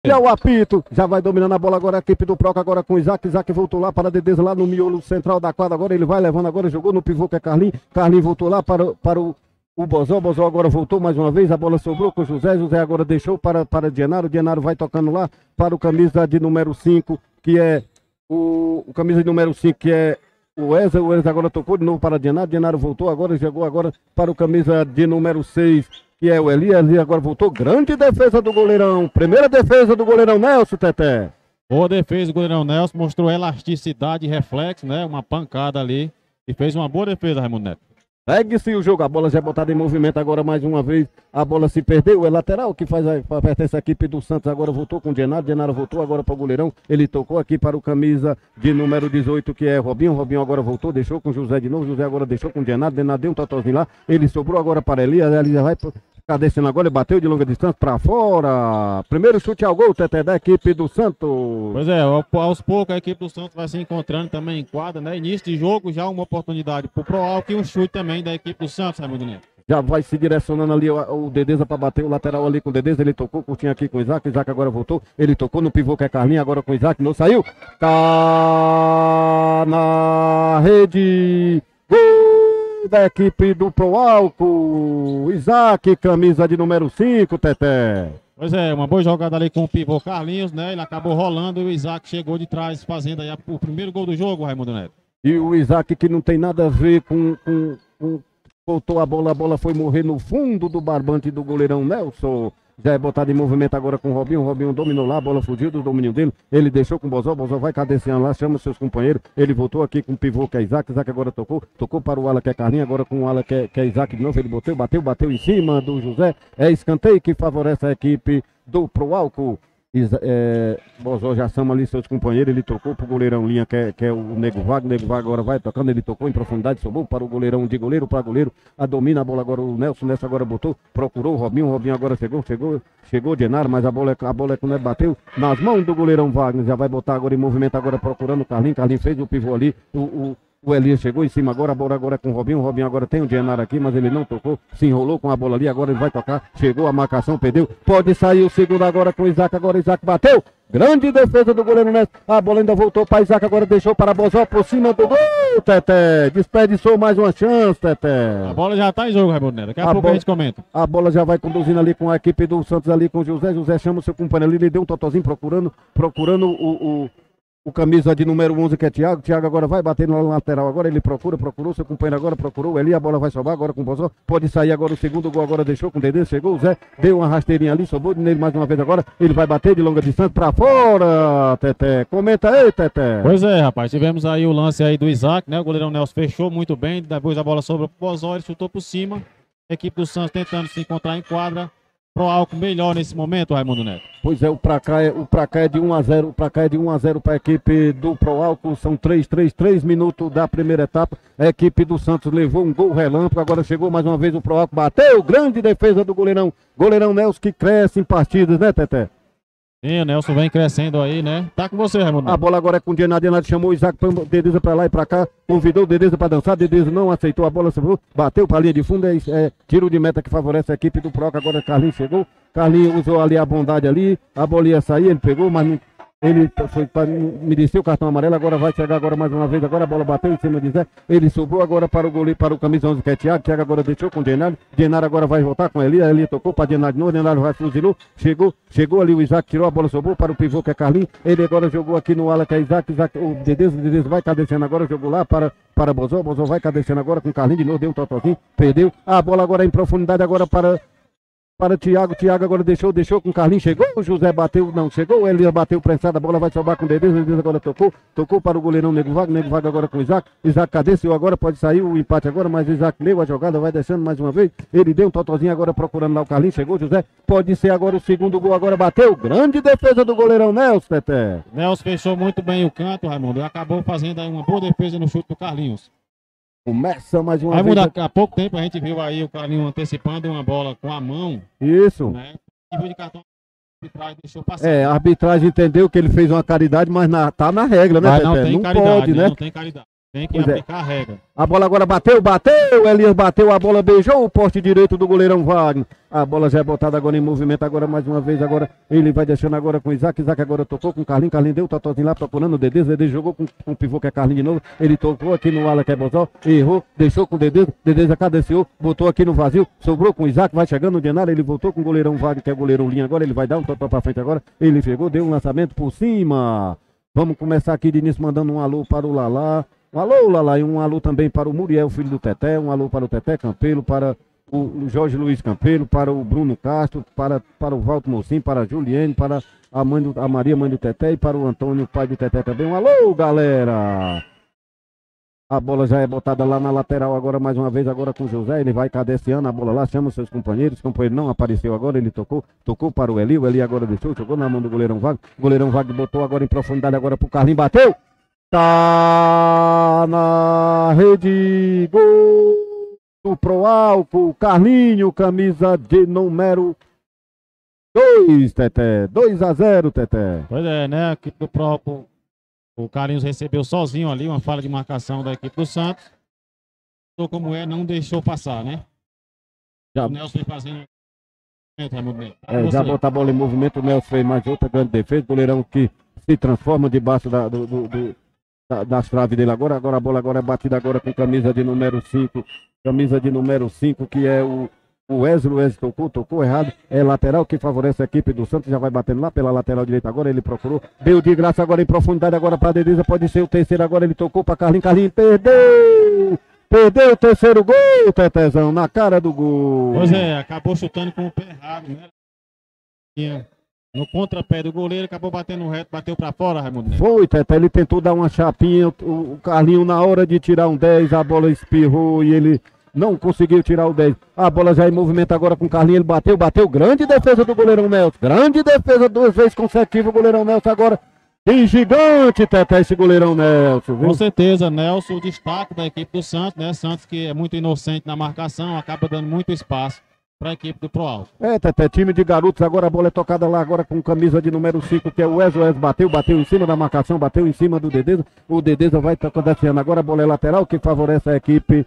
E é o apito, já vai dominando a bola agora a equipe do Proca, agora com o Isaac. Isaac voltou lá para Dedeza, lá no miolo central da quadra. Agora ele vai levando, agora jogou no pivô que é Carlinhos. Carlinhos voltou lá para o Bozó. Bozó agora voltou mais uma vez. A bola sobrou com o José. José agora deixou para Dienaro. Dienaro vai tocando lá para o camisa de número 5, que é o camisa de número 5, que é o Wesley. O Wesley agora tocou de novo para Dienaro. Dienaro voltou agora, jogou agora para o camisa de número 6. Que é o Eli agora voltou, grande defesa do goleirão, primeira defesa do goleirão Nelson, Teté. Boa defesa do goleirão Nelson, mostrou elasticidade e reflexo, né, uma pancada ali, e fez uma boa defesa, Raimundo Neto. Segue-se o jogo, a bola já é botada em movimento agora mais uma vez, a bola se perdeu, é lateral que pertence à equipe do Santos, agora voltou com o Genaro, Genaro voltou agora para o goleirão, ele tocou aqui para o camisa de número 18, que é Robinho, Robinho agora voltou, deixou com o José de novo, José agora deixou com o Genaro, Genaro deu um totozinho lá, ele sobrou agora para Elias, Elias vai ficar descendo agora, ele bateu de longa distância para fora, primeiro chute ao gol, Teté, da equipe do Santos. Pois é, aos poucos a equipe do Santos vai se encontrando também em quadra, né, início de jogo, já uma oportunidade pro Proalco e um chute também da equipe do Santos, Raimundo Neto. Já vai se direcionando ali o Dedeza para bater o lateral ali com o Dedeza. Ele tocou, curtinho aqui com o Isaac. Isaac agora voltou. Ele tocou no pivô que é Carlinhos. Agora com o Isaac. Não saiu. Tá na rede. Gol da equipe do Proalco. Isaac, camisa de número 5, Teté. Pois é, uma boa jogada ali com o pivô Carlinhos, né? Ele acabou rolando e o Isaac chegou de trás fazendo aí o primeiro gol do jogo, Raimundo Neto. E o Isaac que não tem nada a ver com voltou a bola foi morrer no fundo do barbante do goleirão Nelson. Já é botado em movimento agora com o Robinho. O Robinho dominou lá, a bola fugiu do domínio dele. Ele deixou com o Bozó. Bozó vai cadenciando lá, chama seus companheiros. Ele voltou aqui com o pivô que é Isaac. Isaac agora tocou para o ala que é Carlinhos. Agora com o ala que é Isaac de novo. Ele bateu em cima do José. É escanteio que favorece a equipe do Proalco. Bozó já chama ali seus companheiros, ele tocou pro goleirão Linha, que é o Nego Wagner agora vai tocando, ele tocou em profundidade, sobrou para o goleirão, de goleiro para goleiro, domina a bola agora o Nelson agora botou, procurou o Robinho agora chegou Genaro, mas a bola quando ele bateu nas mãos do goleirão Wagner, já vai botar agora em movimento agora procurando o Carlinhos fez o pivô ali, o Elias chegou em cima agora, a bola agora é com o Robinho agora tem o Genaro aqui, mas ele não tocou, se enrolou com a bola ali, agora ele vai tocar, chegou a marcação, perdeu, pode sair o segundo agora com o Isaac, agora Isaac bateu, grande defesa do goleiro Neto, a bola ainda voltou para Isaac, agora deixou para Bozó por cima do gol, Teté, desperdiçou mais uma chance, Teté. A bola já tá em jogo, Raimundo Neto, daqui a pouco a gente comenta. A bola já vai conduzindo ali com a equipe do Santos ali com o José chama o seu companheiro ali, ele deu um totozinho procurando o camisa de número 11 que é Thiago agora vai bater na lateral, agora ele procurou seu companheiro agora, procurou ali, a bola vai sobrar agora com o Bozó, pode sair agora o segundo gol, agora deixou com o Dedê, chegou o Zé, deu uma rasteirinha ali, sobrou nele mais uma vez agora, ele vai bater de longa distância pra fora, Teté, comenta aí, Teté. Pois é, rapaz, tivemos aí o lance aí do Isaac, né, o goleirão Nelson fechou muito bem, depois a bola sobrou pro Bozó, ele chutou por cima, a equipe do Santos tentando se encontrar em quadra, Proalco melhor nesse momento, Raimundo Neto. Pois é, o pra cá é de 1 a 0, o pra cá é de 1 a 0 para a equipe do Proalco, são 3 minutos da primeira etapa, a equipe do Santos levou um gol relâmpago, agora chegou mais uma vez o Proalco, bateu, grande defesa do goleirão Nelson que cresce em partidas, né, Teté? Sim, o Nelson vem crescendo aí, né? Tá com você, Raimundo. A bola agora é com o Dienado chamou o Isaac, Dedeza pra lá e pra cá, convidou o Dedeza pra dançar, Dedeza não aceitou a bola, bateu pra linha de fundo, tiro de meta que favorece a equipe do Proca, agora Carlinhos chegou, Carlinhos usou ali a bondade ali, a bola ia sair, ele pegou, mas não... Ele foi para merecer o cartão amarelo, agora vai chegar agora mais uma vez, agora a bola bateu em cima de Zé, ele sobrou agora para o goleiro, para o camisa 11 que é Thiago agora deixou com o Genaro agora vai voltar com Eli tocou para Genaro de novo, Genaro vai fuzilou, chegou ali o Isaac, tirou a bola, sobrou para o pivô que é Carlinhos, ele agora jogou aqui no ala que é Isaac, o Dedeza vai cadenciando agora, jogou lá para Bozó vai cadenciando agora com o Carlinhos de novo, deu um totozinho, perdeu, a bola agora em profundidade agora para Thiago agora deixou com o Carlinhos, chegou, o José bateu, não chegou, ele bateu prensado, a bola vai sobrar com o Dedeza agora tocou para o goleirão Nego Wagner agora com o Isaac cadenciou agora, pode sair o empate agora, mas o Isaac leu a jogada, vai deixando mais uma vez, ele deu um totozinho agora procurando lá o Carlinhos, chegou o José, pode ser agora o segundo gol, agora bateu, grande defesa do goleirão Nelson, Teté. Nelson fechou muito bem o canto, Raimundo, e acabou fazendo aí uma boa defesa no chute do Carlinhos. Começa mais uma vez. Raimundo, há pouco tempo a gente viu aí o Carlinhos antecipando uma bola com a mão. Isso. Né? Nível de cartão, a arbitragem deixou passar. A arbitragem entendeu que ele fez uma caridade, mas tá na regra, né, mas Teté? Não tem não caridade, pode, né? Não tem caridade. Tem que Pois é. aplicar a regra. A bola agora bateu, Elias bateu, a bola beijou o poste direito do goleirão Wagner. A bola já é botada agora em movimento, agora mais uma vez, agora ele vai deixando agora com o Isaac agora tocou com o Carlinhos deu o totozinho lá procurando o Dedê jogou com o pivô que é Carlinhos de novo, ele tocou aqui no ala que é Bozó, errou, deixou com o Dedê cadenciou, botou aqui no vazio, sobrou com o Isaac, vai chegando no Dianário, ele voltou com o goleirão Wagner, que é o goleirão Linha, agora ele vai dar um totó pra frente agora, ele chegou, deu um lançamento por cima. Vamos começar aqui de início mandando um alô para o Lalá. Um alô, Lala, e um alô também para o Muriel, filho do Teté, um alô para o Teté Campelo, para o Jorge Luiz Campelo, para o Bruno Castro, para o Valto Mocinho, para a Juliane, para a Maria, mãe do Teté, e para o Antônio, pai do Teté também. Um alô, galera! A bola já é botada lá na lateral agora, mais uma vez, agora com o José, ele vai cadenciando a bola lá, chama os seus companheiros, o companheiro não apareceu agora, ele tocou para o Eli agora deixou, jogou na mão do goleirão Wagner, o goleirão Wagner botou agora em profundidade agora pro Carlinhos, bateu! Tá na rede, gol do Proálcool, Carlinho, camisa de número 2, Teté, 2-0, Teté. Pois é, né? A equipe do Proálcool, o Carlinhos recebeu sozinho ali, uma falha de marcação da equipe do Santos. Como é, não deixou passar, né? Já, o Nelson foi fazendo... já botou a bola em movimento, o Nelson fez mais outra grande defesa, goleirão que se transforma debaixo das traves dele agora a bola agora é batida agora com camisa de número 5, que é o Wesley tocou errado, é lateral que favorece a equipe do Santos, já vai batendo lá pela lateral direita agora, ele procurou, deu de graça agora em profundidade agora para Dedeza, pode ser o terceiro agora, ele tocou para Carlinhos, perdeu o terceiro gol, Tetezão, na cara do gol. Pois é, acabou chutando com o pé errado, né? No contrapé do goleiro, acabou batendo reto, bateu pra fora, Raimundo Neto. Foi, Tete, ele tentou dar uma chapinha, o Carlinho na hora de tirar um 10, a bola espirrou e ele não conseguiu tirar o 10. A bola já em movimento agora com o Carlinho, ele bateu, grande defesa do goleirão Nelson, grande defesa, 2 vezes consecutiva o goleirão Nelson agora. Tem gigante, Tete, esse goleirão Nelson, viu? Com certeza, Nelson, o destaque da equipe do Santos, né? Santos que é muito inocente na marcação, acaba dando muito espaço para a equipe do Proálcool. Tete, time de garotos, agora a bola é tocada lá agora com camisa de número 5, que é o Wesley, bateu em cima da marcação, bateu em cima do Dedeza, o Dedeza vai tocando esse ano, agora a bola é lateral, que favorece a equipe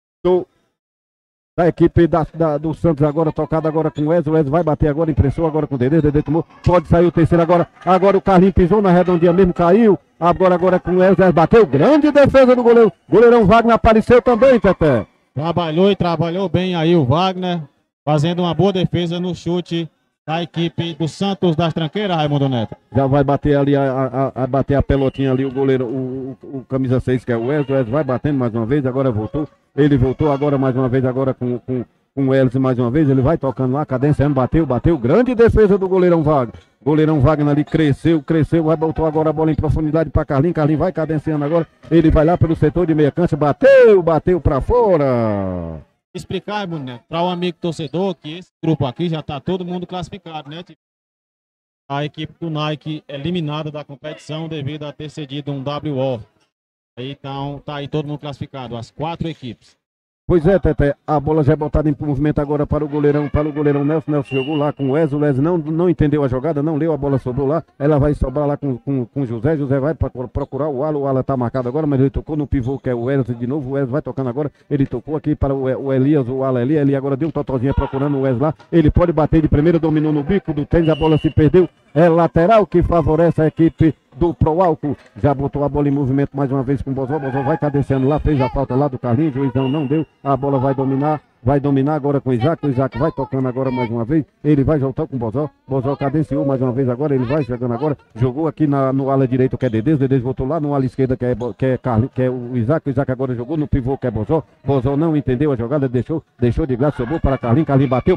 do Santos agora, tocada agora com o Wesley vai bater agora, impressou agora com o Dedê tomou, pode sair o terceiro agora o Carlinhos pisou na redondinha mesmo, caiu, agora com o Wesley bateu, grande defesa do goleirão Wagner apareceu também, Tete. Trabalhou bem aí o Wagner, fazendo uma boa defesa no chute da equipe do Santos das Tranqueiras, Raimundo Neto. Já vai bater ali, bater a pelotinha ali, o goleiro, o camisa 6, que é o Wesley, vai batendo mais uma vez, agora voltou. Ele voltou agora mais uma vez, agora com o Elvis mais uma vez, ele vai tocando lá, cadenciando, bateu, grande defesa do goleirão Wagner. Goleirão Wagner ali cresceu, vai botou agora a bola em profundidade para Carlinhos vai cadenciando agora, ele vai lá pelo setor de meia cancha, bateu para fora. Explicar, Raimundo Neto, para o amigo torcedor que esse grupo aqui já está todo mundo classificado, né? A equipe do Nike é eliminada da competição devido a ter cedido um WO. Então tá aí todo mundo classificado, as 4 equipes. Pois é, Tete, a bola já é botada em movimento agora para o goleirão Nelson jogou lá com o Wesley, não entendeu a jogada, não leu, a bola sobrou lá, ela vai sobrar lá com o José vai procurar o Ala tá marcado agora, mas ele tocou no pivô que é o Wesley de novo, o Wesley vai tocando agora, ele tocou aqui para o Elias, o Ala ele agora deu um totozinho procurando o Wesley lá, ele pode bater de primeira, dominou no bico do tênis, a bola se perdeu, é lateral que favorece a equipe do Proálcool, já botou a bola em movimento mais uma vez com o Bozó vai cadenciando lá, fez a falta lá do Carlinhos, juizão não deu, a bola vai dominar agora com o Isaac vai tocando agora mais uma vez, ele vai voltar com o Bozó cadenciou mais uma vez agora, ele vai chegando agora, jogou aqui no ala direito que é Dedê voltou lá no ala esquerda que é Carlinhos, que é o Isaac agora jogou no pivô que é Bozó não entendeu a jogada, deixou de graça, sobrou para Carlinhos bateu!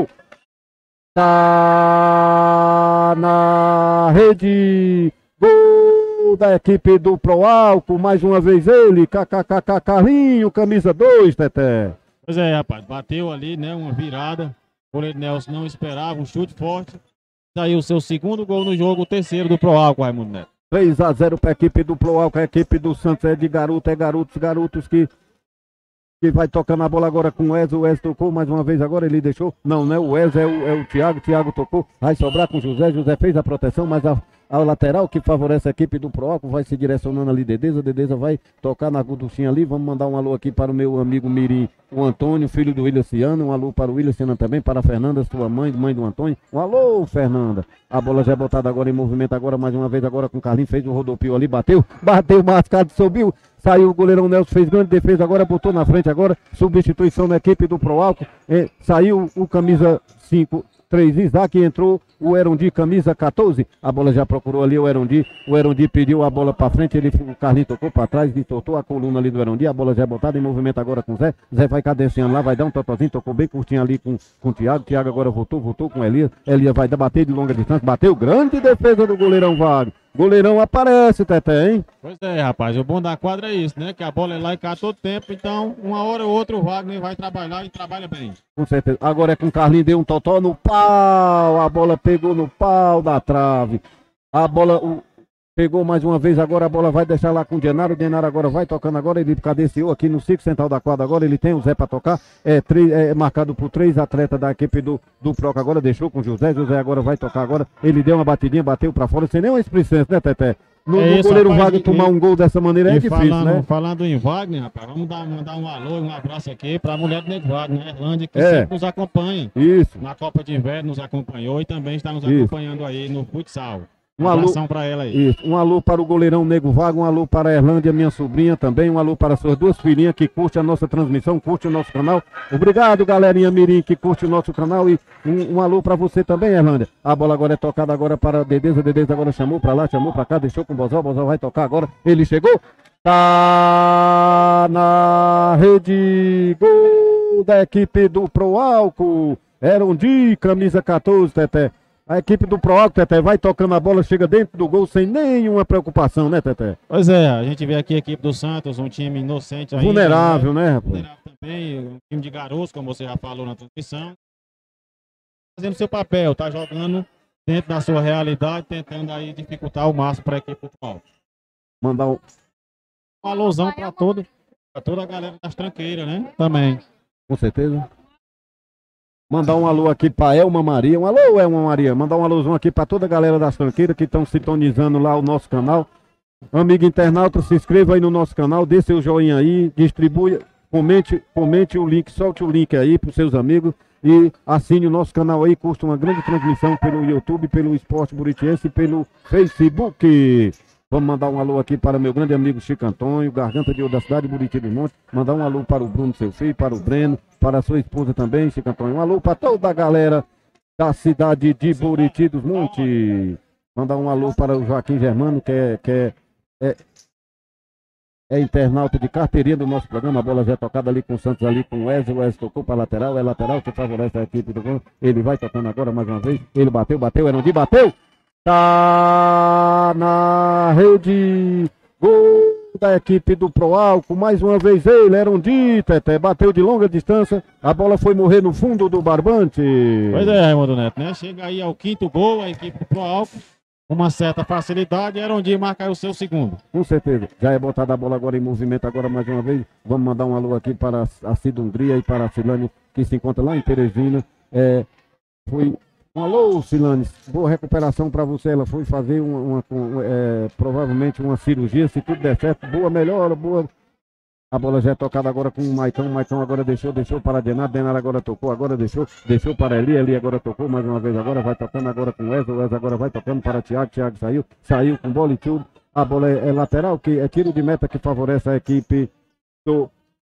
Tá na rede, gol da equipe do Proálcool, mais uma vez ele, Carlinho, camisa 2, Teté. Pois é, rapaz, bateu ali, né, uma virada, o goleiro Nelson não esperava, um chute forte, saiu o seu segundo gol no jogo, o terceiro do Proálcool, Raimundo Neto. 3-0 para a equipe do Proálcool, a equipe do Santos é de garotos que vai tocando a bola agora com o Wesley tocou mais uma vez agora, ele deixou, não é o Wesley, é o Thiago tocou, vai sobrar com o José fez a proteção, mas a lateral que favorece a equipe do Proalco, vai se direcionando ali Dedeza vai tocar na guduchinha ali, vamos mandar um alô aqui para o meu amigo Mirim, o Antônio, filho do William, um alô para o William também, para a Fernanda, sua mãe do Antônio, um alô Fernanda, a bola já é botada agora em movimento, agora mais uma vez, agora com o Carlinhos, fez o rodopio ali, bateu, mascado, subiu, saiu o goleirão Nelson, fez grande defesa, agora botou na frente agora, substituição na equipe do Proalco, saiu o camisa 5, 3, Isaac, entrou o Erondi, camisa 14, a bola já procurou ali o Erondi pediu a bola para frente, o Carlinhos tocou para trás, e soltou a coluna ali do Erondi, a bola já é botada em movimento agora com o Zé vai cadenciando lá, vai dar um totozinho, tocou bem curtinho ali com o Thiago agora voltou com o Elias vai bater de longa distância, bateu, grande defesa do goleirão Wagner. Goleirão aparece, Teté, hein? Pois é, rapaz, o bom da quadra é isso, né? Que a bola é lá e cá todo tempo, então uma hora ou outra o Wagner vai trabalhar e trabalha bem. Com certeza. Agora é com o Carlinhos, deu um totó no pau, a bola pegou no pau da trave. A bola pegou mais uma vez, agora a bola vai deixar lá com o Denaro agora vai tocando agora, ele cadenciou aqui no ciclo central da quadra, agora ele tem o Zé para tocar, marcado por 3 atletas da equipe do Proca, agora deixou com o José agora vai tocar agora, ele deu uma batidinha, bateu para fora, sem nenhuma explicência, né, Teté? No goleiro Wagner tomar um gol dessa maneira é difícil, né? Falando em Wagner, rapaz, vamos mandar um alô e um abraço aqui para a mulher do Nego Wagner, né? Erlândia, que sempre nos acompanha. Isso. Na Copa de Inverno nos acompanhou e também está nos acompanhando aí no futsal. Um alô para ela aí. Isso. Um alô para o goleirão Nego Wagner, um alô para a Erlândia, minha sobrinha também, um alô para suas 2 filhinhas que curte a nossa transmissão, curte o nosso canal. Obrigado, galerinha Mirim, que curte o nosso canal, e um alô para você também, Erlândia. A bola agora é tocada agora para Dedeza agora chamou para lá, chamou para cá, deixou com o Bozal vai tocar agora, ele chegou, tá na rede, gol da equipe do Proalco, Erondi, camisa 14, Teté. A equipe do Proalco, Teté, vai tocando a bola, chega dentro do gol sem nenhuma preocupação, né, Teté? Pois é, a gente vê aqui a equipe do Santos, um time inocente ainda. Vulnerável, né, rapaz? Vulnerável também, um time de garotos, como você já falou na transmissão. Fazendo seu papel, tá jogando dentro da sua realidade, tentando aí dificultar o máximo para a equipe do Proalco. Mandar um alusão para toda a galera das tranqueiras, né? Também. Com certeza. Mandar um alô aqui para Elma Maria. Um alô, Elma Maria. Mandar um alôzão aqui para toda a galera das tranqueiras que estão sintonizando lá o nosso canal. Amigo internauta, se inscreva aí no nosso canal, dê seu joinha aí, distribui, comente o link, solte o link aí para os seus amigos e assine o nosso canal aí, custa uma grande transmissão pelo YouTube, pelo Esporte Buritiense e pelo Facebook. Vamos mandar um alô aqui para meu grande amigo Chico Antônio, Garganta de Ouro da cidade, Buriti dos Montes. Mandar um alô para o Bruno, seu filho, para o Breno, para a sua esposa também, Chico Antônio. Um alô para toda a galera da cidade de Buriti dos Montes. Mandar um alô para o Joaquim Germano, que é internauta de carteirinha do nosso programa. A bola já é tocada ali com o Santos, ali com o Wesley tocou para lateral, é lateral que favorece a equipe do Grêmio. Ele vai tocando agora mais uma vez, ele bateu, Erondi bateu. Tá na rede, gol da equipe do Proalco, mais uma vez ele, Erondi, Teté, bateu de longa distância, a bola foi morrer no fundo do barbante. Pois é, Raimundo Neto, né? Chega aí ao 5º gol, a equipe do Proalco, com uma certa facilidade, Erondi marca aí o seu 2º. Com certeza, já é botada a bola agora em movimento, agora mais uma vez, vamos mandar um alô aqui para a Cida Hungria e para a Silane, que se encontra lá em Teresina, foi... Um alô, Silane, boa recuperação para você. Ela foi fazer provavelmente uma cirurgia, se tudo der certo, boa melhora, boa. A bola já é tocada agora com o Maicão agora deixou para Denar agora tocou, agora deixou para Eli agora tocou mais uma vez, agora vai tocando agora com o Wesley agora vai tocando para Thiago saiu com bola e tudo. A bola é lateral, que é tiro de meta que favorece a equipe do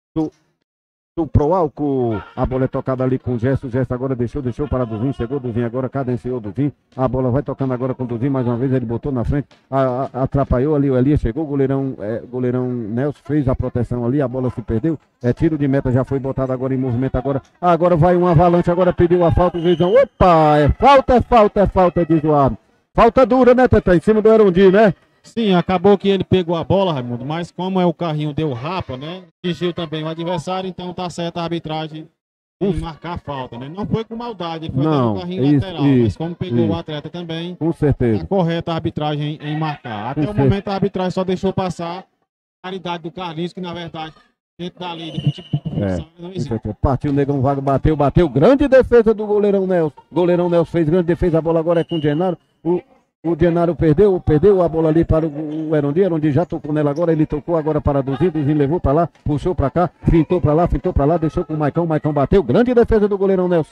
Proalco. A bola é tocada ali com o Gesto agora deixou para Duzinho, chegou Duzinho agora, cadenciou Duzinho, a bola vai tocando agora com o Duzinho, mais uma vez ele botou na frente, atrapalhou ali o Elias, chegou o goleirão Nelson, fez a proteção ali, a bola se perdeu, tiro de meta, já foi botado agora em movimento, agora vai um avalanche, agora pediu a falta, o juizão, opa, é falta, diz o árbitro. Falta dura, né, Teta, em cima do Erondi, né? Sim, acabou que ele pegou a bola, Raimundo, mas como o carrinho deu rapa, né? Atingiu também o adversário, então tá certa a arbitragem em marcar a falta, né? Não foi com maldade, foi dando o carrinho lateral, mas como pegou o atleta também, com certeza, tá correta a arbitragem em marcar. Até o momento a arbitragem só deixou passar a qualidade do Carlinhos, que na verdade, dentro da lei do futebol, não existe. Partiu o Negão Vago, bateu, grande defesa do goleirão Nelson. Goleirão Nelson fez grande defesa, a bola agora é com o Genaro. O Genaro perdeu a bola ali para o Erondi. Erondi já tocou nela agora, ele tocou agora para Duzinho. Duzinho levou para lá, puxou para cá, fintou para lá, deixou com o Maicão. Maicão bateu, grande defesa do goleirão Nelson.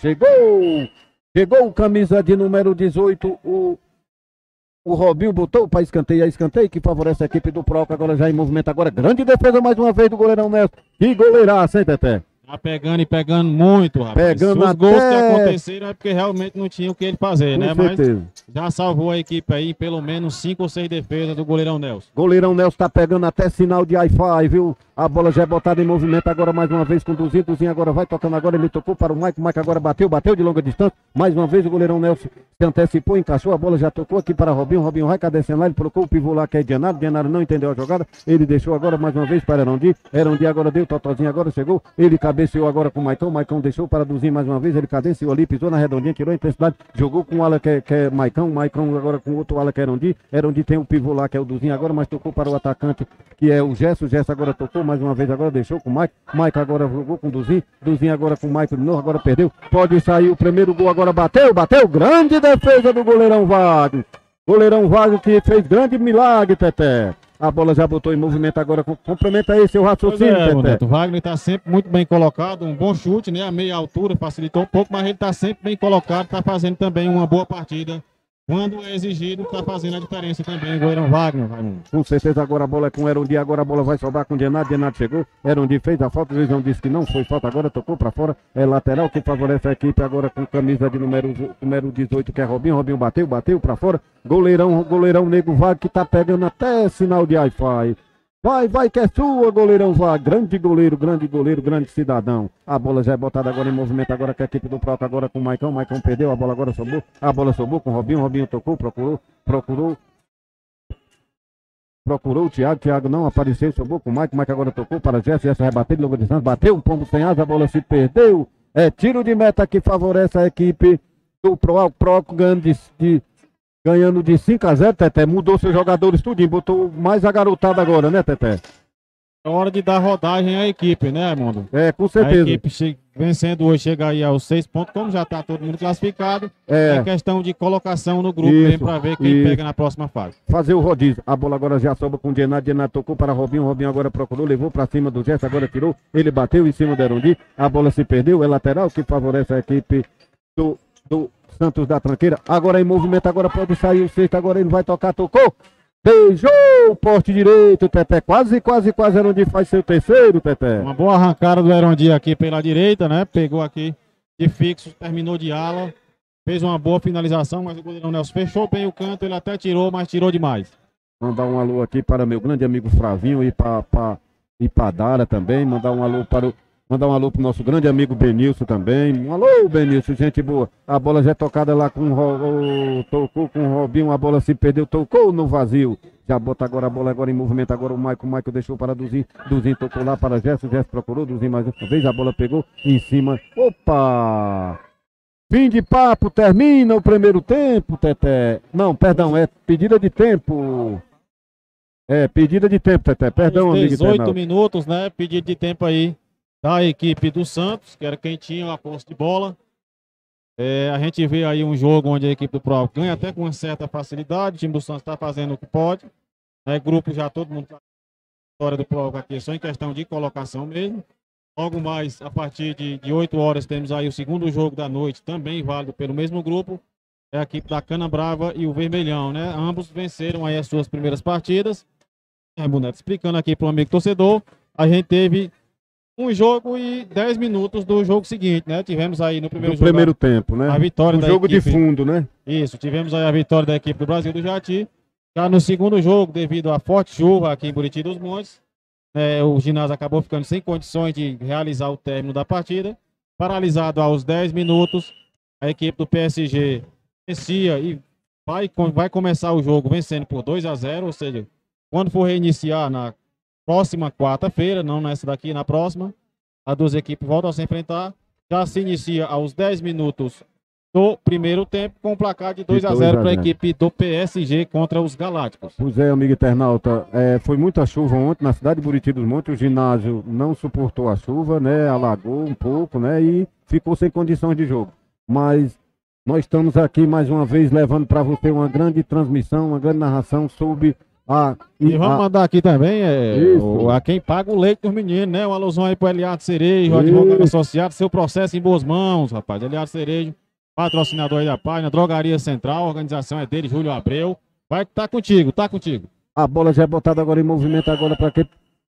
Chegou o camisa de número 18, o Robinho botou para escanteio, que favorece a equipe do Proca, agora já em movimento agora. Grande defesa mais uma vez do goleirão Nelson. Que goleiraça, hein, Teté? Tá pegando e pegando muito, rapaz. Pegando os gols que até... aconteceram é porque realmente não tinha o que ele fazer, né? certeza. Mas já salvou a equipe aí, pelo menos 5 ou 6 defesas do goleirão Nelson. Goleirão Nelson tá pegando até sinal de Wi-Fi, viu? A bola já é botada em movimento agora mais uma vez com o Duzinho. Duzinho agora vai tocando agora, ele tocou para o Mike. O Mike agora bateu de longa distância. Mais uma vez o goleirão Nelson se antecipou, encaixou, a bola já tocou aqui para Robinho. Robinho vai cadecendo lá, ele colocou o pivô lá que é Genaro. Genaro não entendeu a jogada, ele deixou agora mais uma vez para Erondi. Erondi agora deu, Totozinho agora chegou, ele cabeceou agora com o Maicão. Maicão deixou para Duzinho mais uma vez, ele cabeceou ali, pisou na redondinha, tirou a intensidade, jogou com o ala que é Maicão. Maicão agora com o outro ala que é Erondi. Erondi tem o pivô lá que é o Duzinho agora, mas tocou para o atacante que é o Gesso. O Gesso agora tocou mais uma vez, agora deixou com o Mike. Mike agora jogou com o Duzinho. Duzinho agora com o Mike de novo, agora perdeu. Pode sair o primeiro gol, agora bateu. Grande defesa do goleirão Wagner. Goleirão Wagner que fez grande milagre, Teté. A bola já botou em movimento agora. Complementa aí seu raciocínio, Teté. O Wagner está sempre muito bem colocado. Um bom chute, né? A meia altura facilitou um pouco, mas ele está sempre bem colocado. Está fazendo também uma boa partida. Quando é exigido, está fazendo a diferença também o goleirão Wagner. Com certeza agora a bola é com o Erondi, agora a bola vai sobrar com o Genaro. Genaro chegou, Erondi fez a falta, o Luizão disse que não foi falta, agora tocou para fora, é lateral que favorece a equipe agora com camisa de número 18 que é Robinho. Robinho bateu para fora, goleirão Nego Wagner que tá pegando até sinal de Wi-Fi. Vai que é sua, goleirão Wagner. Grande goleiro, grande cidadão. A bola já é botada agora em movimento, agora com a equipe do Proca, agora com o Maicão. Maicão perdeu, a bola agora sobrou. A bola sobrou com o Robinho. Robinho tocou, procurou o Thiago. Thiago não apareceu, sobrou com o Mike. Mike agora tocou para Jesse. Jesse rebateu de longa distância, bateu um pombo sem asa, a bola se perdeu. É tiro de meta que favorece a equipe do Proca, ganhando de 5-0, Teté. Mudou seus jogadores tudinho, botou mais a garotada agora, né, Teté? É hora de dar rodagem à equipe, né, Raimundo? É, com certeza. A equipe vencendo hoje chega aí aos 6 pontos, como já está todo mundo classificado. É questão de colocação no grupo mesmo para ver quem pega na próxima fase. Fazer o rodízio. A bola agora já sobra com o Genaro. Genaro tocou para Robinho. Robinho agora procurou, levou para cima do Jesse, agora tirou. Ele bateu em cima do Erondi. A bola se perdeu. É lateral que favorece a equipe do Santos da Tranqueira. Agora em movimento, agora pode sair o sexto. Agora ele vai tocar, tocou. Beijou o poste direito, Teté. Quase Erondi faz seu terceiro, Teté. Uma boa arrancada do Erondi aqui pela direita, né? Pegou aqui de fixo, terminou de ala. Fez uma boa finalização, mas o goleirão Nelson fechou bem o canto. Ele até tirou, mas tirou demais. Mandar um alô aqui para meu grande amigo Fravinho e para Dara também. Mandar um alô pro nosso grande amigo Benilson também. Um alô, Benilson, gente boa. A bola já é tocada lá tocou com o Robinho, a bola se perdeu, tocou no vazio. Já bota agora a bola agora em movimento, agora o Michael deixou para Duzinho. Duzinho tocou lá para Gerson procurou, Duzinho mais uma vez, a bola pegou em cima. Opa! Fim de papo, termina o primeiro tempo, Teté. Não, perdão, é pedida de tempo. É, pedida de tempo, Teté. Perdão, amigo. 18 minutos, né? Pedido de tempo aí da equipe do Santos, que era quem tinha a posse de bola. A gente vê aí um jogo onde a equipe do Pro ganha até com uma certa facilidade. O time do Santos está fazendo o que pode. Grupo já todo mundo. A história do Pro aqui é só em questão de colocação mesmo. Logo mais, a partir de 8 horas, temos aí o segundo jogo da noite, também válido pelo mesmo grupo. É a equipe da Cana Brava e o Vermelhão, né? Ambos venceram aí as suas primeiras partidas. Boneto, explicando aqui para o amigo torcedor, a gente teve um jogo e 10 minutos do jogo seguinte, né? Tivemos aí no primeiro tempo, né? A vitória da jogo equipe, de fundo, né? Isso, tivemos aí a vitória da equipe do Brasil do Jati. Já no segundo jogo, devido à forte chuva aqui em Buriti dos Montes, o ginásio acabou ficando sem condições de realizar o término da partida. Paralisado aos 10 minutos, a equipe do PSG vencia e vai começar o jogo vencendo por 2-0, ou seja, quando for reiniciar na próxima quarta-feira, não nessa daqui, na próxima, as duas equipes voltam a se enfrentar. Já se inicia aos 10 minutos do primeiro tempo, com o placar de 2-0 para a equipe do PSG contra os Galácticos. Pois é, amigo internauta, foi muita chuva ontem na cidade de Buriti dos Montes. O ginásio não suportou a chuva, né? Alagou um pouco, né? E ficou sem condições de jogo. Mas Nós estamos aqui mais uma vez levando para você uma grande transmissão, uma grande narração sobre a... E vamos mandar aqui também Isso. a quem paga o leite dos meninos, né? Uma alusão aí pro Eliardo Cerejo, Isso. advogado associado, seu processo em boas mãos, rapaz. Eliardo Cerejo, patrocinador aí da página, Drogaria Central, a organização é dele, Júlio Abreu. Vai, tá contigo, tá contigo. A bola já é botada agora em movimento agora para quem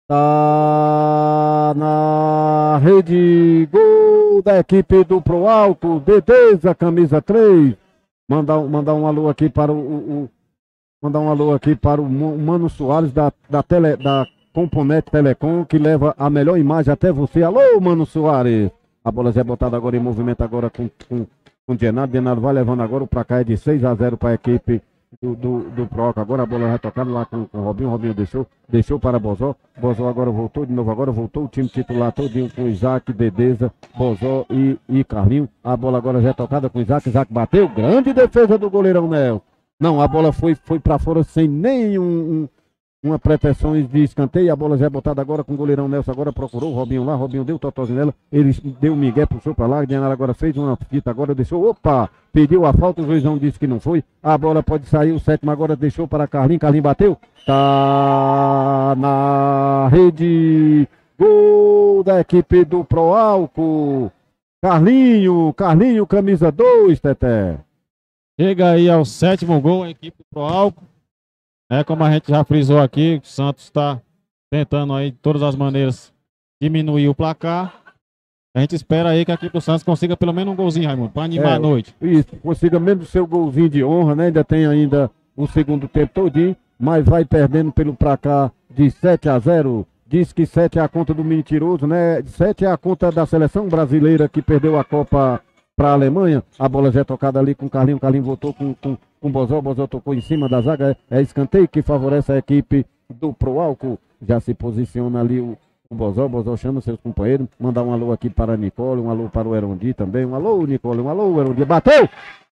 tá na rede. Gol da equipe do Pro Alto, Dedeza, camisa 3. Mandar um alô aqui para mandar um alô aqui para o Mano Soares da Componente Telecom, que leva a melhor imagem até você. Alô, Mano Soares. A bola já é botada agora em movimento agora com o Genaro. Genaro vai levando agora o placar de 6-0 para a equipe do Proca. Agora a bola vai tocando lá com o Robinho. Robinho deixou para Bozó. Bozó agora voltou de novo. Agora voltou o time titular todinho com Isaac, Dedeza, Bozó e Carlinho. A bola agora já é tocada com Isaac. Isaac bateu. Grande defesa do goleirão Nel. Não, a bola foi para fora sem uma pretensão de escanteio. A bola já é botada agora com o goleirão Nelson. Agora procurou o Robinho lá. Robinho deu o totozinho nela. Ele deu o migué, puxou para lá. Genaro agora fez uma fita. Agora deixou. Opa! Pediu a falta. O juizão disse que não foi. A bola pode sair. O sétimo agora deixou para Carlinho. Carlinho bateu. Tá na rede. Gol da equipe do Pro Álcool. Carlinho, camisa 2, Teté. Chega aí ao 7º gol, a equipe do Pro Álcool. Como a gente já frisou aqui, o Santos está tentando aí de todas as maneiras diminuir o placar. A gente espera aí que a equipe do Santos consiga pelo menos um golzinho, Raimundo, para animar a noite. Isso, consiga mesmo o seu golzinho de honra, né? Ainda tem o segundo tempo todinho, mas vai perdendo pelo placar de 7-0. Diz que 7 é a conta do mentiroso, né? 7 é a conta da seleção brasileira que perdeu a Copa para a Alemanha. A bola já é tocada ali com o Carlinho. O Carlinho voltou com o Bozó. O Bozó tocou em cima da zaga. É escanteio que favorece a equipe do Pro Álcool. Já se posiciona ali o Bozó. O Bozó chama seus companheiros. Mandar um alô aqui para a Nicole. Um alô para o Erondi também. Um alô, Nicole. Um alô, Erondi. Bateu!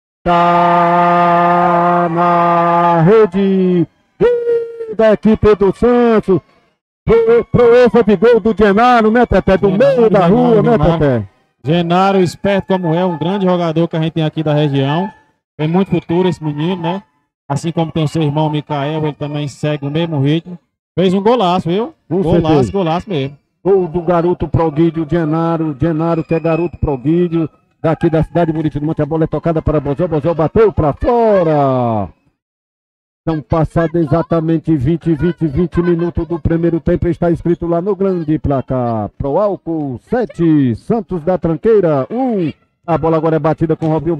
Tá na rede da equipe do Santos. Proeza de gol do Genaro, né, Teté? Do meio da rua, né, Teté? Genaro, esperto como é, um grande jogador que a gente tem aqui da região. Tem muito futuro esse menino, né? Assim como tem o seu irmão Micael, ele também segue o mesmo ritmo. Fez um golaço, viu? Golaço mesmo. Gol do garoto prodígio, Genaro, que é garoto prodígio, daqui da cidade de Buriti do Monte. A bola é tocada para Bozó, Bozó bateu para fora. São passados exatamente 20 minutos do primeiro tempo. Está escrito lá no grande placar. Pro Álcool 7, Santos da Tranqueira 1. A bola agora é batida com o Robinho.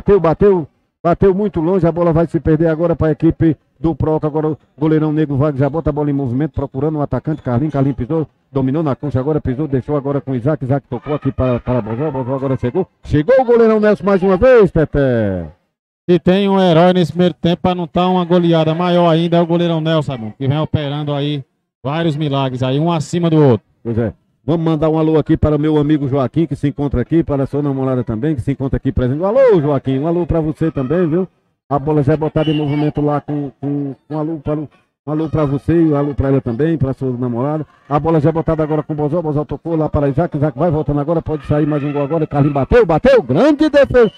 Bateu muito longe. A bola vai se perder agora para a equipe do Proca. Agora o goleirão Negro Wagner já bota a bola em movimento, procurando o atacante Carlinho. Carlinho pisou, dominou na concha, agora pisou, deixou agora com o Isaac. Isaac tocou aqui para Bozó. Bozó agora chegou. Chegou o goleirão Nelson mais uma vez, Pepe. Se tem um herói nesse primeiro tempo para não estar uma goleada maior ainda, é o goleirão Nelson, sabe? Que vem operando aí vários milagres aí, um acima do outro. Pois é. Vamos mandar um alô aqui para o meu amigo Joaquim, que se encontra aqui, para a sua namorada também, que se encontra aqui presente. Alô, Joaquim, um alô para você também, viu? A bola já é botada em movimento lá com um alô para você e um alô para ela também, para a sua namorada. A bola já é botada agora com o Bozó. Bozó tocou lá para Isaac. Isaac vai voltando agora, pode sair mais um gol agora. Carlinhos bateu, grande defesa.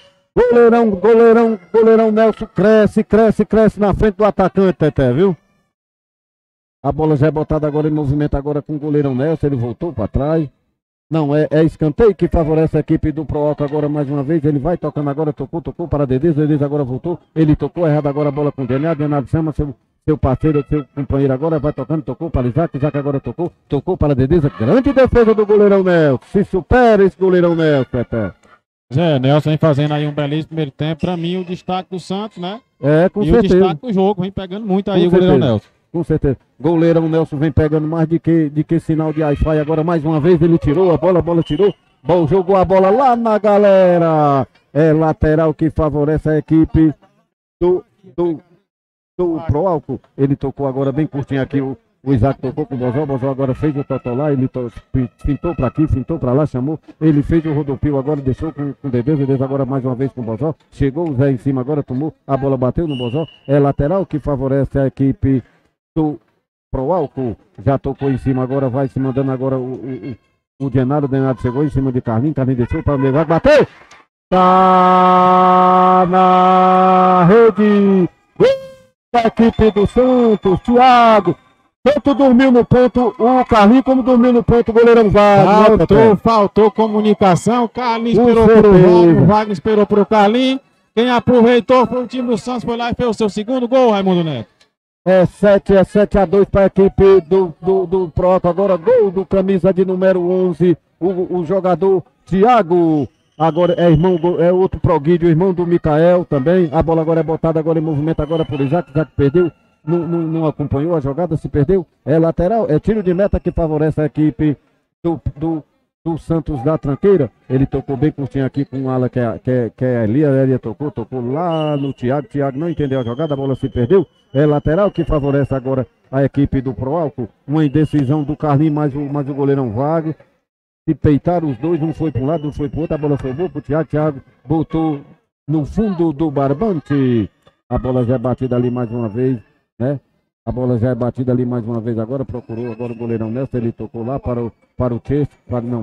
Goleirão Nelson cresce na frente do atacante, Teté, viu? A bola já é botada agora em movimento agora com o goleirão Nelson, ele voltou para trás. Não, é escanteio que favorece a equipe do Proca agora mais uma vez. Ele vai tocando agora, tocou para Dedeza. Dedeza agora voltou. Ele tocou errado agora a bola com o Genaro. Genaro chama seu parceiro, seu companheiro agora, vai tocando, tocou para Isaac. Isaac agora tocou para Dedeza. Grande defesa do goleirão Nelson. Se supera esse goleirão Nelson, Teté. Nelson vem fazendo aí um belíssimo primeiro tempo. Pra mim, o destaque do Santos, né? Com certeza. E o destaque do jogo, vem pegando muito aí com o goleirão Nelson. Com certeza. Goleirão Nelson vem pegando mais de que sinal de Wi-Fi. Agora, mais uma vez, ele tirou a bola tirou. Jogou a bola lá na galera. É lateral que favorece a equipe do Pro Álcool. Ele tocou agora bem curtinho aqui o Isaac tocou com o Bozó. Bozó agora fez o totó lá, ele fintou para aqui, fintou para lá, chamou. Ele fez o rodopio agora, deixou com o Dedeza agora mais uma vez com o Bozó. Chegou o Zé em cima agora, tomou, a bola bateu no Bozó. É lateral que favorece a equipe do Pro Álcool. Já tocou em cima agora, vai se mandando agora o Genaro. O Genaro chegou em cima de Carlinhos, Carlinhos deixou para o Negro, bateu! Tá na rede. Gol da equipe do Santos, Thiago. Tanto dormiu no ponto o Carlinhos, como dormiu no ponto o goleirão Wagner. Faltou comunicação. O Carlinhos esperou pro Wagner, o Wagner esperou pro Carlinhos. Quem aproveitou foi o time do Santos, foi lá e fez o seu segundo gol, Raimundo Neto. É 7-2 para a equipe do Proto. Agora gol do camisa de número 11, o jogador Thiago. Agora é outro Proguídio, irmão do Micael também. A bola agora é botada agora em movimento agora por Isaac. Isaac perdeu, não acompanhou a jogada, se perdeu. É lateral, é tiro de meta que favorece a equipe do Santos da Tranqueira. Ele tocou bem curtinho aqui com o ala que é Elia tocou lá no Thiago. Thiago não entendeu a jogada, a bola se perdeu. É lateral que favorece agora a equipe do Proálcool. Uma indecisão do Carlinhos, mais o goleirão Vago. Se peitaram os dois, um foi para um lado, um foi para o outro. A bola foi boa para o Thiago. Thiago botou no fundo do barbante. A bola já é batida ali mais uma vez, né? A bola já é batida ali mais uma vez agora, procurou agora o goleirão Nelson, ele tocou lá para o Chesco,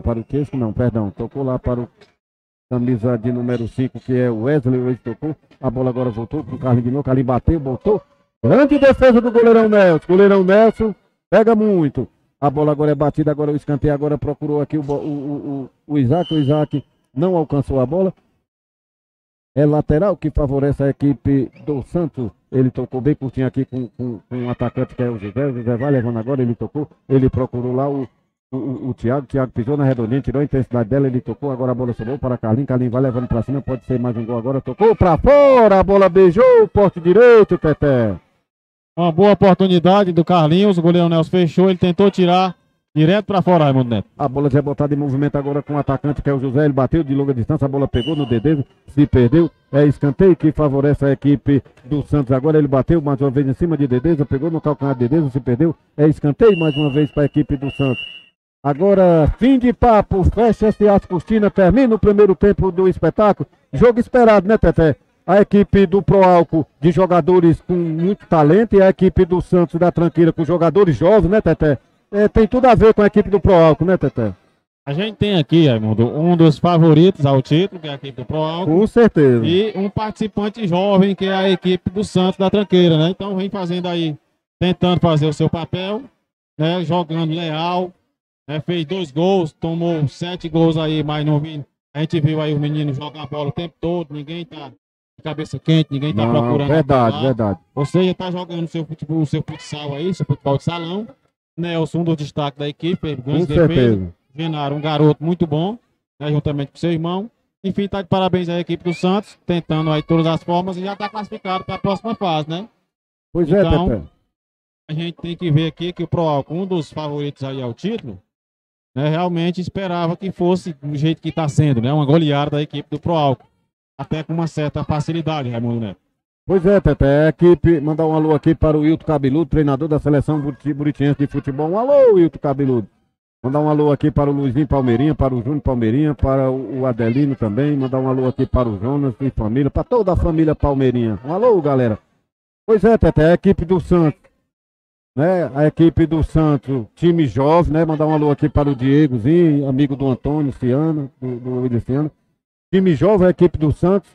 tocou lá para o camisa de número 5, que é o Wesley, ele tocou, a bola agora voltou para o Carlinhos de novo, Carlinhos bateu, botou, grande defesa do goleirão Nelson pega muito, a bola agora é batida, agora o escanteio, agora procurou aqui o Isaac não alcançou a bola. É lateral que favorece a equipe do Santos. Ele tocou bem curtinho aqui com um atacante que é o José. O José vai levando agora, ele tocou. Ele procurou lá o Thiago. Thiago pisou na redondinha, tirou a intensidade dela, ele tocou. Agora a bola sobrou para Carlinhos. Carlinhos vai levando para cima, pode ser mais um gol agora. Tocou para fora, a bola beijou o poste direito, Teté. Uma boa oportunidade do Carlinhos. O goleiro Nelson fechou, ele tentou tirar. Direto para fora, Raimundo Neto. A bola já é botada em movimento agora com o atacante que é o José. Ele bateu de longa distância, a bola pegou no Dedê, se perdeu. É escanteio que favorece a equipe do Santos. Agora ele bateu mais uma vez em cima de Dedeza, pegou no calcanhar de Dedeza, se perdeu. É escanteio mais uma vez para a equipe do Santos. Agora, fim de papo, fecha-se as cortinas, termina o primeiro tempo do espetáculo. Jogo esperado, né, Teté? A equipe do Proálcool de jogadores com muito talento e a equipe do Santos da Tranqueira com jogadores jovens, né, Teté? Tem tudo a ver com a equipe do Proálcool, né, Teté? A gente tem aqui, Raimundo, um dos favoritos ao título, que é a equipe do Proálcool. Com certeza. E um participante jovem, que é a equipe do Santos da Tranqueira, né? Então vem fazendo aí, tentando fazer o seu papel, né? Jogando leal, né? Fez 2 gols, tomou 7 gols aí, mas não vi. A gente viu aí os meninos jogando a bola o tempo todo, ninguém tá de cabeça quente, ninguém tá procurando. Verdade. Ou seja, tá jogando o seu futsal aí, seu futebol de salão. Nelson, um dos destaques da equipe, com certeza. Genaro, um garoto muito bom, né, juntamente com seu irmão. Enfim, tá de parabéns à equipe do Santos, tentando aí todas as formas e já tá classificado para a próxima fase, né? Pois então, Pepe. A gente tem que ver aqui que o Proálcool, um dos favoritos aí ao título, né, realmente esperava que fosse do jeito que tá sendo, né? Uma goleada da equipe do Proálcool. Até com uma certa facilidade, Raimundo Neto. Pois é, Pepe, a equipe, mandar um alô aqui para o Wilton Cabeludo, treinador da seleção buritiense de futebol. Um alô, Wilton Cabeludo. Mandar um alô aqui para o Luizinho Palmeirinha, para o Júnior Palmeirinha, para o Adelino também. Mandar um alô aqui para o Jonas e família, para toda a família Palmeirinha. Um alô, galera. Pois é, Pepe, a equipe do Santos, né? A equipe do Santos, time jovem, né? Mandar um alô aqui para o Diegozinho, amigo do Antônio Ciano, do William Ciano. Time jovem, a equipe do Santos.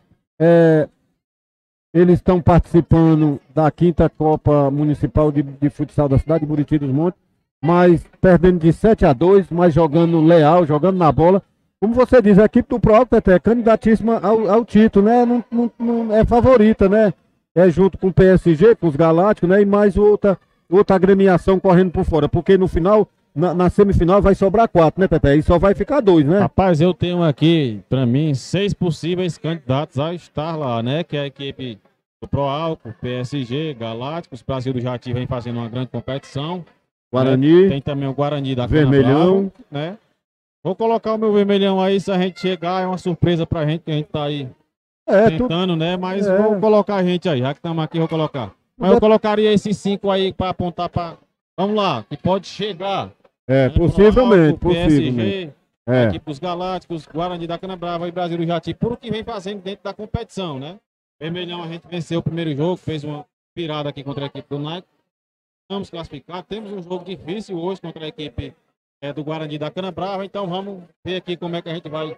Eles estão participando da 5ª Copa Municipal de Futsal da cidade de Buriti dos Montes, mas perdendo de 7-2, mas jogando leal, jogando na bola. Como você diz, a equipe do Proálcool é candidatíssima ao título, né? Não é favorita, né? É junto com o PSG, com os Galácticos, né? E mais outra agremiação correndo por fora, porque no final, na semifinal vai sobrar 4, né, Pepe? E só vai ficar 2, né? Rapaz, eu tenho aqui, para mim, 6 possíveis candidatos a estar lá, né? Que é a equipe do Proálcool, PSG, Galácticos, Brasil do Jati vem fazendo uma grande competição. Guarani. Né? Tem também o Guarani da Vermelhão. Canabrava, né? Vou colocar o meu vermelhão aí, se a gente chegar, é uma surpresa pra gente, que a gente tá aí tentando, né? Mas vou colocar a gente aí, já que estamos aqui, vou colocar. Mas eu colocaria esses 5 aí para apontar para. Vamos lá, que pode chegar. Né? Possivelmente, PSG, a equipe dos Galácticos, Guarani da Canabrava e Brasil do Jati, por o que vem fazendo dentro da competição, né? Vermelhão, a gente venceu o primeiro jogo, fez uma virada aqui contra a equipe do Nike. Estamos classificados, temos um jogo difícil hoje contra a equipe do Guarani da Canabrava, então vamos ver aqui como é que a gente vai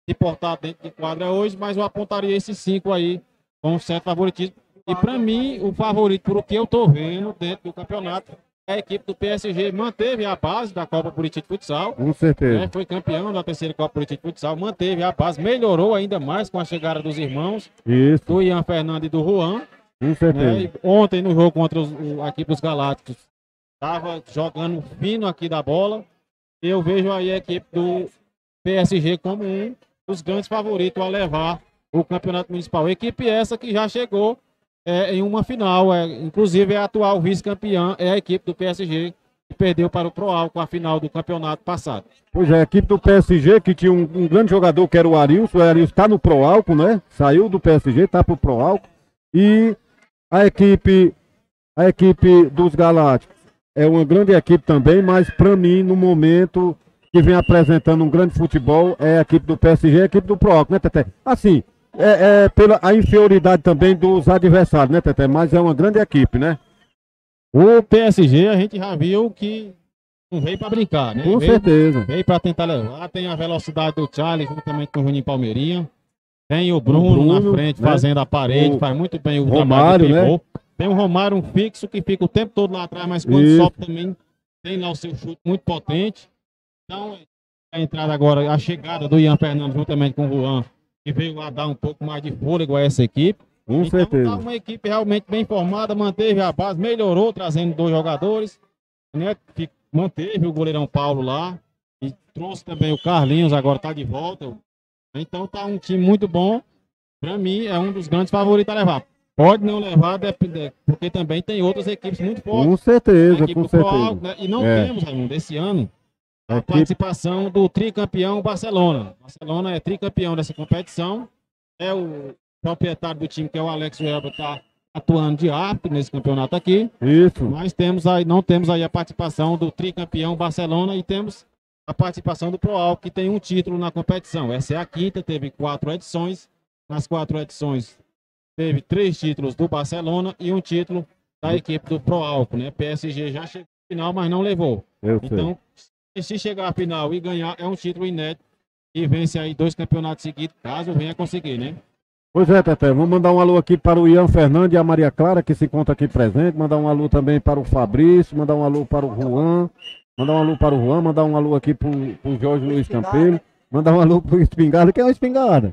se portar dentro de quadra hoje, mas eu apontaria esses 5 aí com um certo favoritismo. E para mim, o favorito, por o que eu tô vendo dentro do campeonato, é a equipe do PSG. Manteve a base da Copa Buriti de Futsal. Com certeza. Né? Foi campeão da terceira Copa Buriti de Futsal. Manteve a base, melhorou ainda mais com a chegada dos irmãos, Isso, do Ian Fernando e do Juan. com certeza. Né? E ontem, no jogo contra a equipe dos Galácticos, estava jogando fino aqui da bola. Eu vejo aí a equipe do PSG como um dos grandes favoritos a levar o campeonato municipal. Equipe essa que já chegou em uma final, inclusive é a atual vice-campeã, é a equipe do PSG, que perdeu para o Proálcool a final do campeonato passado. Pois é, a equipe do PSG, que tinha um grande jogador que era o Arilson está no Proálcool, né? Saiu do PSG, está pro Proálcool. E a equipe dos Galácticos é uma grande equipe também, mas para mim, no momento que vem apresentando um grande futebol, é a equipe do PSG e a equipe do Proálcool, né, Teté? Assim, pela a inferioridade também dos adversários, né, Teté? Mas é uma grande equipe, né? O PSG a gente já viu que não veio para brincar, né? Com certeza. Veio para tentar levar. Tem a velocidade do Charles, juntamente com o Juninho Palmeirinha. Tem o Bruno na frente, né? Fazendo a parede, faz muito bem o Romário, trabalho de pivô. né? Tem o Romário, um fixo, que fica o tempo todo lá atrás, mas quando sobe também tem lá o seu chute muito potente. Então, a entrada agora, a chegada do Ian Fernando juntamente com o Juan, que veio lá dar um pouco mais de fôlego a essa equipe. Com certeza. Tá uma equipe realmente bem formada, manteve a base, melhorou, trazendo 2 jogadores, né? Manteve o goleirão Paulo lá e trouxe também o Carlinhos, agora tá de volta. Então tá um time muito bom. Para mim, é um dos grandes favoritos a levar. Pode não levar, porque também tem outras equipes muito fortes. Com certeza, com certeza. Alto, né? E não temos, Raimundo, esse ano, a participação do tricampeão Barcelona. Barcelona é tricampeão dessa competição. É o proprietário do time, que é o Alex Weber, está atuando de árbitro nesse campeonato aqui. Isso. Mas não temos aí a participação do tricampeão Barcelona e temos a participação do Proálcool, que tem um título na competição. Essa é a quinta, teve 4 edições. Nas 4 edições teve 3 títulos do Barcelona e um título da equipe do Proálcool, né? PSG já chegou à final, mas não levou. Então, se chegar à final e ganhar, é um título inédito e vence aí 2 campeonatos seguidos, caso venha conseguir, né? Pois é, Teté, vamos mandar um alô aqui para o Ian Fernandes e a Maria Clara, que se encontra aqui presente, mandar um alô também para o Fabrício, mandar um alô para o Juan, mandar um alô aqui para o Jorge Luiz Campelo, mandar um alô para o Espingarda. Quem é o Espingarda?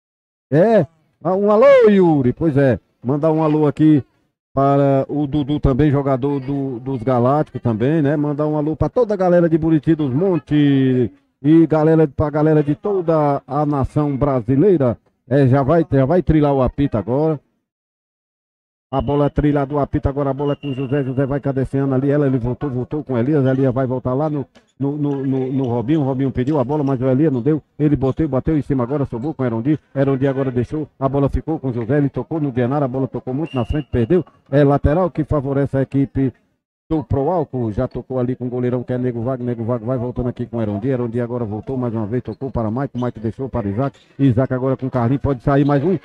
Um alô, Yuri, pois é, mandar um alô aqui para o Dudu também, jogador dos Galácticos também, né? Mandar um alô para toda a galera de Buriti dos Montes e para a galera de toda a nação brasileira. Já vai trilhar o apito agora. A bola é trilhada, o apito agora, a bola é com o José vai cadeceando ali, ele voltou com o Elias vai voltar lá no Robinho, o Robinho pediu a bola, mas o Elias não deu, ele bateu em cima agora, sobrou com o Erondi agora deixou, a bola ficou com o José, ele tocou no Guianara, a bola tocou muito na frente, perdeu, é lateral que favorece a equipe do Proálcool, já tocou ali com o goleirão que é Nego Vago vai voltando aqui com o Erondi agora voltou mais uma vez, tocou para Mike deixou para Isaac agora com o Carlinhos, pode sair mais um.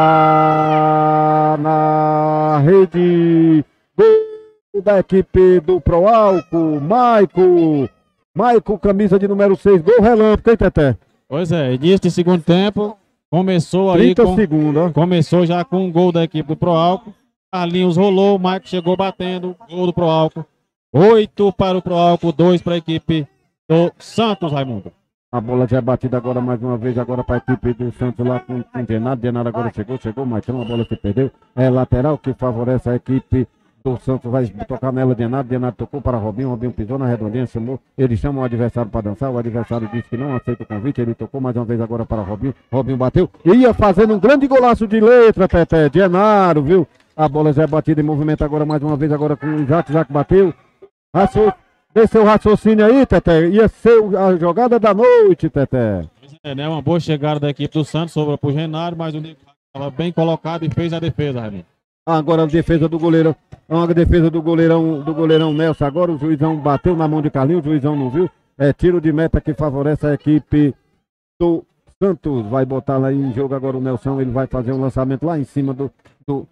Tá na rede da equipe do Proálcool, Maico, camisa de número 6, gol relâmpago, hein, Teté? Pois é, início de segundo tempo, começou aí 30 segundos, começou já com um gol da equipe do Proálcool, Carlinhos rolou, o Maico chegou batendo, gol do Proálcool, 8 para o Proálcool, 2 para a equipe do Santos, Raimundo. A bola já é batida agora mais uma vez, agora para a equipe do Santos lá com o Genaro agora chegou, mas a bola se perdeu. É lateral que favorece a equipe do Santos, vai tocar nela, Genaro tocou para Robinho pisou na redondinha, ele chama o adversário para dançar, o adversário disse que não aceita o convite, ele tocou mais uma vez agora para Robinho bateu, ia fazendo um grande golaço de letra, Teté, Genaro, viu? A bola já é batida em movimento agora mais uma vez, agora com o Isaac bateu, desceu o raciocínio aí, Teté. Ia ser a jogada da noite, Teté. Né? Uma boa chegada da equipe do Santos, sobrou pro Genaro, mas o Nego estava bem colocado e fez a defesa, Raimundo. Agora a defesa do goleirão. A defesa do goleirão Nelson. Agora o juizão bateu na mão de Carlinhos, o juizão não viu. É tiro de meta que favorece a equipe do Santos. Vai botar lá em jogo agora o Nelson. Ele vai fazer um lançamento lá em cima do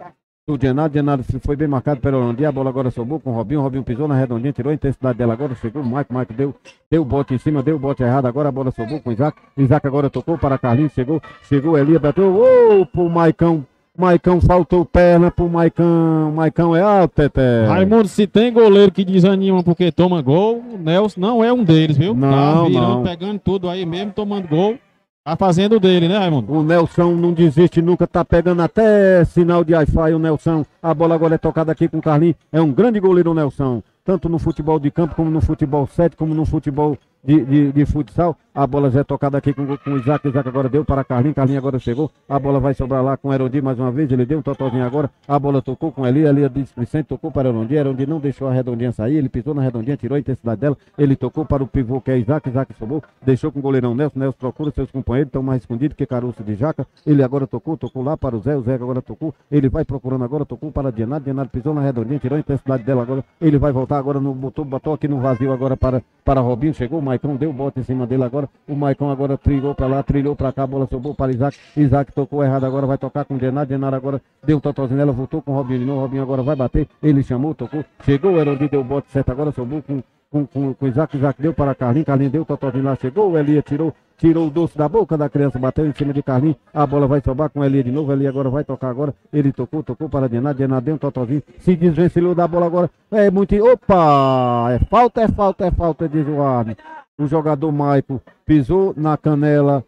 do Genaro foi bem marcado pelo Orlandi, a bola agora sobrou com o Robinho pisou na redondinha, tirou a intensidade dela agora, chegou o Mike deu o bote em cima, deu o bote errado, agora a bola sobrou com o Isaac agora tocou para Carlinhos, chegou Elia, bateu, pro Maicão faltou perna pro Maicão é alto, Teté. Raimundo, se tem goleiro que desanima porque toma gol, o Nelson não é um deles, viu? Não, tá virando, não. pegando tudo aí mesmo, tomando gol. Tá fazendo o dele, né, Raimundo? O Nelson não desiste nunca, tá pegando até sinal de Wi-Fi o Nelson. A bola agora é tocada aqui com o Carlinhos. É um grande goleiro o Nelson. Tanto no futebol de campo, como no futebol 7, como no futebol de futsal. A bola já é tocada aqui com o Isaac. Isaac agora deu para Carlinhos agora chegou. A bola vai sobrar lá com o Erondi mais uma vez. Ele deu um totozinho agora. A bola tocou com Elia displicente, tocou para Erondi. Erondi não deixou a redondinha sair. Ele pisou na redondinha, tirou a intensidade dela. Ele tocou para o pivô que é Isaac sobrou. Deixou com o goleirão Nelson. Nelson procura seus companheiros. Estão mais escondidos que caroço de jaca. Ele agora tocou lá para o Zé agora tocou. Ele vai procurando agora, tocou para Dienado pisou na redondinha, tirou a intensidade dela agora. Ele vai voltar agora, botou aqui no vazio agora para Robinho. Chegou o Maicon, deu o bote em cima dele agora. O Maicon agora trilhou para lá, trilhou para cá, a bola sobrou para Isaac tocou errado agora, vai tocar com o Dienado agora deu um totozinho nela, voltou com o Robinho de novo. Robinho agora vai bater, ele chamou, tocou, chegou o Erodi, deu o bote certo agora, sobrou com Isaac deu para Carlinhos deu o totozinho lá, chegou o Elia, tirou o doce da boca da criança, bateu em cima de Carlinhos, a bola vai sobrar com o Elia de novo, Elia agora vai tocar agora, ele tocou para Dienado deu um totozinho, se desvencilhou da bola agora, é muito, opa, é falta, diz o árbitro. O jogador Maico pisou na canela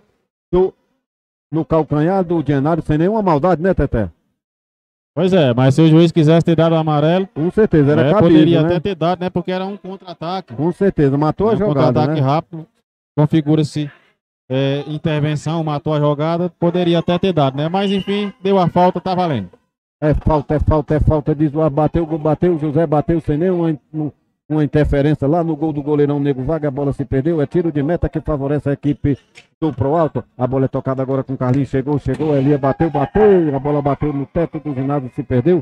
no calcanhar do Dienado, sem nenhuma maldade, né, Teté? Pois é, mas se o juiz quisesse ter dado o amarelo, com certeza, era cabível, poderia né? até ter dado, né? Porque era um contra-ataque. Com certeza, matou a jogada, contra-ataque né? rápido, configura-se intervenção, matou a jogada, poderia até ter dado, né? Mas enfim, deu a falta, tá valendo. É falta, diz o bateu, o José bateu sem nenhuma interferência lá no gol do goleirão Nego Vaga, a bola se perdeu, é tiro de meta que favorece a equipe do Pro Alto, a bola é tocada agora com o Carlinhos, chegou, Elia bateu, a bola bateu no teto do ginásio, se perdeu,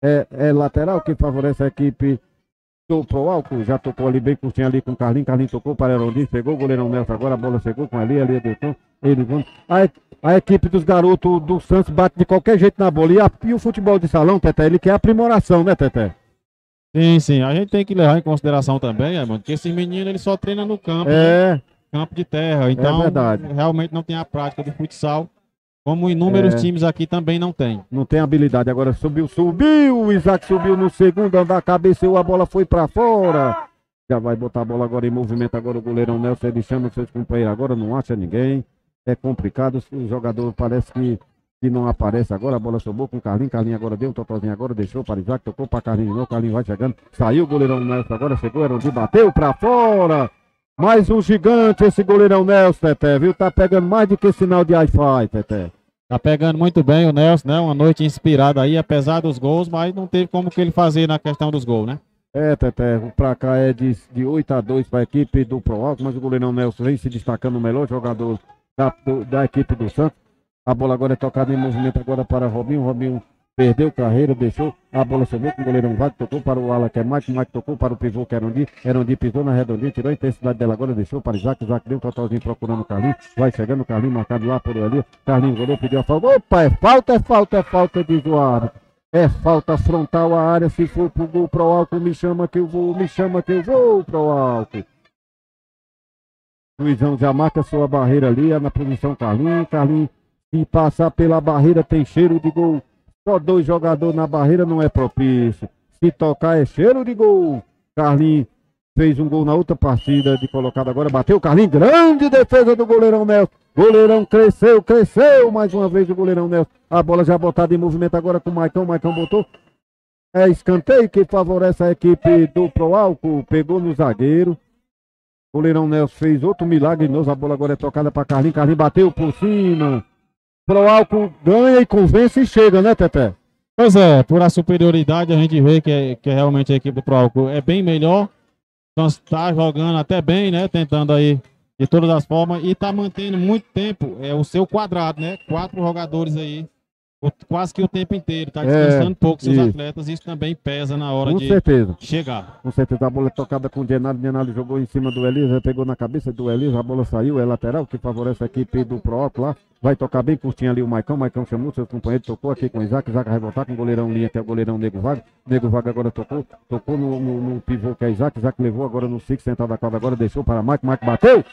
é lateral que favorece a equipe do Pro Alto, já tocou ali bem curtinho ali com o Carlinhos tocou para Erondinho, chegou o goleirão Nelson agora, a bola chegou com Elia deu tom, ele vão, a equipe dos garotos do Santos bate de qualquer jeito na bola, e o futebol de salão, Teté, ele quer aprimoração, né, Teté? Sim, a gente tem que levar em consideração também, mano, que esses meninos eles só treinam no campo, né? Campo de terra, então realmente não tem a prática do futsal, como inúmeros times aqui também não tem. Não tem habilidade, agora subiu, o Isaac subiu no segundo andar, cabeceou, a bola foi pra fora, já vai botar a bola agora em movimento, agora o goleirão Nelson, ele chama os seus companheiros, agora não acha ninguém, é complicado, o jogador parece que não aparece agora, a bola sobrou com o Carlinhos agora deu um totozinho agora, deixou para Isaac, tocou para Carlinhos de novo, Carlinhos vai chegando, saiu o goleirão Nelson agora, chegou, Erondi, bateu para fora, mais um gigante esse goleirão Nelson, Teté, viu, tá pegando mais do que sinal de Wi-Fi, Teté. Tá pegando muito bem o Nelson, né, uma noite inspirada aí, apesar dos gols, mas não teve como que ele fazer na questão dos gols, né? Teté, o placar é de 8-2 para a equipe do Pro Alto, mas o goleirão Nelson vem se destacando o melhor jogador da equipe do Santos. A bola agora é tocada em movimento agora para Robinho perdeu carreira, deixou, a bola subiu com o goleirão Vague, tocou para o ala que é Mike tocou para o pivô que é Erondi pisou na redondinha, tirou a intensidade dela agora, deixou para Isaac deu um totalzinho procurando o Carlinhos, vai chegando o Carlinhos, marcado lá por ali, Carlinhos golou, pediu a falta, opa, é falta, diz o árbitro. É falta frontal à área, se for pro gol Pro Alto, me chama que eu vou, Pro Alto. Luizão já marca sua barreira ali, na posição Carlinhos, se passar pela barreira tem cheiro de gol. Só 2 jogadores na barreira não é propício. Se tocar é cheiro de gol. Carlinhos fez um gol na outra partida de colocado agora, bateu o Carlinhos, grande defesa do goleirão Nelson. Goleirão cresceu mais uma vez o goleirão Nelson. A bola já botada em movimento agora com o Maicon botou. É escanteio que favorece a equipe do Pro Alto, pegou no zagueiro. Goleirão Nelson fez outro milagre de novo, a bola agora é tocada para Carlinhos bateu por cima. Pro Alto ganha e convence e chega, né, Teté? Pois é, por a superioridade a gente vê que realmente a equipe do Pro Alto é bem melhor. Então está jogando até bem, né? Tentando aí de todas as formas e está mantendo muito tempo o seu quadrado, né? 4 jogadores aí quase que o tempo inteiro, tá descansando pouco seus isso. atletas, isso também pesa na hora Com de certeza. chegar. Com certeza a bola é tocada com o Genaro jogou em cima do Elias, pegou na cabeça do Elias, a bola saiu, é lateral, que favorece a equipe do Proop lá. Vai tocar bem curtinho ali o Maicon chamou seus companheiros, tocou aqui com o Isaac vai voltar com o goleirão linha, que é o goleirão Nego Vaga agora tocou no pivô que é Isaac levou agora no Six, central da quadra, agora deixou para Mike bateu,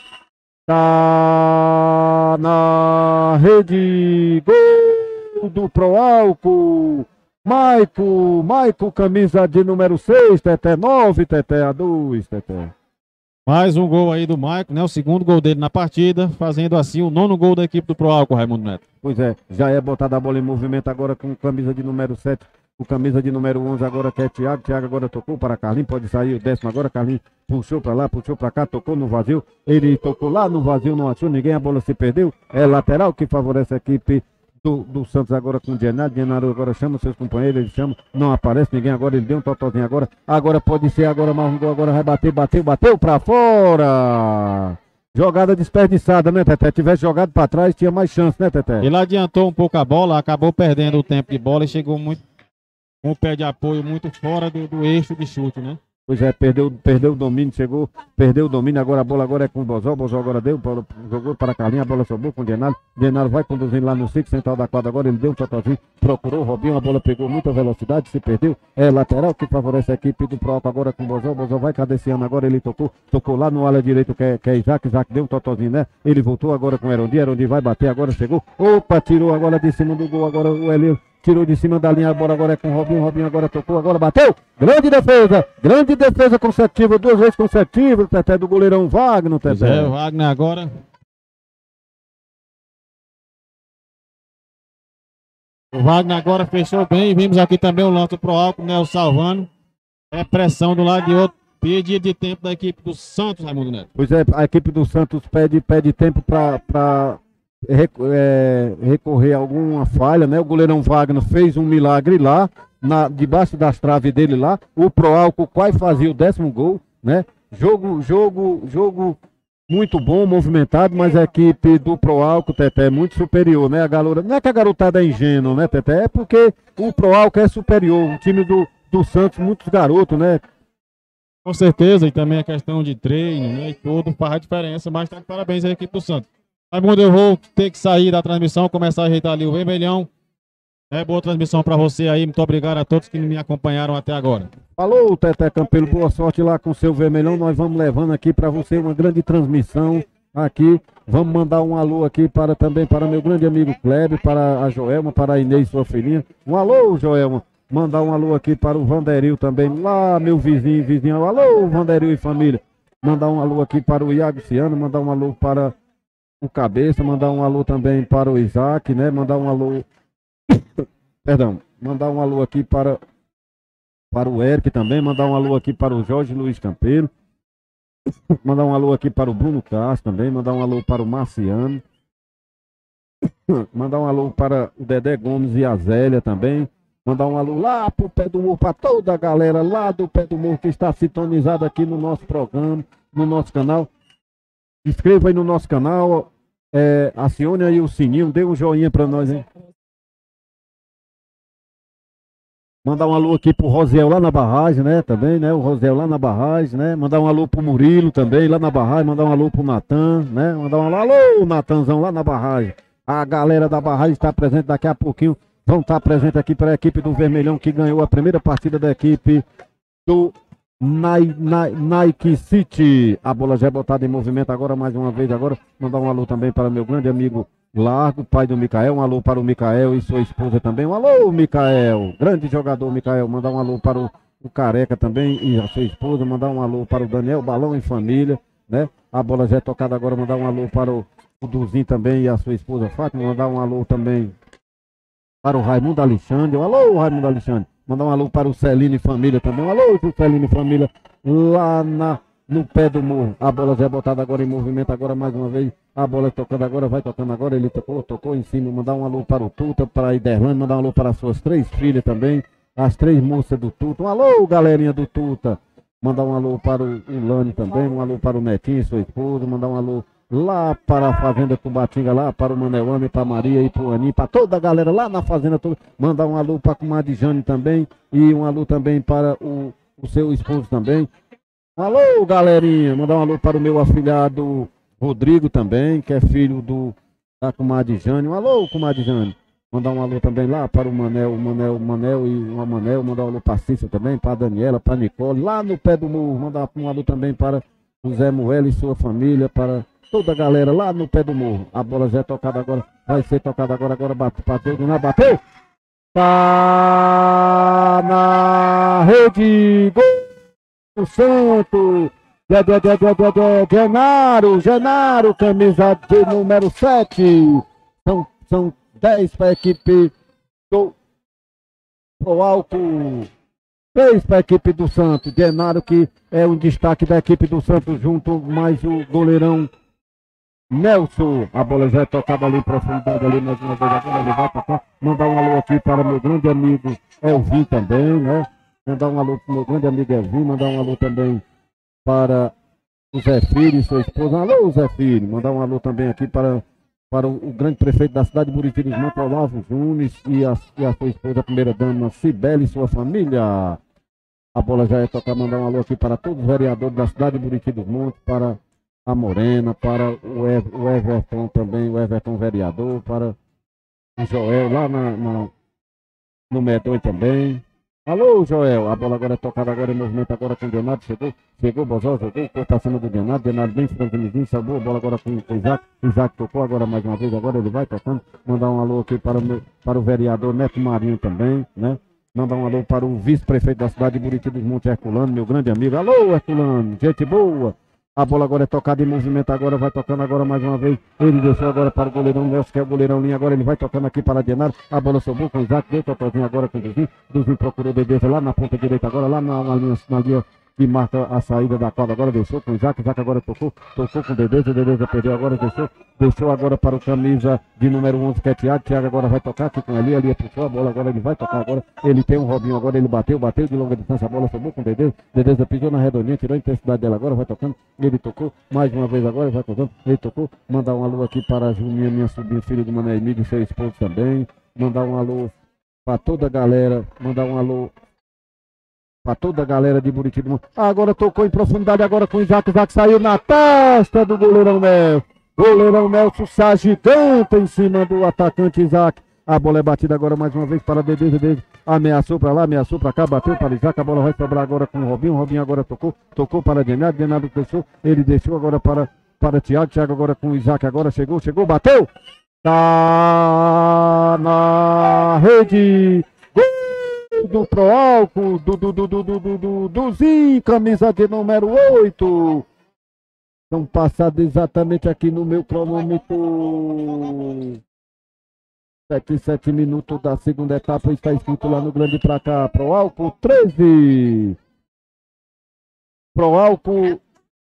tá na rede, gol do Proalco. Maico, camisa de número 6, Teté 9, Teté a 2, Teté. Mais um gol aí do Maico, né? O segundo gol dele na partida, fazendo assim o 9º gol da equipe do Proalco, Raimundo Neto. Pois é, já é botada a bola em movimento agora com camisa de número 7, o camisa de número 11 agora que é Thiago agora tocou para Carlinhos, pode sair o 10º agora, Carlinhos puxou para lá, puxou para cá, tocou no vazio, ele tocou lá no vazio, não achou ninguém, a bola se perdeu, é lateral que favorece a equipe do Santos agora com o Genaro agora chama seus companheiros, ele chama, não aparece ninguém agora, ele deu um totozinho agora pode ser agora mais um gol, agora vai bateu pra fora, jogada desperdiçada, né, Teté? Tivesse jogado pra trás, tinha mais chance, né, Teté? Ele adiantou um pouco a bola, acabou perdendo o tempo de bola e chegou muito com o pé de apoio muito fora do eixo de chute, né? Pois é, perdeu o domínio, perdeu o domínio, agora a bola agora é com o Bozó agora jogou para Carlinhos, a bola sobrou com o Genaro vai conduzindo lá no Six, central da quadra, agora ele deu um totozinho, procurou o Robinho, a bola pegou muita velocidade, se perdeu, é lateral que favorece a equipe do Proalco agora com o Bozó vai cadenciando agora, ele tocou lá no ala direito que é Isaac deu um totozinho, né? Ele voltou agora com o Erondi vai bater, agora chegou, opa, tirou agora de cima do gol, agora o Elias tirou de cima da linha, a bola agora é com o Robinho agora tocou, agora bateu, grande defesa consecutiva, 2 vezes consecutiva, Teté do goleirão Wagner, Teté. O Wagner agora. O Wagner agora fechou bem, vimos aqui também o lance pro alto, né, o salvando, é pressão do lado de outro, pedido de tempo da equipe do Santos, Raimundo Neto. Pois é, a equipe do Santos pede tempo para recorrer a alguma falha, né? O goleirão Wagner fez um milagre lá, debaixo das traves dele lá, o Proalco quase fazia o 10º gol, né? Jogo muito bom, movimentado, mas a equipe do Proalco, Teté, é muito superior, né? Não é que a garotada é ingênua, né, Teté? É porque o Proalco é superior, o time do Santos, muitos garotos, né? Com certeza, e também a questão de treino, né, e tudo faz a diferença, mas tá de parabéns à equipe do Santos. Raimundo, eu vou ter que sair da transmissão, começar a ajeitar ali o vermelhão. Boa transmissão para você aí, muito obrigado a todos que me acompanharam até agora. Falou, Teté Campelo, boa sorte lá com o seu vermelhão, nós vamos levando aqui para você uma grande transmissão aqui. Vamos mandar um alô aqui também para meu grande amigo Kleber, para a Joelma, para a Inês, sua filhinha. Um alô, Joelma. Mandar um alô aqui para o Vanderil também, lá meu vizinho, alô, Vanderil e família. Mandar um alô aqui para o Iago Ciano, mandar um alô para o Cabeça, mandar um alô também para o Isaac, né? Mandar um alô, mandar um alô aqui para o Eric também, mandar um alô aqui para o Jorge Luiz Campelo, mandar um alô aqui para o Bruno Castro também, mandar um alô para o Marciano, mandar um alô para o Dedé Gomes e a Zélia também, mandar um alô lá pro Pé do Morro, para toda a galera lá do Pé do Morro que está sintonizada aqui no nosso programa, no nosso canal. Inscreva aí no nosso canal, acione aí o sininho, dê um joinha pra nós, hein? Mandar um alô aqui pro Rosiel lá na barragem, né? Também, né? O Rosiel lá na barragem, né? Mandar um alô pro Murilo também lá na barragem, mandar um alô pro Natan, né? Mandar um alô, Natanzão lá na barragem. A galera da barragem está presente daqui a pouquinho, vão estar presentes aqui para a equipe do Vermelhão que ganhou a primeira partida da equipe do Nike City. A bola já é botada em movimento agora, mais uma vez agora. Mandar um alô também para meu grande amigo Largo, pai do Micael. Um alô para o Micael e sua esposa também. Um alô, Micael, grande jogador Micael. Mandar um alô para o Careca também e a sua esposa. Mandar um alô para o Daniel Balão e família, né? A bola já é tocada agora. Mandar um alô para o Duzinho também e a sua esposa Fátima. Mandar um alô também para o Raimundo Alexandre. Um alô, Raimundo Alexandre. Mandar um alô para o Celino e família também. Um alô, Celino e família lá no Pé do Morro. A bola já é botada agora em movimento agora mais uma vez. A bola tocando agora, vai tocando agora. Ele tocou em cima. Mandar um alô para o Tuta, para a Iderlane. Mandar um alô para as suas 3 filhas também. As 3 moças do Tuta. Um alô, galerinha do Tuta. Mandar um alô para o Lani também. Um alô para o Netinho, sua esposa. Mandar um alô lá para a Fazenda Tubatinga, lá para o Manel Homem, para Maria e para o Aninho, para toda a galera lá na Fazenda. Mandar um alô para a comadre Jane também, e um alô também para o seu esposo também. Alô, galerinha, mandar um alô para o meu afilhado Rodrigo também, que é filho da comadre Jane. Um alô, comadre Jane. Mandar um alô também lá para o Manel e o Manel. Mandar um alô para a Cícia também, para a Daniela, para a Nicole, lá no pé do morro. Mandar um alô também para o Zé Moel e sua família, para toda a galera lá no pé do morro. A bola já é tocada agora, vai ser tocada agora bateu, não bateu? Tá na rede, gol! O Santo, Genaro, camisa de número 7. São 10 para a equipe do Pro Alto, 3 para a equipe do Santo. Genaro, que é um destaque da equipe do Santo, junto mais o goleirão Nelson. A bola já é tocada ali em profundidade, ali mais uma vez. Agora ele vai tocar. Mandar um alô aqui para meu grande amigo Elvin também, né? Mandar um alô para o meu grande amigo Elvin, mandar um alô também para o Zé Filho e sua esposa. Alô, Zé Filho. Mandar um alô também aqui para o grande prefeito da cidade de Buriti dos Montes, Olavo Júnior, e a sua esposa, a primeira dama, Cibele e sua família. A bola já é tocar, mandar um alô aqui para todos os vereadores da cidade de Buriti dos Montes, para a Morena, para o Everton também, o Everton vereador, para o Joel lá no Medonho também. Alô, Joel, a bola agora é tocada, agora em movimento, agora com o Leonardo, chegou o Bozó, jogou, corta acima do Leonardo bem franzinizinho, salvou a bola agora com o Isaac tocou agora mais uma vez, agora ele vai tocando, mandar um alô aqui para o vereador Neto Marinho também, né? Mandar um alô para o vice-prefeito da cidade de Buriti dos Montes, Herculano, meu grande amigo. Alô, Herculano, gente boa. A bola agora é tocada em movimento, agora vai tocando agora mais uma vez. Ele deixou agora para o goleirão Nelson, que é o goleirão Linha. Agora ele vai tocando aqui para Genaro. A bola sobrou com o Isaac, deu totozinho agora com o Duzinho. Duzinho procurou Dedeza lá na ponta direita, agora lá na linha que marca a saída da quadra. Agora deixou com o Isaac agora tocou com o Dedeza perdeu agora, deixou agora para o camisa de número 11, que é Thiago agora vai tocar aqui com ali puxou a bola, agora ele vai tocar agora. Ele tem um Robinho agora, ele bateu de longa distância, a bola sobrou com o Dedeza pisou na redondinha, tirou a intensidade dela agora, vai tocando. Ele tocou mais uma vez agora, vai tocando. Ele tocou, mandar um alô aqui para a Juninha, minha sobrinha, filha do Mané Emílio, seu esposo também. Mandar um alô para toda a galera, mandar um alô para toda a galera de Buriti do Monte. Agora tocou em profundidade agora com o Isaac saiu na testa do goleirão Nelson. Goleirão Nelson se agiganta em cima do atacante Isaac. A bola é batida agora mais uma vez para Dedeza. Ameaçou para lá, ameaçou para cá, bateu para Isaac. A bola vai sobrar agora com o Robinho. O Robinho agora tocou para Genaro deixou. Ele deixou agora para Thiago agora com o Isaac. Agora chegou, bateu. Tá na rede. Do Pro Álcool, do Zinho, camisa de número 8. Estão passados exatamente aqui no meu cronômetro 7 minutos da segunda etapa. Está escrito lá no grande pra cá, Pro Álcool 13. Pro Álcool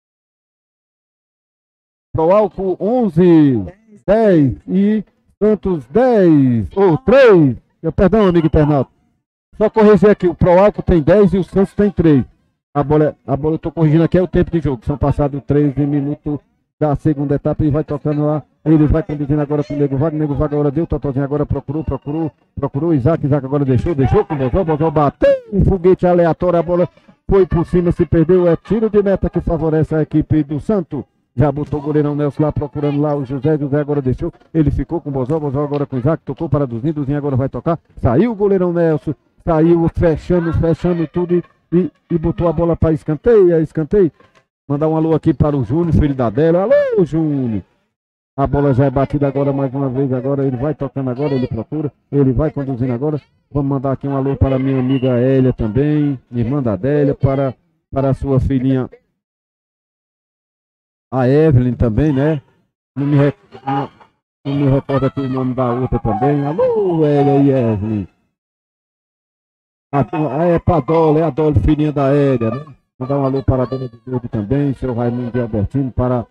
11, 10 e Santos 10, ou 3. Perdão, amigo internauta. Só corrigir aqui, o Pro Álcool tem 10 e o Santos tem 3. A bola eu tô corrigindo aqui, é o tempo de jogo. São passados 13 minutos da segunda etapa e vai tocando lá. Ele vai conduzindo agora com o Nego Vaga agora deu, Totozinho agora procurou, Isaac agora deixou com o Bozó bateu um foguete aleatório, a bola foi por cima, se perdeu, é tiro de meta que favorece a equipe do Santos. Já botou o goleirão Nelson lá, procurando lá o José agora deixou, ele ficou com o Bozó agora com o Isaac, tocou para Duzinho agora vai tocar, saiu o goleirão Nelson, saiu fechando tudo e botou a bola para escanteio. Mandar um alô aqui para o Júnior, filho da Adélia. Alô, Júnior. A bola já é batida agora mais uma vez. Agora ele vai tocando agora, ele procura. Ele vai conduzindo agora. Vamos mandar aqui um alô para minha amiga Hélia também, irmã da Adélia, para a sua filhinha, a Evelyn também, né? Não me recordo aqui o nome da outra também. Alô, Hélia e Evelyn. É a Dolly, filhinha da Hélia, né? Mandar um alô para a dona de Deus também, seu Raimundo de Albertino, para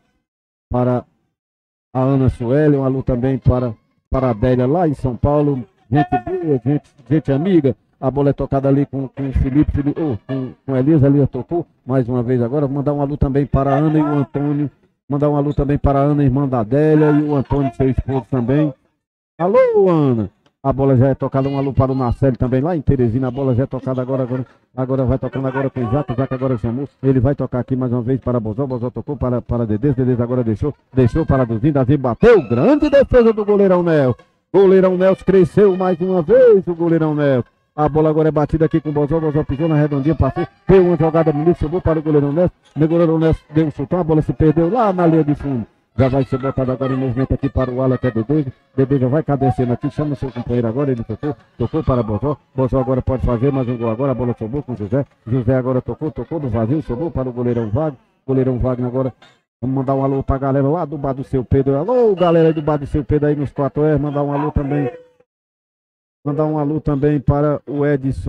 a Ana Sueli, um alô também para a Adélia lá em São Paulo, gente boa, gente amiga. A bola é tocada ali com o com Elisa tocou, mais uma vez agora. Vou mandar um alô também para a Ana e o Antônio, Mandar um alô também para a Ana, irmã da Adélia, e o Antônio, seu esposo também. Alô, Ana. A bola já é tocada, um alô para o Marcelo também, lá em Teresina. A bola já é tocada agora vai tocando agora com o Jato agora chamou. Ele vai tocar aqui mais uma vez para Bozó. Bozó tocou para Dedês agora deixou para Duzinho. Davi bateu, grande defesa do goleirão Nelson. Goleirão Nelson cresceu mais uma vez, o goleirão Nelson. A bola agora é batida aqui com o Bozó pisou na redondinha, passou, deu uma jogada bonita, subiu para o goleirão Nelson. O goleirão Nelson deu um chutão, a bola se perdeu lá na linha de fundo. Já vai ser botado agora em movimento aqui para o ala, que é Dedê. Dedê já vai cadecendo aqui, chama o seu companheiro agora, ele tocou para Bozó. Bozó agora pode fazer mais um gol agora, a bola sobrou com o José. José agora tocou no vazio, sobrou para o goleirão Wagner. Goleirão Wagner agora, vamos mandar um alô para a galera lá do bar do seu Pedro. Alô, galera do bar do seu Pedro aí nos 4R, mandar um alô também. Mandar um alô também para o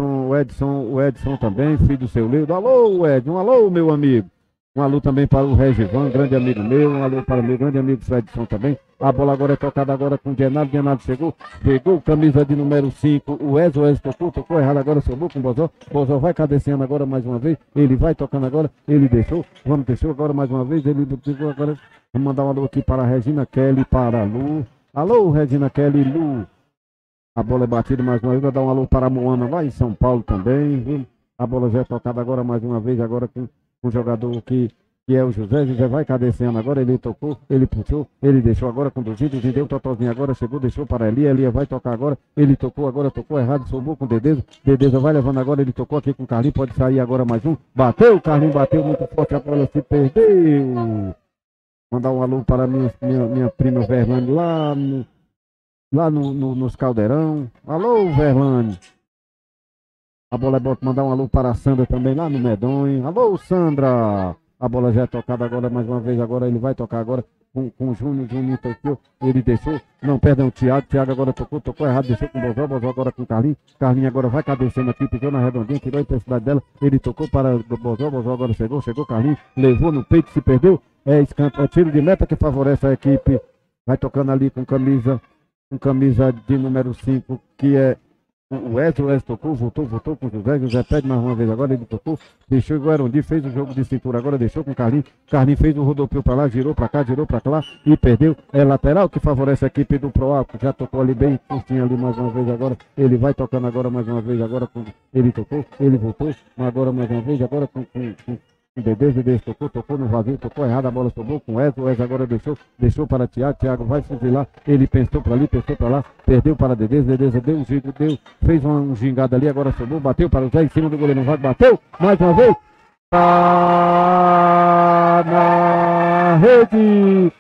Edson também, filho do seu Leudo. Alô, Edson, alô, meu amigo. Um alô também para o Regivan, grande amigo meu. Um alô para o meu grande amigo Fredson também. A bola agora é tocada agora com o Genado. Genado pegou camisa de número 5. O Ezio tocou errado agora, sobrou com o Bozó. Bozó vai cadecendo agora mais uma vez. Ele vai tocando agora, ele deixou agora mais uma vez. Ele pegou agora. Vamos mandar um alô aqui para a Regina Kelly, para a Lu. Alô, Regina Kelly, Lu. A bola é batida mais uma vez. Vai dar um alô para a Moana lá em São Paulo também. Viu? A bola já é tocada agora mais uma vez, agora com o jogador que é o José. José vai cadecendo agora, ele tocou, ele puxou, ele deixou agora conduzido, deu o totozinho agora, chegou, deixou para Elia. Elia vai tocar agora, ele tocou agora, tocou errado, sobrou com o Dedeza. Dedeza vai levando agora, ele tocou aqui com o Carlinhos, pode sair agora mais um. Bateu, o Carlinhos bateu muito forte, a bola se perdeu. Mandar um alô para minha prima Verlane lá nos Caldeirão. Alô, Verlane. A bola é bota, mandar um alô para a Sandra também lá no Medonho. Alô, Sandra. A bola já é tocada agora mais uma vez. Agora ele vai tocar agora com o Júnior. Júnior tocou. Ele deixou. Não, perdão, o Thiago. Thiago agora tocou errado. Deixou com o Bozó. Bozó agora com o Carlinhos. Carlinhos agora vai cadecendo aqui. Pisou na redondinha. Tirou a intensidade dela. Ele tocou para o Bozó. Bozó agora chegou. Carlinhos levou no peito. Se perdeu. É tiro de meta que favorece a equipe. Vai tocando ali com camisa de número 5, que é o Ezio tocou, voltou com o José pede mais uma vez agora, ele tocou, deixou o Guarandi, fez o jogo de cintura agora, deixou com o Carlinhos fez o rodopio para lá, girou para cá e perdeu, é lateral que favorece a equipe do Proalco, já tocou ali bem curtinho ali mais uma vez agora, ele vai tocando agora mais uma vez agora, ele tocou, ele voltou, agora mais uma vez, agora com Dedê tocou no vazio, tocou errado, a bola sobrou com o Ezio agora deixou para Thiago vai fuzilar, ele pensou para ali, pensou para lá, perdeu para Dedê deu um giro, fez um gingado ali, agora sobrou, bateu para o Zé em cima do goleiro, bateu, mais uma vez, tá na rede,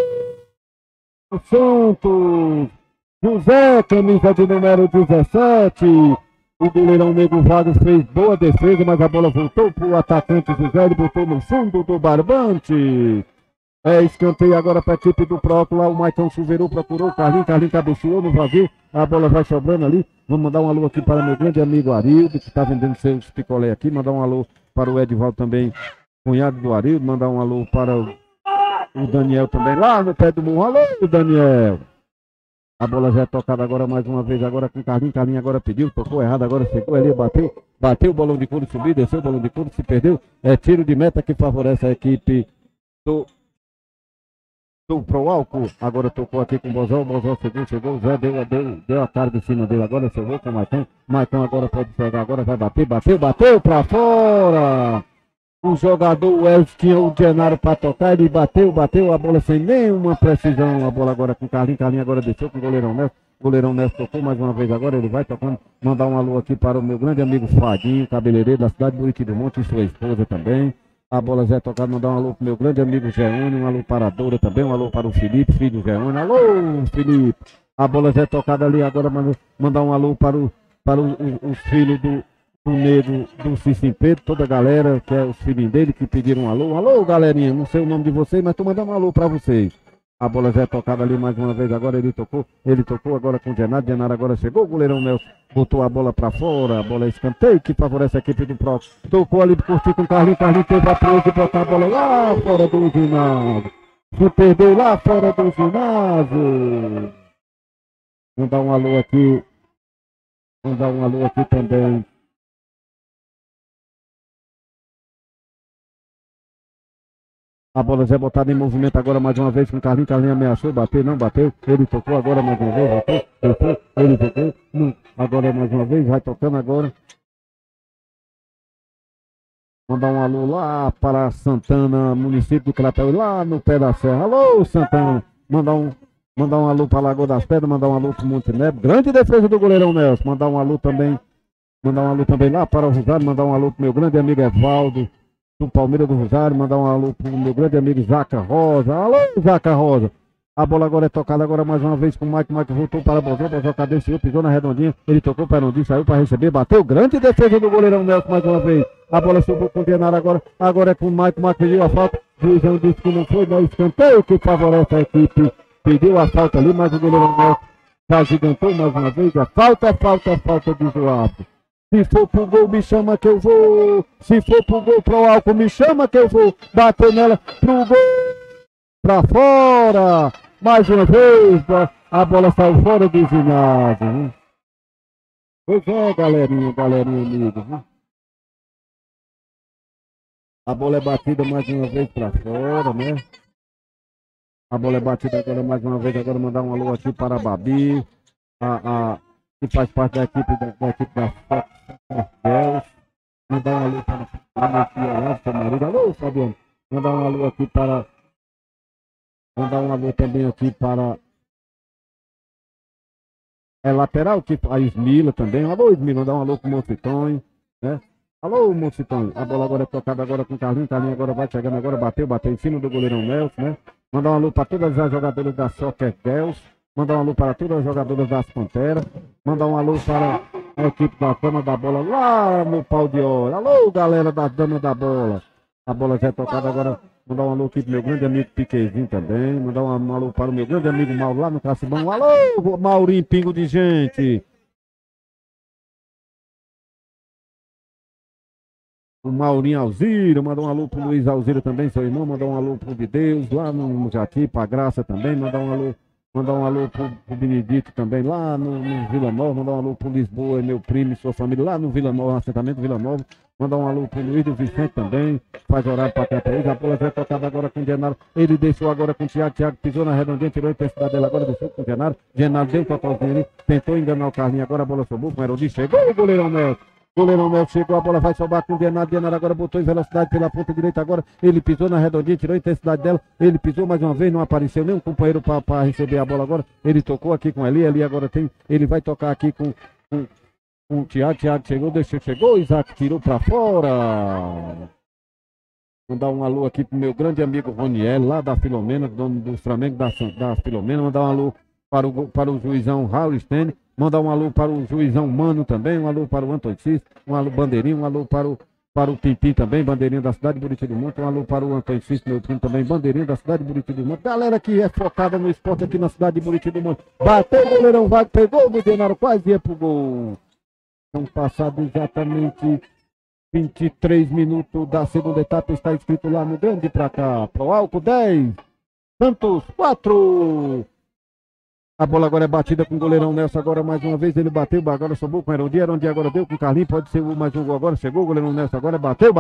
o Santos, José, camisa de número 17, o goleirão Nego Vago fez boa defesa, mas a bola voltou para o atacante José, ele botou no fundo do barbante. É escanteio agora para a equipe do Próculo, lá o Maicon chuveirou, procurou o Carlinhos cabeceou no vazio, a bola vai sobrando ali. Vamos mandar um alô aqui para meu grande amigo Arildo, que está vendendo seus picolé aqui, mandar um alô para o Edivaldo também, cunhado do Arildo, mandar um alô para o Daniel também, lá no pé do morro. Alô, Daniel! A bola já é tocada agora mais uma vez, agora com o Carlinhos. Carlinhos agora pediu, tocou errado, agora chegou ali, bateu o balão de couro, subiu, desceu o balão de couro, se perdeu. É tiro de meta que favorece a equipe do Proalco. Agora tocou aqui com o Bozó chegou, o Zé deu a carga em cima dele, agora chegou com o Maicon agora pode pegar, agora vai bateu pra fora. O jogador Wells tinha o Genaro para tocar, ele bateu a bola sem nenhuma precisão, a bola agora com o Carlinhos agora deixou com o goleirão Nelson tocou mais uma vez agora, ele vai tocando, mandar um alô aqui para o meu grande amigo Fadinho, cabeleireiro da cidade de Buriti do Monte, e sua esposa também. A bola já é tocada, mandar um alô para o meu grande amigo Geone, um alô para a Dora também, um alô para o Felipe, filho do Geone, alô Felipe. A bola já é tocada ali agora, mandar um alô para os filhos do Nego do Cicim Pedro, toda a galera, que é os filhinhos dele, que pediram um alô, galerinha, não sei o nome de vocês, mas tô mandando um alô pra vocês. A bola já é tocada ali mais uma vez, agora ele tocou agora com o Genaro agora chegou, o goleirão Nelson botou a bola pra fora, a bola é escanteio, que favorece a equipe do Pro. Tocou ali, curtiu com o Carlinhos teve a presa de botar a bola lá fora do ginásio. Se perdeu lá fora do ginásio. Vamos dar um alô aqui também A bola já é botada em movimento agora mais uma vez com o Carlinhos. Carlinhos ameaçou, bateu, não bateu. Ele tocou agora mais uma vez, tocou, ele tocou. Não. Agora mais uma vez, vai tocando agora. Mandar um alô lá para Santana, município de Crateús, lá no pé da serra. Alô, Santana. Mandar um alô para Lagoa das Pedras, mandar um alô para o Montenegro. Grande defesa do goleirão Nelson. Mandar um alô também lá para o Rosário, mandar um alô para o meu grande amigo Evaldo, do Palmeiras do Rosário, mandar um alô para o meu grande amigo Zaca Rosa. Alô, Zaca Rosa. A bola agora é tocada agora mais uma vez com o Mike. Mike voltou para a bola, para jogar desse, pisou na redondinha, ele tocou para Rondinho, saiu para receber, bateu. Grande defesa do goleirão Nelson mais uma vez. A bola subiu com o Denaro agora é com o Mike. Mike pediu a falta, o juizão disse que não foi, não, escanteio que favorece a equipe. Pediu a falta ali, mas o goleirão Nelson já gigantou mais uma vez. A falta de Joapo. Se for pro gol, me chama que eu vou. Se for pro gol, pro álcool, me chama que eu vou. Bateu nela pro gol. Pra fora. Mais uma vez. A bola saiu fora do ginásio. Pois é, galerinha, amigo. A bola é batida mais uma vez pra fora, né? A bola é batida agora mais uma vez. Agora mandar um alô aqui para a Babi. Que faz parte da equipe da Deus. Mandar um alô para o marido. Alô, Fabiano. Mandar um alô aqui para. Mandar um alô também aqui para. Lateral, que a Ismila também. Alô, Ismila. Mandar um alô para o Mocitonho, né? Alô, Mocitonho. A bola agora é tocada agora com o Carlinhos. Carlinhos agora vai chegando agora. Bateu em cima do goleirão Nelson, né? Mandar um alô para todas as jogadoras da Soccer Deus. Mandar um alô para todas as jogadoras das Panteras. Mandar um alô para a equipe da Dama da Bola lá no Pau de Ouro. Alô, galera da Dama da Bola. A bola já é tocada agora. Mandar um alô aqui pro meu grande amigo Piquezinho também. Mandar um alô para o meu grande amigo Mauro lá no Cacibão. Alô, Maurinho, pingo de gente. O Maurinho Alziro. Mandar um alô pro Luiz Alziro também, seu irmão. Mandar um alô pro de Deus lá no Jati, pra Graça também. Mandar um alô pro Benedito também, lá no Vila Nova. Mandar um alô pro Lisboa, meu primo e sua família, lá no Vila Nova, no assentamento Vila Nova. Mandar um alô pro Luiz do Vicente também, faz horário para Crateús. A bola já é tocada agora com o Genaro. Ele deixou agora com o Thiago. Thiago pisou na redondinha, tirou a intensidade dela agora, deixou com o Genaro. Genaro deu totalzinho ali, tentou enganar o Carlinhos. Agora a bola sobrou com o Herodi. Chegou o goleirão Nelson. Goleirão Nelson chegou, a bola vai sobrar com o Genaro. Genaro agora botou em velocidade pela ponta direita agora. Ele pisou na redondinha, tirou a intensidade dela. Ele pisou mais uma vez, não apareceu nenhum companheiro para receber a bola agora. Ele tocou aqui com ali agora tem. Ele vai tocar aqui com o Thiago. Thiago chegou. Isaac tirou para fora. Mandar um alô aqui pro meu grande amigo Roniel, lá da Filomena, dono do Flamengo da Filomena. Mandar um alô para o juizão Raul Stene. Mandar um alô para o juizão Mano também, um alô para o Antônio Cis, um alô Bandeirinho, um alô para o Pimpim também, Bandeirinho da cidade de Buriti do Monte, um alô para o Antônio Cis, meu primo também, Bandeirinho da cidade de Buriti do Monte. Galera que é focada no esporte aqui na cidade de Buriti do Monte. Bateu o goleirão Vago, pegou o Genaro, quase ia pro gol. São passados exatamente 23 minutos da segunda etapa, está escrito lá no grande pra cá. Pro Álcool 10, Santos 4. A bola agora é batida com o goleirão Nelson. Agora mais uma vez ele bateu. Agora sobrou com o Herodi. Herodi agora deu com o Carlinhos. Pode ser mais um gol agora. Chegou o goleirão Nelson. Agora bateu.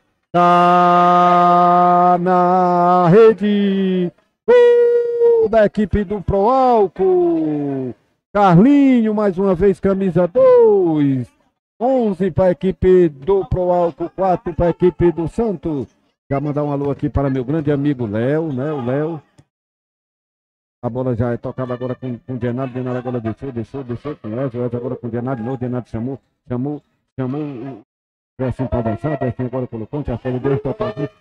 Tá na rede. Gol da equipe do Pro Álcool. Carlinho mais uma vez, camisa 2. 11 para a equipe do Pro Álcool. 4 para a equipe do Santos. Já mandar um alô aqui para meu grande amigo Léo, né? O Léo. A bola já é tocada agora com o Genaro. Genaro agora deixou com o Wesley agora com o Genaro de novo. Genaro chamou o Zecinho para dançar. Zecinho agora colocou, já foi, deu totalzinho.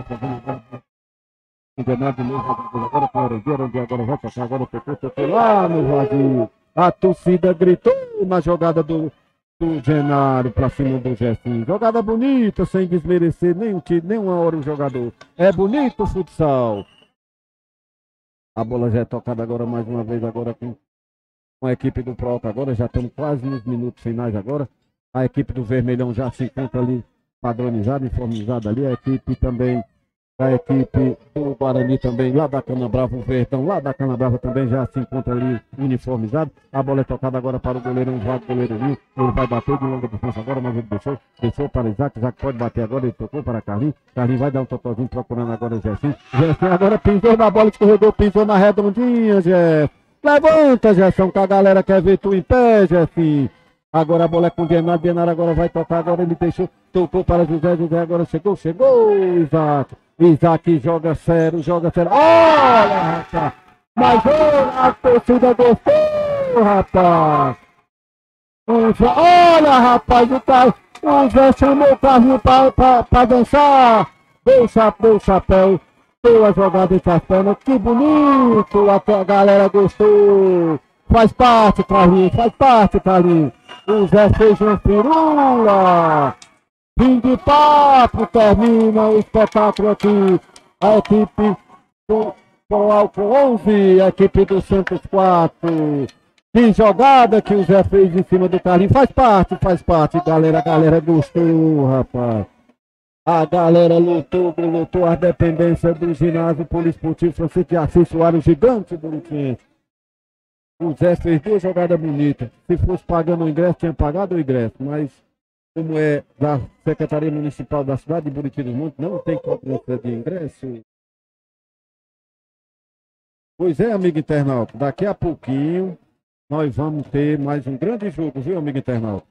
O Genaro de novo agora com o Herodi agora vai tocar, agora tocou lá no vazio. A torcida gritou na jogada do Genaro para cima do Zecinho. Jogada bonita, sem desmerecer nenhuma hora o jogador. É bonito o futsal. A bola já é tocada agora mais uma vez agora com a equipe do Proca. Agora já estamos quase nos minutos finais agora. A equipe do Vermelhão já se encontra ali padronizada, informizada ali. A equipe também A equipe do Guarani também, lá da Canabrava, o Verdão, lá da Canabrava também já se encontra ali uniformizado. A bola é tocada agora para o goleirão Vago, goleiro Nil. Ele vai bater de longa distância agora, mas ele deixou para Isaac. Isaac pode bater agora, ele tocou para Carlinhos. Carlinhos vai dar um totozinho procurando agora o Gerson. Gerson agora pisou na bola, escorregou, pisou na redondinha, Gerson. Levanta, Gerson, que a galera quer ver tu em pé, Gerson. Agora a bola é com o Dienar, Dienar agora vai tocar, agora ele deixou, tocou para José, José agora chegou, Isaac. Isaac joga sério, olha, rapaz, mas olha, a torcida gostou, rapaz. Olha, rapaz, o Zé chamou o Carlinho pra dançar, deu o chapéu, deu a jogada entre as pernas, que bonito, a galera gostou. Faz parte, Carlinhos, faz parte, Carlinhos. O Zé fez uma firula. Fim de papo, termina o espetáculo aqui. A equipe do Coral com 11, a equipe do Santos 4. Que jogada que o Zé fez em cima do Carlinhos. Faz parte, galera. A galera gostou, rapaz. A galera lutou a dependência do ginásio poliesportivo Francisco de Assis Soares, gigante do Luquinhas. O Zé fez duas jogadas bonitas. Se fosse pagando o ingresso, tinha pagado o ingresso. Mas, como é da Secretaria Municipal da cidade de Buriti dos Montes, não tem cobrança de ingresso. Pois é, amigo internauta. Daqui a pouquinho, nós vamos ter mais um grande jogo, viu, amigo internauta?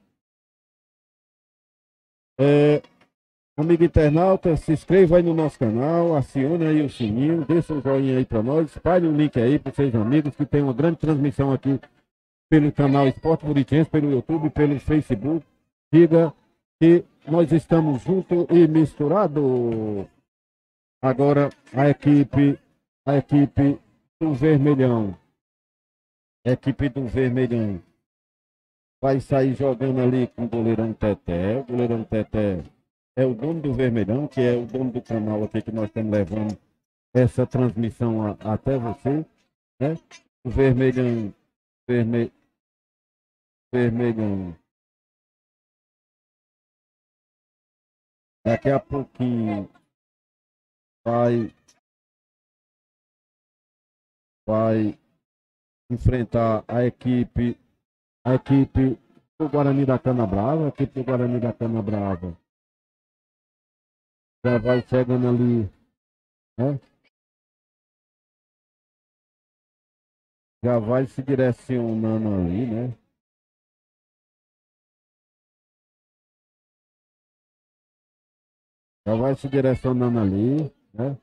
Amigo internauta, se inscreva aí no nosso canal, acione aí o sininho, deixa o joinha aí para nós, espalhe o link aí para os seus amigos, que tem uma grande transmissão aqui pelo canal Esporte Buritiense, pelo YouTube, pelo Facebook. Diga que nós estamos juntos e misturados. Agora a equipe do Vermelhão. A equipe do Vermelhão vai sair jogando ali com o goleirão Teté. O goleirão Teté é o dono do Vermelhão, que é o dono do canal aqui que nós estamos levando essa transmissão até você, né? O Vermelhão, Vermelhão. Daqui a pouquinho vai enfrentar a equipe do Guarani da Canabrava, a equipe do Guarani da Canabrava. Já vai chegando ali, né? Já vai se direcionando ali, né? Já vai se direcionando ali, né?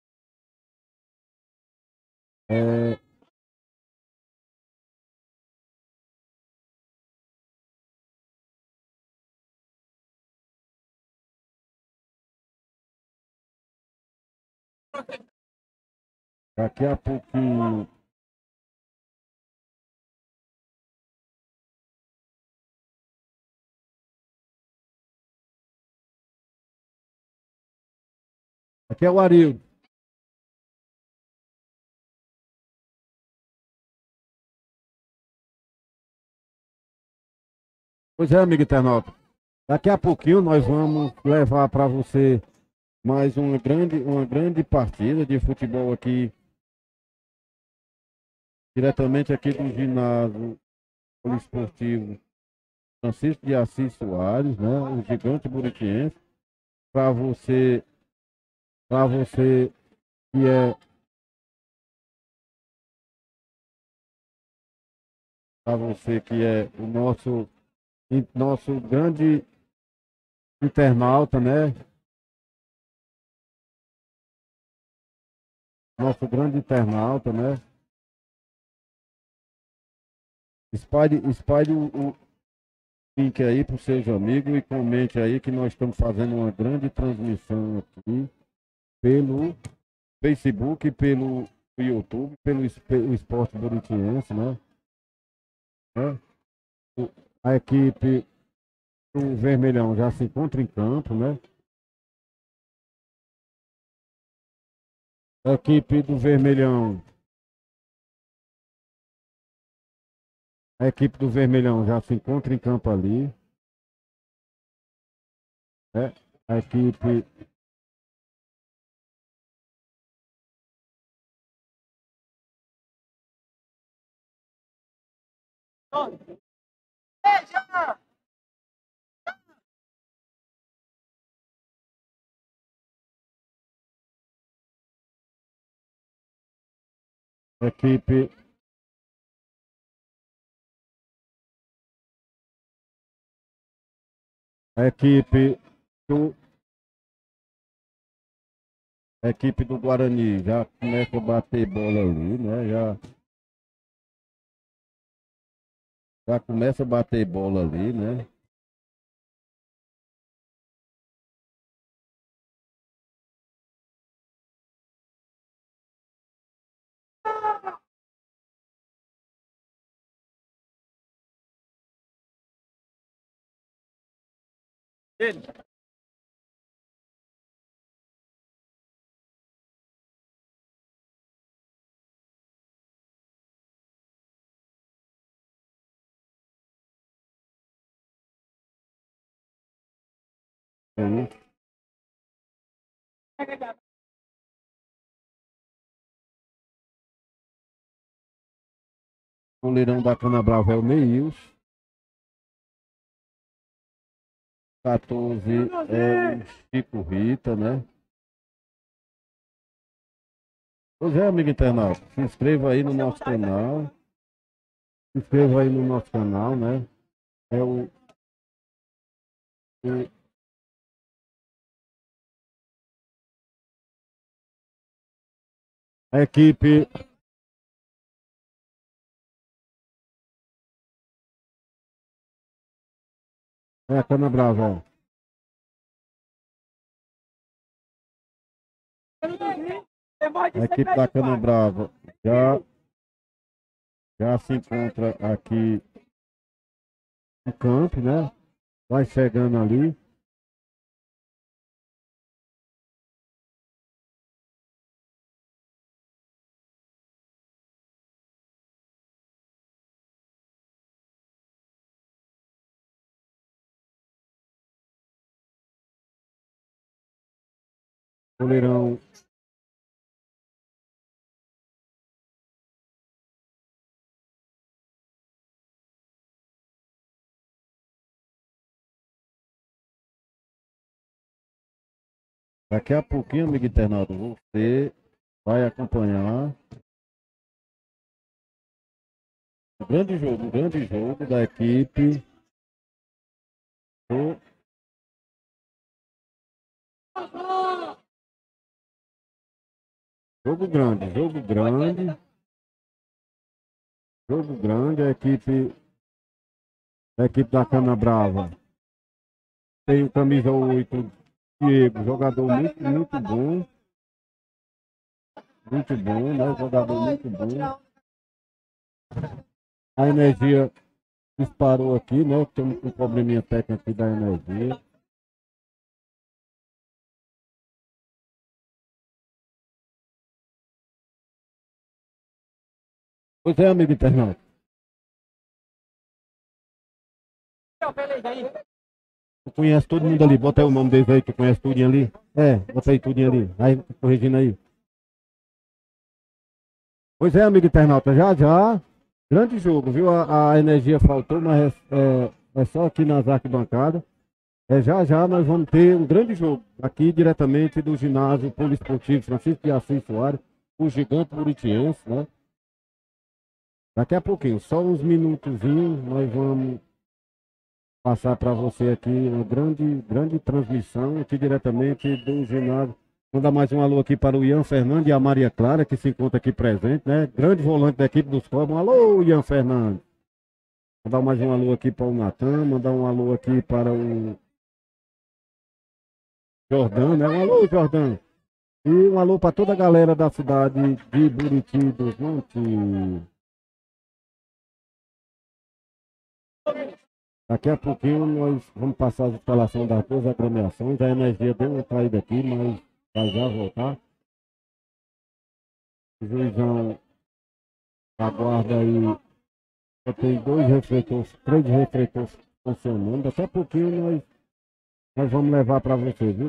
Daqui a pouquinho. Aqui é o Arildo. Pois é, amigo internauta. Daqui a pouquinho nós vamos levar para você mais uma grande partida de futebol aqui, diretamente aqui do ginásio poliesportivo Francisco de Assis Soares, né? O gigante buritiense, para você que é o nosso grande internauta, né? Nosso grande internauta, né? Espalhe o link aí para os seus amigos e comente aí que nós estamos fazendo uma grande transmissão aqui pelo Facebook, pelo YouTube, pelo Esporte Buritiense, né? A equipe do Vermelhão já se encontra em campo, né? A equipe do Vermelhão. A equipe do Vermelhão já se encontra em campo ali. Né? A equipe Equipe. Equipe do. Equipe do Guarani já começa a bater bola ali, né? Já começa a bater bola ali, né? Sim. O goleirão da Canabrava é o Neils. 14 é o Chico Rita, né? Pois é, amigo internauta. Se inscreva aí no nosso canal. Se inscreva aí no nosso canal, né? É o- a equipe. É a Canabrava. A equipe da Canabrava já se encontra aqui no campo, né? Vai chegando ali. Goleirão. Daqui a pouquinho, amigo internauta, você vai acompanhar o grande jogo da equipe do jogo grande, a equipe da Canabrava tem o camisa 8, Diego, jogador muito bom, né? Jogador muito bom. A energia disparou aqui, né? Temos um probleminha técnico aqui da energia. Pois é, amigo internauta. Tu conhece todo mundo ali, bota aí o nome deles aí, tu conhece tudinho ali. É, bota aí tudinho ali. Aí, corrigindo aí. Pois é, amigo internauta, já. Grande jogo, viu? A energia faltou, mas é só aqui nas arquibancadas. Já nós vamos ter um grande jogo aqui diretamente do ginásio poliesportivo Francisco de Assis Soares, o gigante buritiense, né? Daqui a pouquinho, só uns minutozinhos, nós vamos passar para você aqui uma grande transmissão aqui diretamente do ginásio. Mandar mais um alô aqui para o Ian Fernandes e a Maria Clara, que se encontra aqui presente, né? Grande volante da equipe dos Cobras. Um alô, Ian Fernandes. Mandar mais um alô aqui para o Natan, mandar um alô aqui para o Jordão, né? Um alô, Jordão. E um alô para toda a galera da cidade de Buriti dos Montes. Daqui a pouquinho nós vamos passar a instalação das duas agremiações. A energia deu uma caída aqui, mas vai já voltar. O juizão aguarda aí. Já tem três refletores funcionando. Daqui a pouquinho nós vamos levar para você, viu,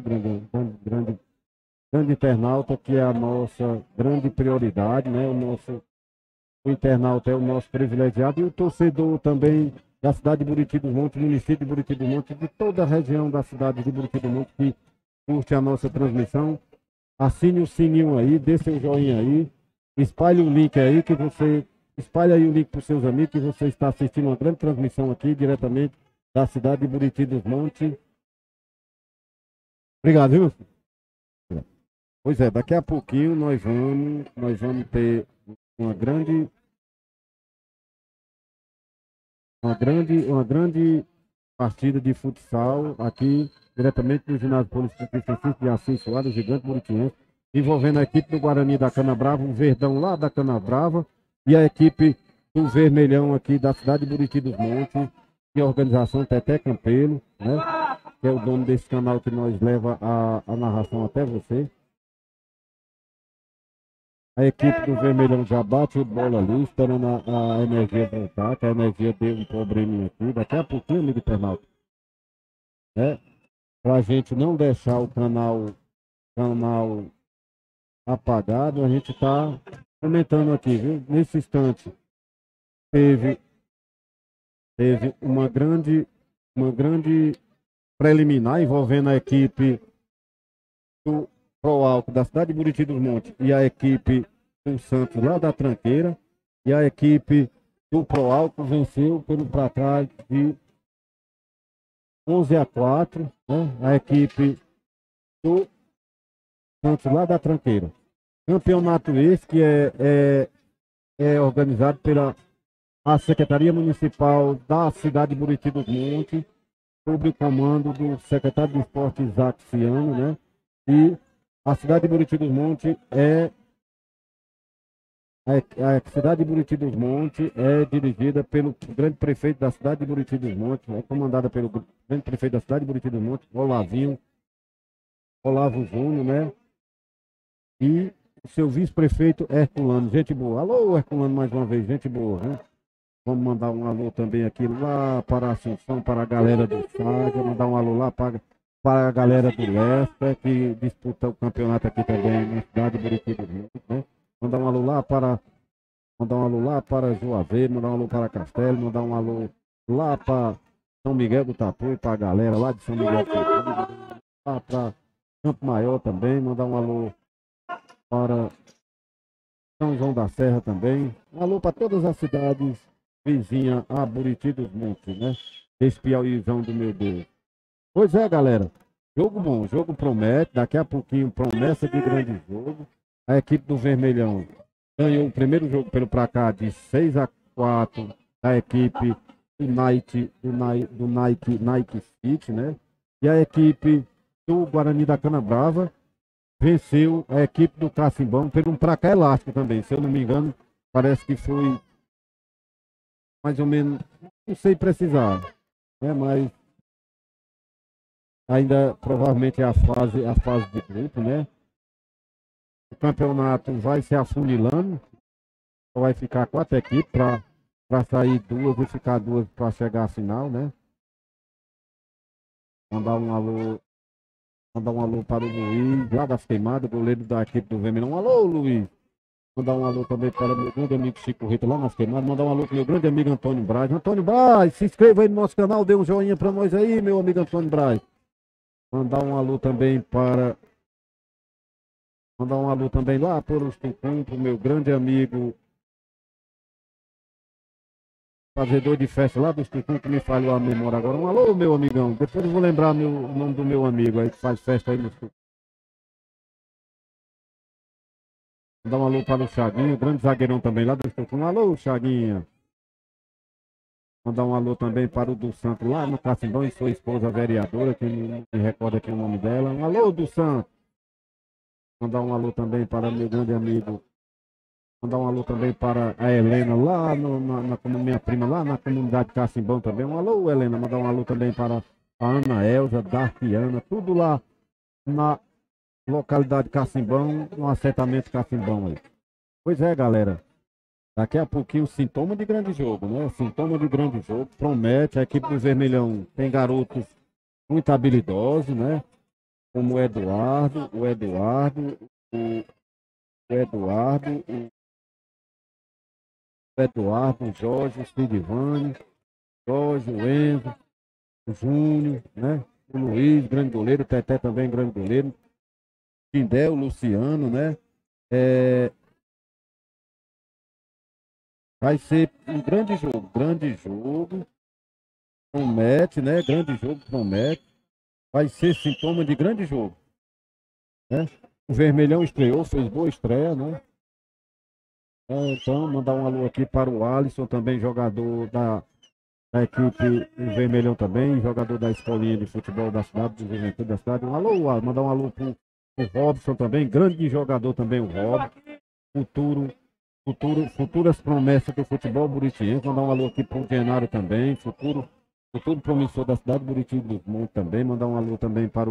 grande internauta, que é a nossa grande prioridade, né? O internauta é o nosso privilegiado e o torcedor também da cidade de Buriti dos Montes, município de Buriti dos Montes, de toda a região da cidade de Buriti dos Montes que curte a nossa transmissão. Assine o sininho aí, dê seu joinha aí, espalhe o link aí que você espalhe aí o link para os seus amigos que você está assistindo uma grande transmissão aqui diretamente da cidade de Buriti dos Montes. Obrigado, viu? Pois é, daqui a pouquinho nós vamos ter uma grande partida de futsal aqui, diretamente do ginásio Polícia Francisco de Assis Soares, gigante buritiense, envolvendo a equipe do Guarani da Cana Brava, o Verdão lá da Cana Brava, e a equipe do Vermelhão aqui da cidade de Buriti dos Montes, e a organização Teté Campelo, né? Que é o dono desse canal que nós leva a narração até você. A equipe do Vermelhão já bate o bola ali, esperando a energia voltar, que a energia deu um probleminha aqui. Daqui a pouquinho, amigo internauta, né? Pra gente não deixar o canal apagado, a gente tá comentando aqui, viu? Nesse instante, teve uma grande preliminar envolvendo a equipe do Pro Alto da cidade de Buriti dos Montes e a equipe do Santos lá da Tranqueira, e a equipe do Pro Alto venceu pelo placar de 11-4, né? A equipe do Santos lá da Tranqueira. Campeonato esse que é organizado pela a Secretaria Municipal da cidade de Buriti dos Montes, sob o comando do secretário de Esporte Isaac Ciano, né? E a cidade de Buriti dos Montes a cidade de Buriti dos Montes é dirigida pelo grande prefeito da cidade de Buriti dos Montes, é comandada pelo grande prefeito da cidade de Buriti dos Montes, Olavo Júnior, né? E o seu vice-prefeito Herculano, gente boa. Alô, Herculano, mais uma vez, gente boa, né? Vamos mandar um alô também aqui lá para a Assunção, para a galera do Sádia, mandar um alô lá para a galera do Leste, que disputa o campeonato aqui também na cidade de Buriti dos Montes, né? Mandar um alô lá para Juazeiro, mandar um alô para Castelo, mandar um alô lá para São Miguel do Tapuí, para a galera lá de São Miguel do Tapuí, lá para Campo Maior também, mandar um alô para São João da Serra também, um alô para todas as cidades vizinhas a Buriti dos Montes, né? Esse Piauizão do meu Deus. Pois é, galera, jogo bom, jogo promete, daqui a pouquinho promessa de grande jogo. A equipe do Vermelhão ganhou o primeiro jogo pelo placar de 6-4 da equipe do Nike City, né? E a equipe do Guarani da Cana Brava venceu a equipe do Cacimbão pelo um placar elástico também. Se eu não me engano, parece que foi mais ou menos, não sei precisar, né? Mas ainda provavelmente é a fase de grupo, né? O campeonato vai se afunilando, vai ficar 4 equipes para sair 2 e ficar 2 para chegar à final, né? Mandar um alô para o Luiz, lá das Queimadas, goleiro da equipe do Vermelhão. Um alô, Luiz. Mandar um alô também para o meu grande amigo Chico Rita, lá nas Queimadas. Mandar um alô para o meu grande amigo Antônio Braz. Antônio Braz, se inscreva aí no nosso canal, dê um joinha para nós aí, meu amigo Antônio Braz. Mandar um alô também lá por os Tucum, para o meu grande amigo fazedor de festa lá dos Tucum, que me falhou a memória agora. Um alô, meu amigão. Depois eu vou lembrar o nome do meu amigo aí que faz festa aí nos Tucum. Mandar um alô para o Chaguinho, grande zagueirão também lá dos Tucum. Um alô, Chaguinha. Mandar um alô também para o do Santo lá no Cacimbão e sua esposa vereadora, que não me recorda aqui o nome dela. Um alô, do Santo. Mandar um alô também para meu grande amigo. Mandar um alô também para a Helena lá minha prima lá na comunidade Cacimbão também. Um alô, Helena. Mandar um alô também para a Ana Elza, Dartiana, tudo lá na localidade Cacimbão, no assentamento Cacimbão aí. Pois é, galera. Daqui a pouquinho, sintoma de grande jogo, né? Sintoma de grande jogo. Promete. A equipe do Vermelhão tem garotos muito habilidosos, né? Como o Eduardo, o Eduardo, o Jorge, o Sidivane, o Jorge, o Enzo, o Júnior, né? O Luiz, grande goleiro, o Teté também, grande goleiro. Tindé, o Luciano, né? É, vai ser um grande jogo, promete, né? Grande jogo, promete. Vai ser sintoma de grande jogo, né? O Vermelhão estreou, fez boa estreia, né? Então, mandar um alô aqui para o Alisson, também jogador da equipe do Vermelhão também, jogador da escolinha de futebol da cidade, do Juventude da cidade. Um alô, mandar um alô para o Robson também, grande jogador também, o Rob. Futuras promessas do futebol buritiense. Mandar um alô aqui para o Genário também, futuro promissor da cidade, Buriti do Monte também. Mandar um alô também para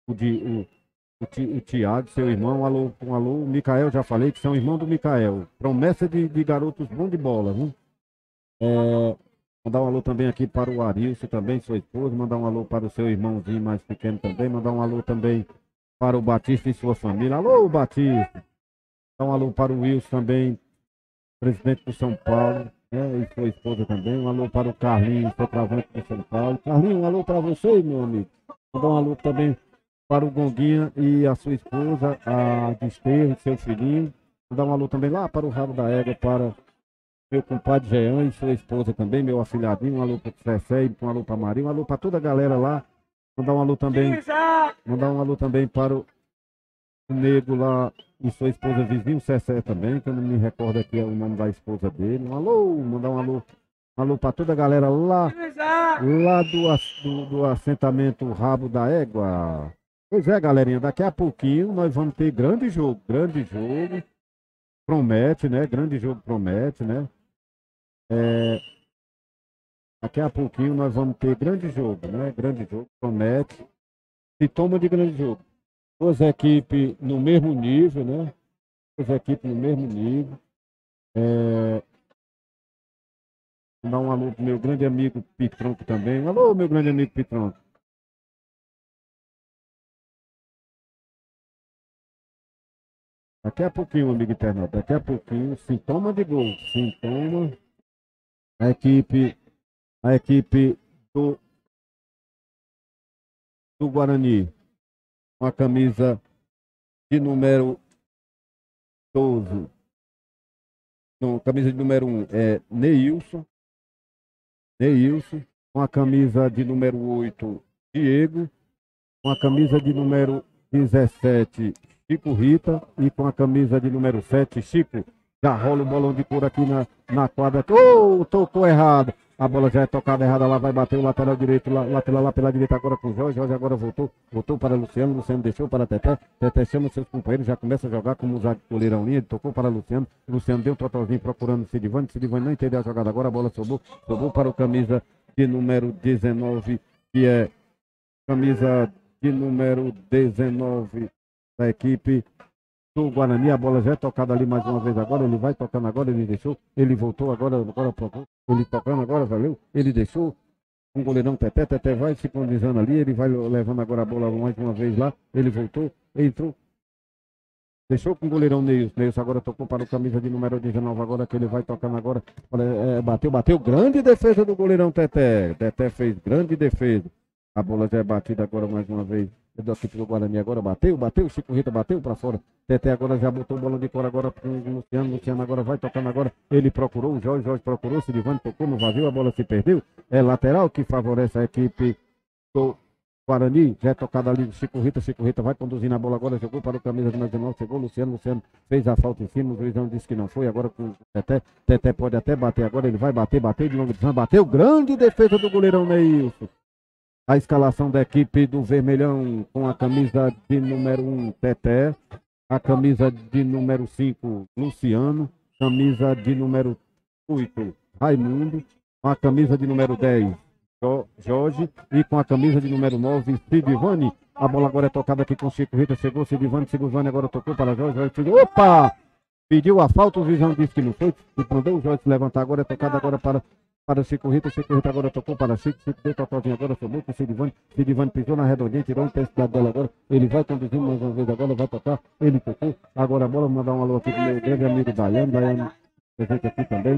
o Tiago, seu irmão. Um alô, o Micael, já falei que são irmãos do Micael. Promessa de garotos bom de bola, viu? Mandar um alô também aqui para o Arilson, também, sua esposa. Mandar um alô para o seu irmãozinho mais pequeno também. Mandar um alô também para o Batista e sua família. Alô, Batista! Mandar um alô para o Wilson também, presidente do São Paulo, né? E sua esposa também. Um alô para o Carlinhos, centroavante do São Paulo. Carlinhos, um alô para você, meu amigo. Mandar um alô também para o Gonguinha e a sua esposa, a Desterro, seu filhinho. Mandar um alô também lá para o Rabo da Égua, para meu compadre Jean e sua esposa também, meu afilhadinho. Um alô para o Cessé, um alô para Marinho, um alô para toda a galera lá. Mandar um alô também para o Nego lá e sua esposa vizinho, Cessé também, que eu não me recordo aqui é o nome da esposa dele. Um alô, mandar um alô para toda a galera lá do assentamento Rabo da Égua. Pois é, galerinha, daqui a pouquinho nós vamos ter grande jogo, promete, né? Grande jogo promete, né? Daqui a pouquinho nós vamos ter grande jogo, né? Grande jogo promete, se toma de grande jogo. Duas equipes no mesmo nível, né? Duas equipes no mesmo nível. Dar um alô pro meu grande amigo Pitronco também. Um alô, meu grande amigo Pitronco. Daqui a pouquinho, amigo internauta, daqui a pouquinho, sintoma de gol. Sintoma. A equipe do Guarani. Com a camisa de número 12. Não, camisa de número 1 é Neilson. Com a camisa de número 8, Diego. Com a camisa de número 17, Chico Rita. E com a camisa de número 7, Chico. Já rola o bolão de couro aqui na quadra. Tocou errado. A bola já é tocada errada lá, vai bater o lateral direito, lateral lá pela direita agora com o Jorge. Jorge agora voltou para Luciano. Luciano deixou para Teté. Teté chama seus companheiros, já começa a jogar como o goleirão linha. Ele tocou para Luciano. Luciano deu um totalzinho procurando o Sidivane. Sidivane não entendeu a jogada agora. A bola sobrou para o camisa de número 19, que é camisa de número 19 da equipe do Guarani. A bola já é tocada ali mais uma vez agora. Ele vai tocando agora, ele deixou. Ele voltou agora ele tocando agora, valeu. Ele deixou. Um goleirão Teté. Teté vai se condizando ali. Ele vai levando agora a bola mais uma vez lá. Ele voltou, entrou. Deixou com o goleirão Neilson. Neilson agora tocou para o camisa de número 19. Agora que ele vai tocando agora. Bateu. Grande defesa do goleirão Teté. Teté fez grande defesa. A bola já é batida agora mais uma vez. Aqui pro Guarani agora bateu. Chico Rita bateu para fora. Teté agora já botou o bola de cor agora com o Luciano. Luciano agora vai tocando agora. Ele procurou, o Jorge procurou. Sidivane tocou no vazio. A bola se perdeu. É lateral que favorece a equipe do Guarani. Já é tocada ali. Chico Rita vai conduzindo a bola agora. Jogou para o camisa de 19. Chegou o Luciano fez a falta em cima. O juizão disse que não foi. Agora com o Teté. Teté pode até bater agora. Ele vai bateu de longa distância. Bateu. Grande defesa do goleirão Neilson. A escalação da equipe do Vermelhão com a camisa de número 1, Teté. A camisa de número 5, Luciano. Camisa de número 8, Raimundo. Com a camisa de número 10, Jorge. E com a camisa de número 9, Sidivane. A bola agora é tocada aqui com o Chico Rita. Chegou Sidivane agora tocou para Jorge. Opa! Pediu a falta, o juizão disse que não foi. E mandou o Jorge se levantar agora. É tocada agora para Chico Rita agora tocou para Chico deu totalzinho agora, sobrou com o Sidivane pisou na redondinha, tirou a intensidade dela agora, ele vai conduzindo mais uma vez agora, vai tocar, ele tocou, agora a bola, vou mandar um alô aqui pro meu grande amigo Daiane presente aqui também,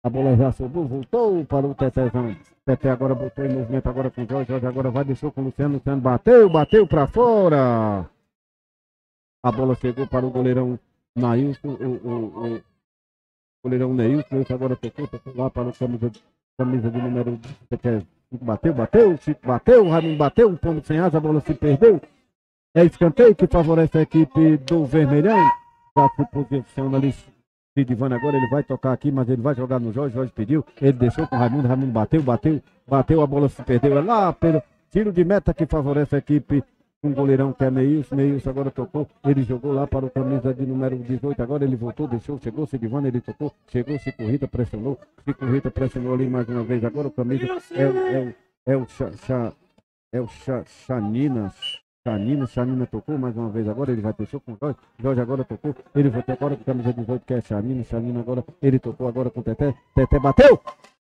A bola já subiu, voltou para o Tetézão. Teté agora botou em movimento agora com o Jorge. Jorge agora vai, deixou com o Luciano. Luciano bateu para fora. A bola chegou para o goleirão Nailson. O goleirão Neilson. Neilson agora tocou lá para o camisa de número. Bateu. Chico bateu. Raimundo bateu. Um pombo sem asa. A bola se perdeu. É escanteio que favorece a equipe do Vermelhão. Já se posiciona ali. Sidivane agora, ele vai tocar aqui, mas ele vai jogar no Jorge. Jorge pediu, ele deixou com o Raimundo. Raimundo bateu, a bola se perdeu. É lá pelo tiro de meta que favorece a equipe. Um goleirão que é Neilson. Neilson agora tocou, ele jogou lá para o camisa de número 18. Agora ele voltou, deixou, chegou Sidivane, ele tocou, chegou Chico Rita, pressionou. Chico Rita pressionou ali mais uma vez. Agora o camisa é o Chanina. Chanina tocou mais uma vez agora, ele já deixou com o Jorge. Jorge agora tocou, ele voltou agora com a camisa 18, que é Chanina agora, ele tocou agora com o Teté. Teté bateu!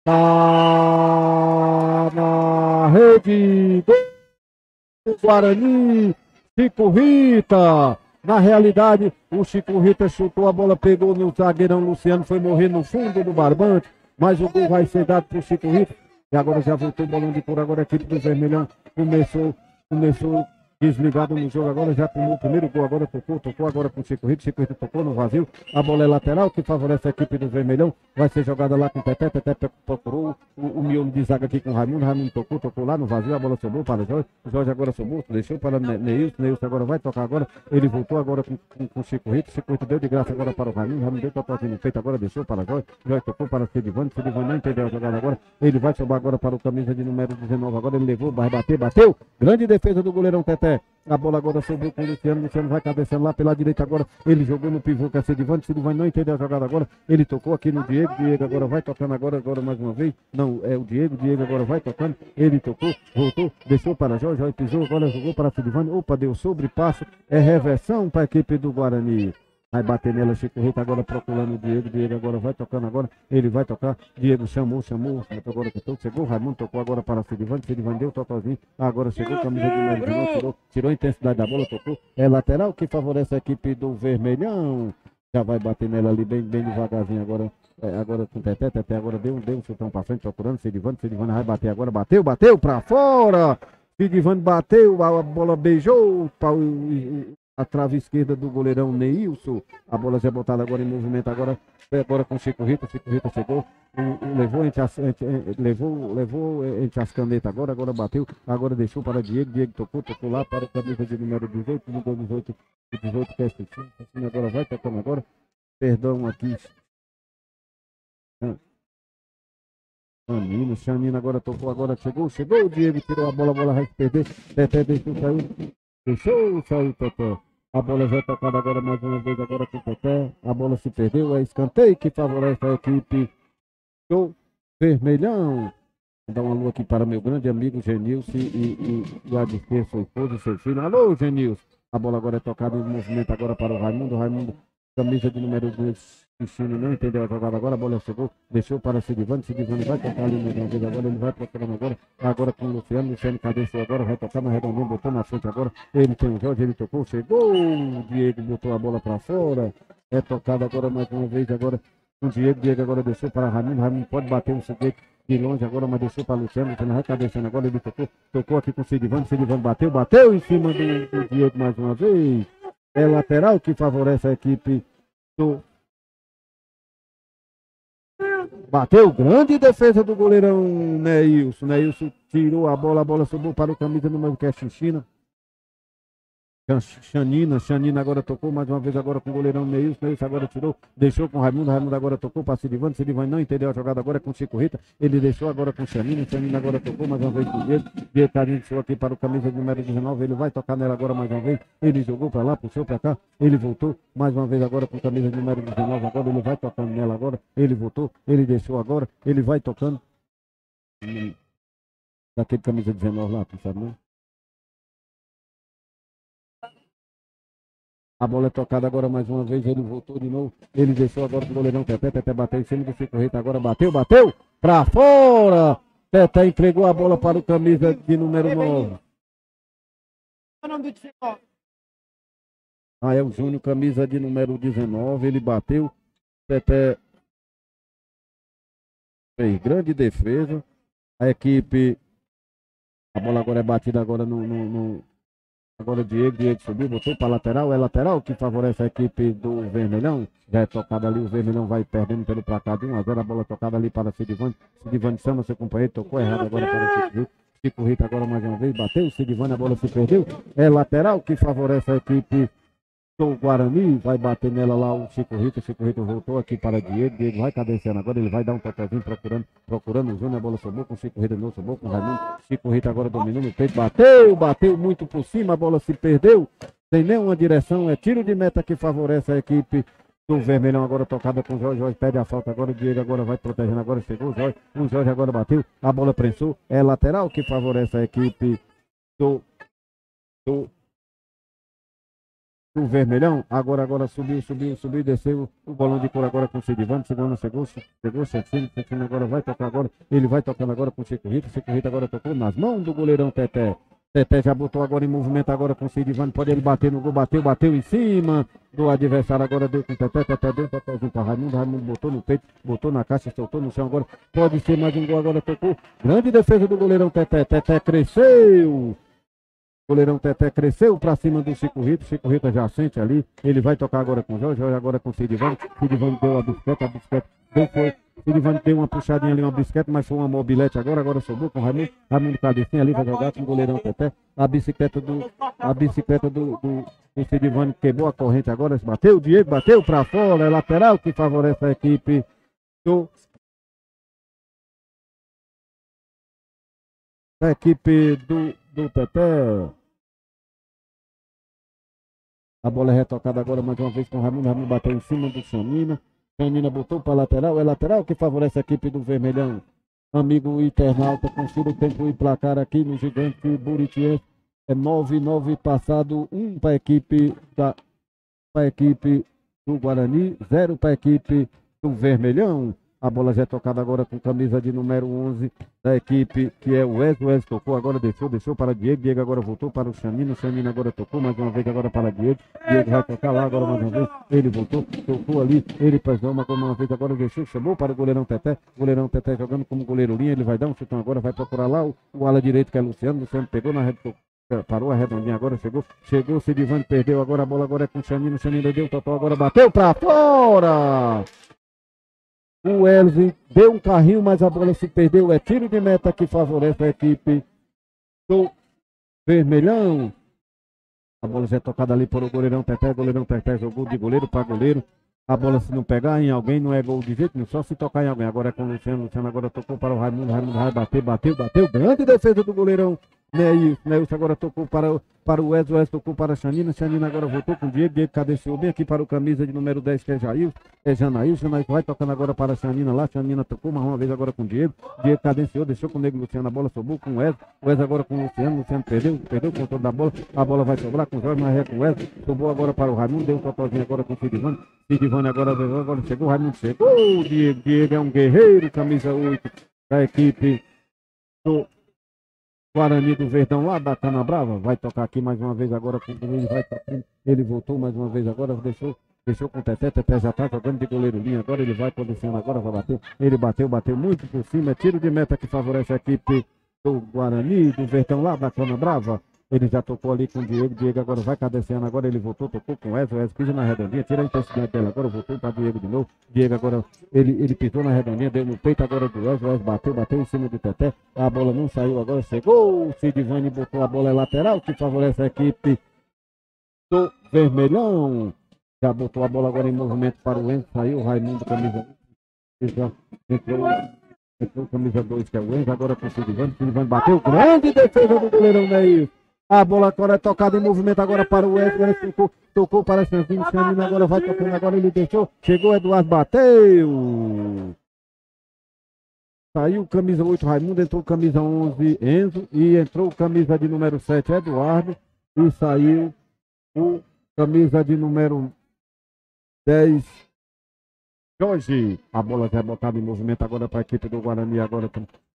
Tá na rede do Guarani, Chico Rita. Na realidade, o Chico Rita chutou, a bola pegou no zagueirão Luciano, foi morrer no fundo do barbante, mas o gol vai ser dado pro Chico Rita. E agora já voltou o balão de cor, agora a equipe do Vermelhão começou desligado no jogo, agora já tomou o primeiro gol, agora tocou agora com o Chico Rita tocou no vazio, a bola é lateral que favorece a equipe do Vermelhão, vai ser jogada lá com o Teté procurou o miolo de zaga aqui com o Raimundo tocou lá no vazio, a bola sobrou para o Jorge agora sobrou, deixou para Neilson agora vai tocar agora, ele voltou agora com o Chico Rita deu de graça agora para o Raimundo deu toquinho no peito, agora deixou para Jorge tocou para o Sidivane não entendeu a jogada agora, ele vai sobrar agora para o camisa de número 19, agora ele levou, vai bater, bateu, grande defesa do goleirão Teté. A bola agora subiu com o Luciano vai cabeceando lá pela direita agora, ele jogou no pivô que é Sidivane não entendeu a jogada agora, ele tocou aqui no Diego agora vai tocando agora mais uma vez, não, é o Diego agora vai tocando, ele tocou, voltou, deixou para Jorge pisou, agora jogou para Sidivane, opa, deu sobrepasso, é reversão para a equipe do Guarani. Vai bater nela, Chico Rita agora procurando o Diego agora vai tocando agora, ele vai tocar, Diego chamou, agora chegou, Raimundo tocou agora para Sidivane deu totozinho, agora chegou, camisa de número, tirou a intensidade da bola, tocou, é lateral que favorece a equipe do Vermelhão, já vai bater nela ali bem devagarzinho agora, agora com o Teté agora deu um chutão para frente, procurando Sidivane vai bater agora, bateu para fora, Sidivane bateu, a bola beijou, a trave esquerda do goleirão Neilson, a bola já é botada agora em movimento, agora com o Chico Rita chegou, levou entre as canetas agora bateu, agora deixou para Diego tocou lá para o camisa de número 18, mudou 18 que é assim, agora vai tocando agora, perdão aqui, Chanina agora tocou, agora chegou, o Diego tirou a bola vai se perder, Teté deixou sair Teté. A bola já é tocada agora mais uma vez agora com o Teté. A bola se perdeu, é escanteio que favorece a equipe do Vermelhão. Vou dar uma lua aqui para meu grande amigo Genilson e a despedir sua esposa e seu filho. Alô, Genilson. A bola agora é tocada em movimento agora para o Raimundo, camisa de número 2. Cristiano não entendeu a jogada agora, a bola chegou, deixou para Sidivane vai tocar ali mais uma vez agora, ele vai procurando agora com o Luciano cadenciou agora, vai tocar na redondinha, botou na frente agora, ele tem o Jorge, ele tocou, chegou, o Diego botou a bola para fora, é tocado agora mais uma vez agora, o Diego agora deixou para Raimundo pode bater um foguete de longe agora, mas deixou para Luciano vai cadenciando agora, ele tocou aqui com o Sidivane bateu em cima do Diego mais uma vez, é lateral que favorece a equipe do bateu, grande defesa do goleirão Neilson tirou a bola subiu para o camisa número que é Chanina agora tocou mais uma vez agora com o goleirão Neilson agora tirou, deixou com o Raimundo agora tocou para Sidivane não entendeu a jogada agora com o Chico Rita, ele deixou agora com Chanina agora tocou mais uma vez com o Diego deixou aqui para o camisa número 19, ele vai tocar nela agora mais uma vez, ele jogou para lá, puxou para cá, ele voltou mais uma vez agora com o camisa número 19, agora ele vai tocando nela agora, ele voltou, ele deixou agora, ele vai tocando daquele camisa 19 lá, tu sabe não? A bola é tocada agora mais uma vez, ele voltou de novo, ele deixou agora o goleirão Teté bateu em cima do Chico Rita, agora bateu, pra fora, Teté entregou a bola para o camisa de número 9. É o Júnior, camisa de número 19, ele bateu, Teté Fez grande defesa. A equipe. A bola agora é batida agora agora Diego subiu, botou para lateral, é lateral que favorece a equipe do Vermelhão. Já é tocada ali, o Vermelhão vai perdendo pelo placar de 1-0, a bola tocada ali para Sidivane. Sidivane chama seu companheiro, tocou errado agora para o Chico Rito. Chico Rito agora mais uma vez, bateu, Sidivane, a bola se perdeu. É lateral que favorece a equipe do Guarani, vai bater nela lá o Chico Rito voltou aqui para Diego vai cadenciando agora, ele vai dar um toquezinho procurando o Júnior, a bola sobrou com o Chico Rito, não sobrou com o Raimundo, Chico Rito agora dominou no peito, bateu muito por cima, a bola se perdeu, sem nenhuma direção, é tiro de meta que favorece a equipe do Vermelhão, agora tocada com o Jorge pede a falta agora, o Diego agora vai protegendo, agora chegou o Jorge agora bateu, a bola prensou, é lateral que favorece a equipe do o Vermelhão, agora subiu, desceu o bolão de cor agora com o Sidivane, chegou, Santino agora vai tocar agora, ele vai tocando agora com o Chico Rito agora tocou nas mãos do goleirão Teté já botou agora em movimento agora com o Sidivane, pode ele bater no gol, bateu em cima do adversário, agora deu com o Teté deu totalzinho para Raimundo botou no peito, botou na caixa, soltou no chão agora, pode ser mais um gol, agora tocou, grande defesa do goleirão Teté cresceu, goleirão Teté cresceu para cima do Chico Rito já sente ali, ele vai tocar agora com o Jorge agora com o Sidivane deu a bicicleta Sidivane deu uma puxadinha ali, uma bicicleta, mas foi uma mobilete agora sobrou com o Raimundo Cabecinha ali, vai jogar com o goleirão Teté, a bicicleta do Sidivane quebrou a corrente agora, bateu, o Diego bateu para fora, é lateral que favorece a equipe do Teté. A bola é retocada agora mais uma vez com o Raimundo bateu em cima do Chanina botou para lateral, é lateral que favorece a equipe do Vermelhão. Amigo internauta, confira o tempo e placar aqui no Gigante Buritiense. É 9 passado, 1 para a equipe do Guarani, 0 para a equipe do Vermelhão. A bola já é tocada agora com camisa de número 11 da equipe, que é o Wesley tocou, agora deixou para Diego agora voltou para o Chanino agora tocou mais uma vez agora para Diego vai tocar lá agora mais uma vez, ele voltou, tocou ali, ele pesou uma vez agora, deixou, chamou para o goleirão Teté jogando como goleiro linha, ele vai dar um chutão agora, vai procurar lá o ala direito que é Luciano pegou na rede, parou a redondinha agora, chegou, Sidivane perdeu agora, a bola agora é com o Chanino deu total agora, bateu para fora! O Elvis deu um carrinho, mas a bola se perdeu. É tiro de meta que favorece a equipe do Vermelhão. A bola já é tocada ali por o goleirão Teté jogou de goleiro para goleiro. A bola se não pegar em alguém não é gol de jeito nenhum, só se tocar em alguém. Agora é com o Luciano agora tocou para o Raimundo vai bater, bateu. Grande defesa do goleirão Neilson agora tocou para o Wesley tocou para a Chanina agora voltou com o Diego cadenciou bem aqui para o camisa de número 10 que é Janaílson vai tocando agora para a Chanina lá, Chanina tocou mais uma vez agora com o Diego cadenciou, deixou com o Nego Luciano, a bola sobrou com o Wesley agora com o Luciano perdeu o controle da bola, a bola vai sobrar com o Jorge, mas é com o Wesley, sobrou agora para o Raimundo, deu um totozinho agora com o Sidivane agora chegou, o Raimundo chegou, Diego é um guerreiro, camisa 8 da equipe do Guarani do Verdão lá da Cana Brava, vai tocar aqui mais uma vez agora com ele, vai tocando, ele voltou mais uma vez agora, deixou com o Teté já tá jogando de goleiro linha, agora ele vai posicionando agora, vai bater, ele bateu muito por cima, é tiro de meta que favorece a equipe do Guarani do Verdão lá da Cana Brava. Ele já tocou ali com o Diego agora vai cadenciando, agora ele voltou, tocou com o Wesley pisa na redondinha, tira a intensidade dela, agora voltou para Diego de novo, Diego agora, ele pisou na redondinha, deu no peito agora do Wesley bateu em cima do Teté, a bola não saiu, agora chegou, o Sidivane botou a bola lateral, que favorece a equipe do Vermelhão, já botou a bola agora em movimento para o Enzo, saiu o Raimundo, camisa entrou camisa 2 que é o Enzo, agora com o Sidivane bateu, grande defesa do goleirão Neil. A bola agora é tocada em movimento agora para o Wesley, tocou para o Chanino agora vai tocando, agora ele deixou, chegou, Eduardo bateu. Saiu camisa 8 Raimundo, entrou camisa 11 Enzo e entrou camisa de número 7 Eduardo e saiu o camisa de número 10 Jorge. A bola já é botada em movimento agora para a equipe do Guarani, agora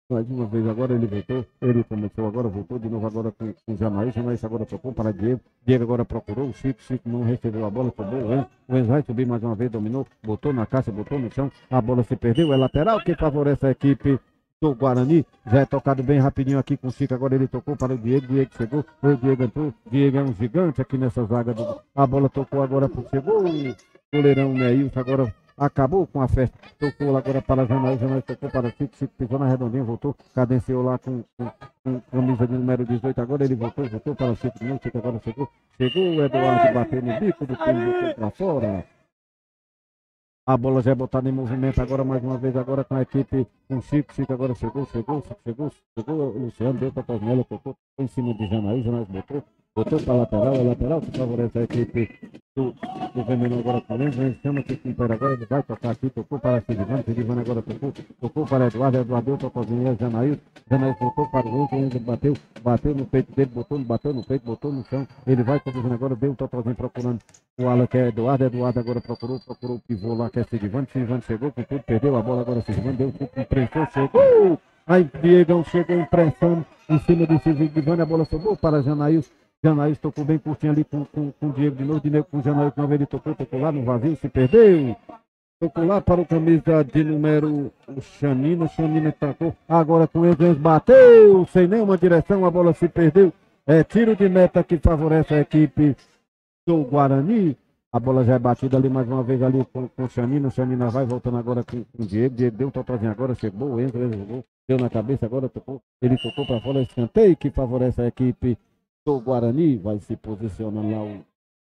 Mais uma vez agora ele voltou, ele começou agora, voltou de novo agora com o Janaíus agora tocou para Diego, Diego agora procurou o Chico não recebeu a bola, tomou o Enzo vai subir mais uma vez, dominou, botou na caixa, botou no chão, a bola se perdeu, é lateral que favorece a equipe do Guarani, já é tocado bem rapidinho aqui com o Chico, agora ele tocou para o Diego chegou, o Diego entrou, Diego é um gigante aqui nessa zaga, a bola tocou agora para o chegou, o goleirão Neilson agora acabou com a festa, tocou agora para Janaíus tocou para Chico, pisou na redondinha, voltou, cadenciou lá com camisa de número 18, agora ele voltou para o Chico agora chegou o Eduardo bateu no bico do time, voltou para fora. A bola já é botada em movimento agora mais uma vez agora com a equipe com Chico agora chegou, o Luciano deu para a Tosnela, tocou em cima de Janaíus botou para a lateral que favorece a equipe do Vermelho agora com o Lenzo, chama que impera agora, ele vai tocar aqui, tocou para Sidivano agora tocou para Eduardo deu para a Janaíus tocou para o Lenzo, bateu no peito dele, bateu no peito, botou no chão, ele vai conduzindo agora, deu o totalzinho procurando o ala que é Eduardo agora procurou o pivô lá que é Sidivano chegou com tudo, perdeu a bola agora, Sidivano deu tudo, prensou, chegou, aí Diegão chegou impressão em cima do Sidivano, a bola sobrou para Janaíus tocou bem curtinho ali com o Diego de novo com o Janaíus, uma vez ele tocou lá no vazio, se perdeu, tocou lá para o camisa de número o Xanina tocou, agora com ele bateu, sem nenhuma direção, a bola se perdeu, é tiro de meta que favorece a equipe do Guarani, a bola já é batida ali mais uma vez ali com o Xanina vai voltando agora com o Diego deu um totalzinho agora, chegou o Enzo, deu na cabeça, agora ele tocou para fora, escanteio que favorece a equipe do Guarani, vai se posicionando lá o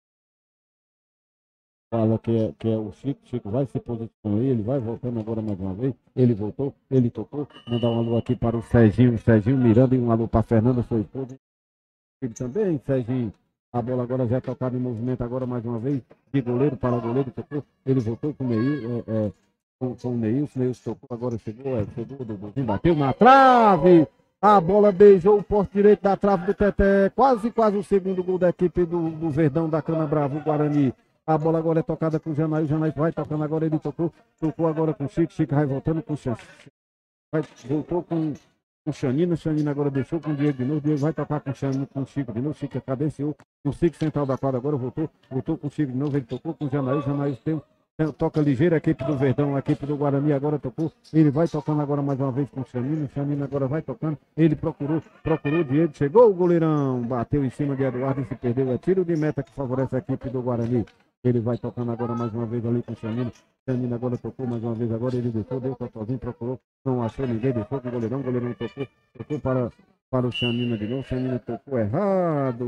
fala que é o Chico vai se posicionando aí, ele vai voltando agora mais uma vez, ele voltou, ele tocou, mandar um alô aqui para o Serginho Miranda e um alô para a Fernanda, sua esposa, ele também, Serginho, a bola agora já é tocada em movimento agora mais uma vez, de goleiro para goleiro, tocou, ele voltou com o Neil, com o Neilson tocou, agora chegou, bateu na trave, a bola beijou o poste direito da trave do Teté. Quase o segundo gol da equipe do Verdão da Cana Brava, o Guarani. A bola agora é tocada com o Janaíus vai tocando agora, ele tocou agora com o Chico vai voltando com o Chico. Voltou com o Xanina agora deixou com o Diego de novo, Diego vai tocar com o Chico de novo, Chico cadenciou, o Chico central da quadra agora voltou com o Chico de novo, ele tocou com o Janaíus toca ligeiro, a equipe do Verdão, a equipe do Guarani agora tocou, ele vai tocando agora mais uma vez com o Xanina agora vai tocando, ele procurou o Diego, chegou o goleirão, bateu em cima de Eduardo e se perdeu, é tiro de meta que favorece a equipe do Guarani, ele vai tocando agora mais uma vez ali com o Xanina agora tocou mais uma vez agora, ele deixou, deu sozinho, procurou, não achou ninguém, deixou com o goleirão tocou para o Xanina de novo, Xanina tocou errado.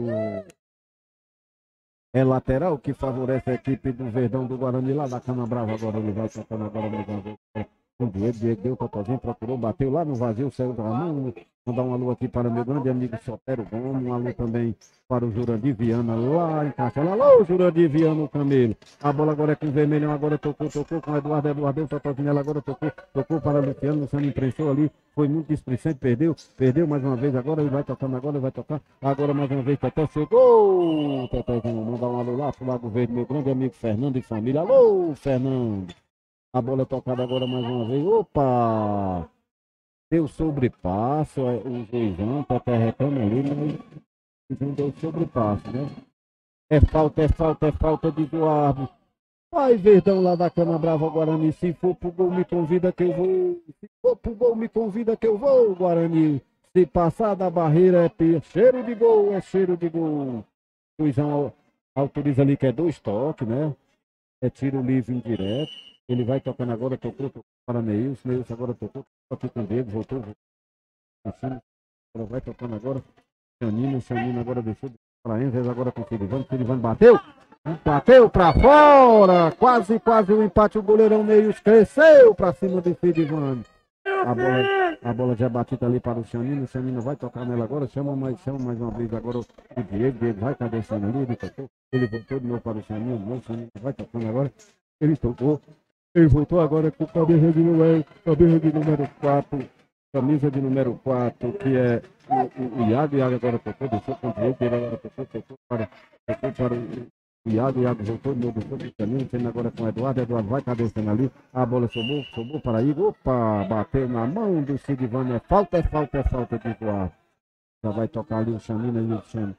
É lateral que favorece a equipe do Verdão do Guarani lá da Cana Brava. Agora ele vai tocando agora mais uma vez. O Diego deu totalzinho, procurou, bateu lá no vazio, saiu da mão. Mandar um alô aqui para meu grande amigo Sotero Gomes, um alô também para o Jurandir Viana lá em Caixa. Alô, Jurandir Viana, o Camelo. A bola agora é com o Vermelhão, agora tocou com o Eduardo deu totalzinho, ela agora tocou para o Luciano imprensou ali, foi muito displicente, perdeu mais uma vez, agora ele vai tocando, agora mais uma vez, Teté chegou, Tetézinho, mandar um alô lá pro Lago Verde, meu grande amigo Fernando e família. Alô, Fernando. A bola é tocada agora mais uma vez. Opa! Deu sobrepasso. O Juizão tá até reclamando ali, mas não deu sobrepasso, né? É falta de Eduardo. Vai, Verdão lá da Cana Brava, Guarani. Se for pro gol, me convida que eu vou. Se for pro gol, me convida que eu vou, Guarani. Se passar da barreira, é cheiro de gol, é cheiro de gol. O Juizão autoriza ali que é 2 toques, né? É tiro livre indireto. Ele vai tocando agora, tocou para Neilson agora tocou aqui com o dedo, voltou assim, agora vai tocando agora, Xanina agora deixou para Enzo, agora com o Sidivano bateu para fora, quase o empate, o goleirão Neilson cresceu para cima do Sidivano. A bola já batida ali para o Xanina vai tocar nela agora, chama mais uma vez agora o Diego vai cabeçando ali, ele voltou de novo para o Xanina vai tocando agora, ele voltou agora com camisa de número 4, camisa de número 4, que é o Iago agora tocou, deixou com o Diego, ele agora tocou para Iago voltou de novo sobre o caminho, sendo agora com o Eduardo vai cabeçando ali, a bola sobrou para Igor, opa, bateu na mão do Sidivano, é falta de Eduardo. Já vai tocar ali o Chamina e o Chamina,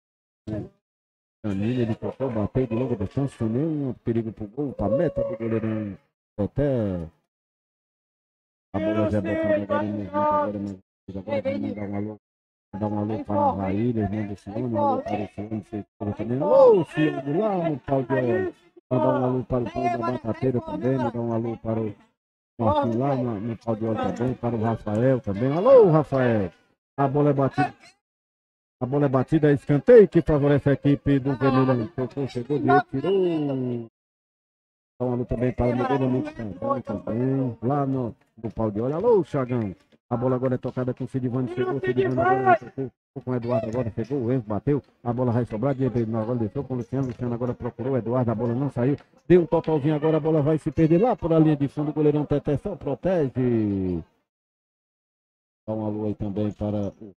ele tocou, bateu de longa distância, também um perigo pro gol, pra meta do goleirão, até a bola já botando agora no movimento, agora vai mandar um alô para o Raí, irmão do Ciano, um alô para o Ciano, também, alô, Ciano, lá no pau de óleo, mandar um alô para o povo da Batateira também, mandar um alô para o Marcinho lá no pau de óleo também, para o Rafael também, alô, Rafael, a bola é batida, é escanteio que favorece a equipe do Vermelhão, chegou de tirou. Dá um alô também para o Miguel Amigo também, lá no pau de óleo, alô, Chagão. A bola agora é tocada com o Sidivano, chegou, agora tocou com o Eduardo, agora chegou, o Enzo bateu, a bola vai sobrar, agora deixou com o Luciano agora procurou o Eduardo, a bola não saiu, deu um totalzinho agora, a bola vai se perder lá por a linha de fundo, o goleirão Teté só protege. Dá um alô aí também para o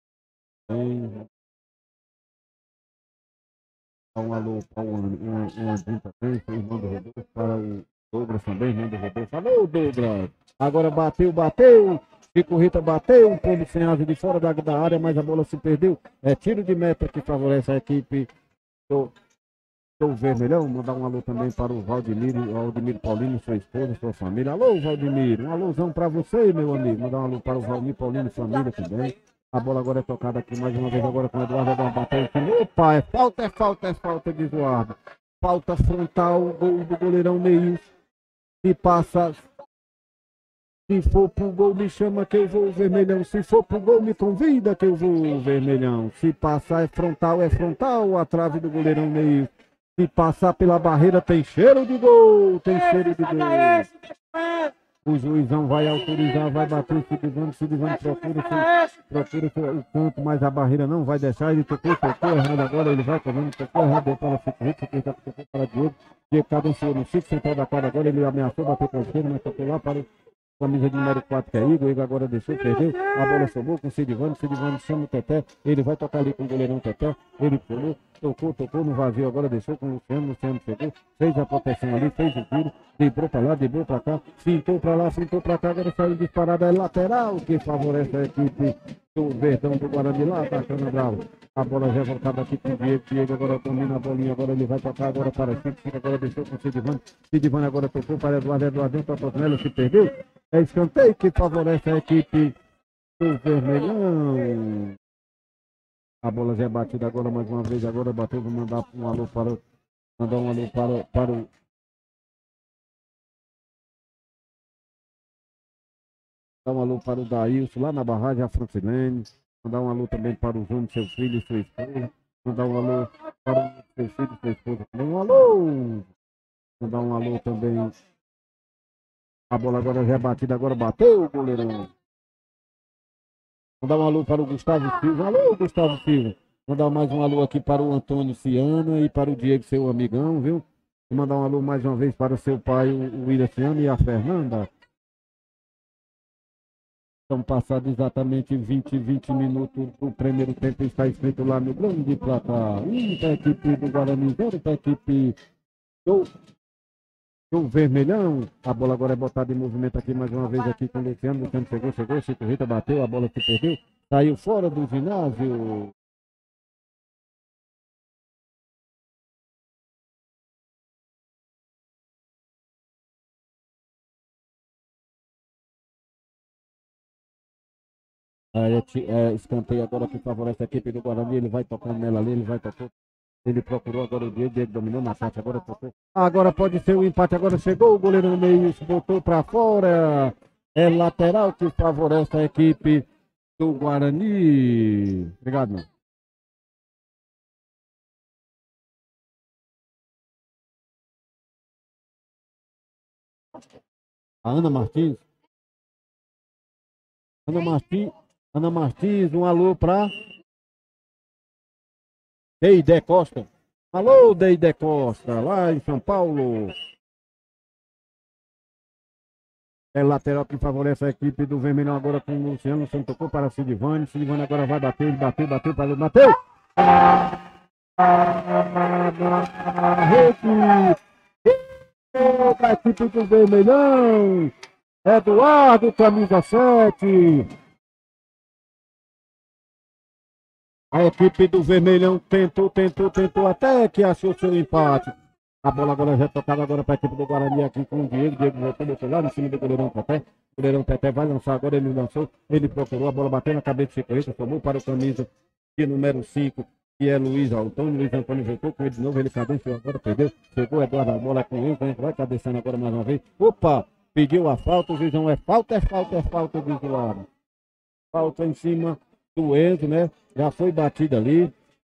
dá um alô para o Andinho também, o irmão do Rodolfo, para o Douglas também, irmão do Rodolfo, alô Douglas, agora bateu, Chico Rita bateu, um pombo sem asa de fora da área, mas a bola se perdeu. É tiro de meta que favorece a equipe do Vermelhão. Mandar um alô também para o Valdemiro Paulino, sua esposa, sua família. Alô, Valdemiro, um alôzão para você, meu amigo. Mandar um alô para o Valdemiro Paulino e família também. A bola agora é tocada aqui mais uma vez agora com o Eduardo, bateu em cima. Opa, é falta de Eduardo. Falta frontal, gol do goleirão Neils. E passa. Se for pro gol, me chama que eu vou, Vermelhão. Se for pro gol, me convida que eu vou, Vermelhão. Se passar é frontal, a trave do goleirão meio. Se passar pela barreira, tem cheiro de gol, O juizão vai autorizar, vai bater o Sidivano procura o canto, mas a barreira não vai deixar. Ele tocou errado agora, ele vai comendo, tocou errado para o Chico, tocou para Diego. Diego cadenciou no Chico, central da quadra agora, ele ameaçou bater com o esquerdo, mas tocou lá para o camisa de número 4 que é Igor agora deixou, perdeu, a bola sobrou com o Sidivano chama o Teté, ele vai tocar ali com o goleirão Teté, ele pulou, tocou no vazio, agora deixou com o Luciano chegou, fez a proteção ali, fez o tiro, driblou pra lá, driblou pra cá, fintou pra lá, fintou pra cá, agora saiu disparada, é lateral, que favorece a equipe do Verdão do Guarani lá, atacando Bravo. A bola já voltada aqui com o Diego agora domina a bolinha, agora ele vai tocar agora para Chico, agora deixou com o Sidivano agora tocou para Eduardo, Totonello se perdeu, é escanteio que favorece a equipe do Vermelhão. A bola já é batida agora mais uma vez, agora bateu, vou mandar um alô para o dar um alô para o Daílson lá na barragem, a Francilene. Mandar um alô também para o João, seu filho e sua esposa. Mandar um alô para o seu filho e sua esposa também. Um alô! Mandar um alô também. A bola agora já é batida, agora bateu o goleirão. Mandar um alô para o Gustavo Silva. Alô, Gustavo Silva. Mandar mais um alô aqui para o Antônio Ciana e para o Diego, seu amigão, viu? E mandar um alô mais uma vez para o seu pai, o William Ciana e a Fernanda. São passados exatamente 20 minutos do primeiro tempo, está escrito lá no grande placar. Para a equipe do Guarani, 0 para a equipe do Vermelhão. A bola agora é botada em movimento aqui mais uma vez aqui com o Luciano. Luciano chegou, Chico Rita bateu, a bola se perdeu, saiu fora do ginásio. Escanteio agora que favorece a equipe do Guarani, ele vai tocando nela ali, ele procurou agora o Diego dominou na parte, agora tocou. Agora pode ser o empate, agora chegou o goleiro no meio, botou para fora. É lateral que favorece a equipe do Guarani. Obrigado, mano. A Ana Martins, um alô para Deide Costa. Alô, Deide Costa, lá em São Paulo. É lateral que favorece a equipe do Vermelhão agora com o Luciano. Tocou para Sidivane agora vai bater, ele bateu. Na rede. Da equipe do Vermelhão. Eduardo, camisa 7. A equipe do Vermelhão tentou até que achou seu empate. A bola agora já tocada agora para a equipe do Guarani aqui com o Diego. Diego botou lá em cima do goleirão Teté. O goleirão Teté vai lançar agora, ele lançou. Ele procurou, a bola bateu na cabeça de Chico, tomou para o camisa de número 5, que é Luiz Antônio. Luiz Antônio voltou com ele de novo, ele cadenciou agora, perdeu. Chegou Eduardo, a bola com ele, vai cadenciando agora mais uma vez. Opa! Pediu a falta, o juizão é falta, diz o lado. Falta em cima do Enzo, né? Já foi batida ali.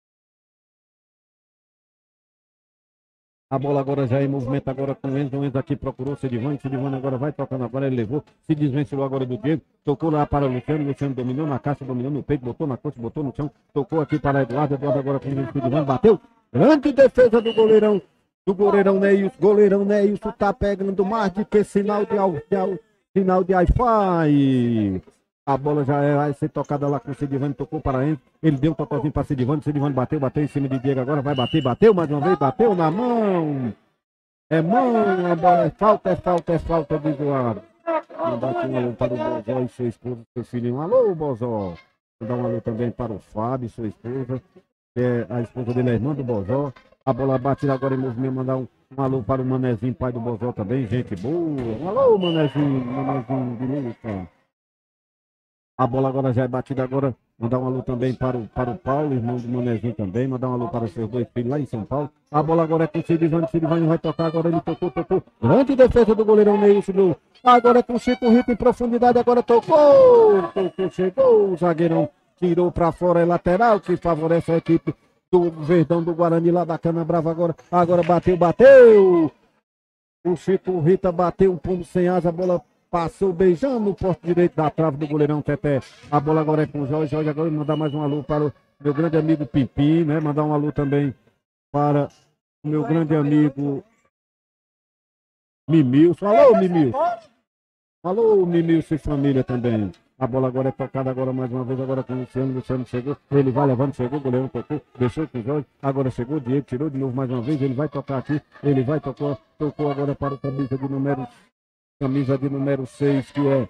A bola agora já em movimento agora com o Enzo. O Enzo aqui procurou o Sidivane agora vai tocando agora, ele levou. Se desvencilhou agora do Diego. Tocou lá para o Luciano. Luciano dominou na caixa, dominou no peito, botou na coxa, botou no chão. Tocou aqui para Eduardo. Eduardo agora com o Sidivane, bateu. Grande defesa do goleirão. Do goleirão Neilson. Goleirão Neilson tá pegando mais do que sinal de Wi-Fi. A bola já vai ser tocada lá com o Sidivane, tocou para ele. Ele deu um totozinho para Sidivane. Sidivane bateu em cima de Diego agora. Vai bater, bateu mais uma vez, bateu na mão. É mão, a bola é falta do Eduardo. Mandar um alô para o Bozó e sua esposa, seu filhinho. Alô, Bozó. Vou dar um alô também para o Fábio, sua esposa. A esposa dele é irmã do Bozó. A bola batida agora em movimento, mandar um alô para o Manezinho, pai do Bozó também, gente boa. Um alô, Manezinho de luta. A bola agora já é batida agora. Mandar um alô também para o Paulo, irmão do Manezinho também. Mandar um alô para os seus dois filhos lá em São Paulo. A bola agora é com o Sidivane vai tocar agora. Ele tocou. Grande defesa do goleirão Neilson. Agora é com o Chico Rito em profundidade. Agora tocou. Chegou. O zagueirão tirou para fora. É lateral que favorece a equipe do Verdão do Guarani lá da Cana Brava agora. Agora bateu. O Chico Rita bateu um pombo sem asa. A bola passou beijando o posto direito da trave do goleirão Teté. A bola agora é com o Jorge. Jorge agora mandar mais um alô para o meu grande amigo Pimpim, né? Mandar um alô também para o meu grande amigo Mimilson. Alô, Mimilson. Alô, Mimilson e família também. A bola agora é tocada agora mais uma vez agora com o Luciano. Luciano chegou, ele vai levando, chegou, o goleirão tocou, deixou com o Jorge. Agora chegou o Diego, tirou de novo mais uma vez. Ele vai tocar aqui, tocou agora para o camisa de número 6, que é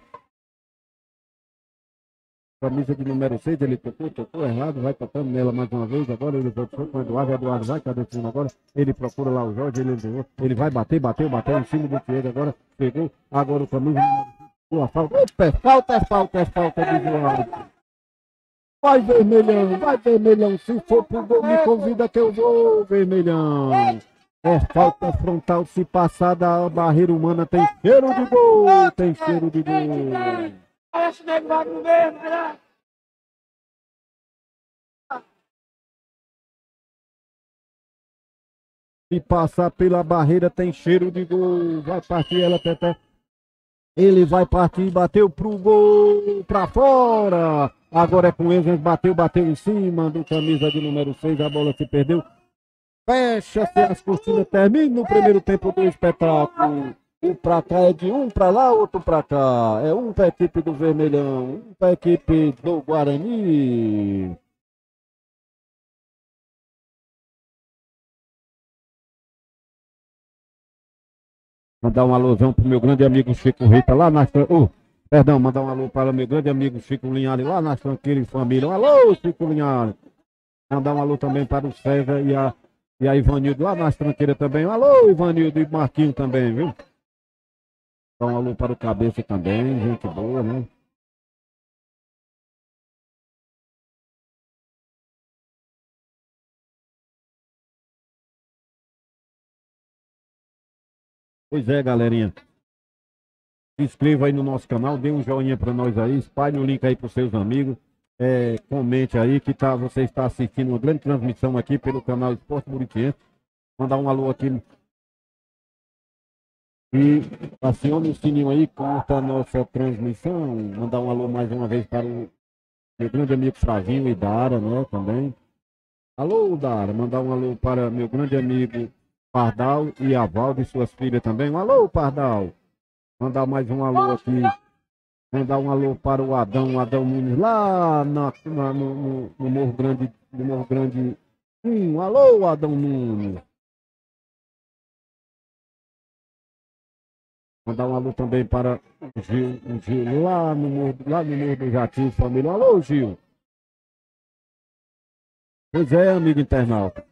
camisa de número 6, ele tocou errado, vai tocando nela mais uma vez, agora ele voltou com o Eduardo vai, cadê cima agora, ele procura lá o Jorge, ele vai bateu em cima do Diego, agora pegou, agora o camisa de número 6, boa falta, opa, é falta de Eduardo. Vai Vermelhão, se for pro gol me convida que eu vou, Vermelhão. É falta frontal, se passar da barreira humana, tem cheiro de gol. Parece negócio mesmo, né? Se passar pela barreira, tem cheiro de gol. Vai partir ela, Teté. Ele vai partir, bateu pro gol, pra fora. Agora é com o Enzo, bateu em cima do camisa de número 6, a bola se perdeu. Fecha-se as cortinas, termina o primeiro tempo do espetáculo. Um pra cá é de um pra lá, outro pra cá. É um pra equipe do Vermelhão, um pra equipe do Guarani. Mandar um alôzão pro meu grande amigo Chico Rita lá na... mandar um alô para o meu grande amigo Chico Linhares lá nas Tranqueiras e Família. Um alô, Chico Linhares. Mandar um alô também para o César e a Ivanildo lá nas Tranqueiras também. Um alô, Ivanildo e Marquinho também, viu? Dá um alô para o Cabeça também, gente boa, né? Pois é, galerinha. Se inscreva aí no nosso canal, dê um joinha para nós aí, espalhe o link aí para os seus amigos. Comente aí que você está assistindo uma grande transmissão aqui pelo canal Esporte Buritiense. Mandar um alô aqui. E acione o sininho aí, curta a nossa transmissão. Mandar um alô mais uma vez para o meu grande amigo Flavinho e Dara, né, também. Alô, Dara. Mandar um alô para meu grande amigo Pardal e a Valde e suas filhas também. Um alô, Pardal. Mandar mais um alô aqui. Mandar um alô para o Adão Nunes, lá no Morro Grande Alô, Adão Nunes. Mandar um alô também para o Gil lá no Morro do Jatinho, família. Alô, Gil. Pois é, amigo internauta.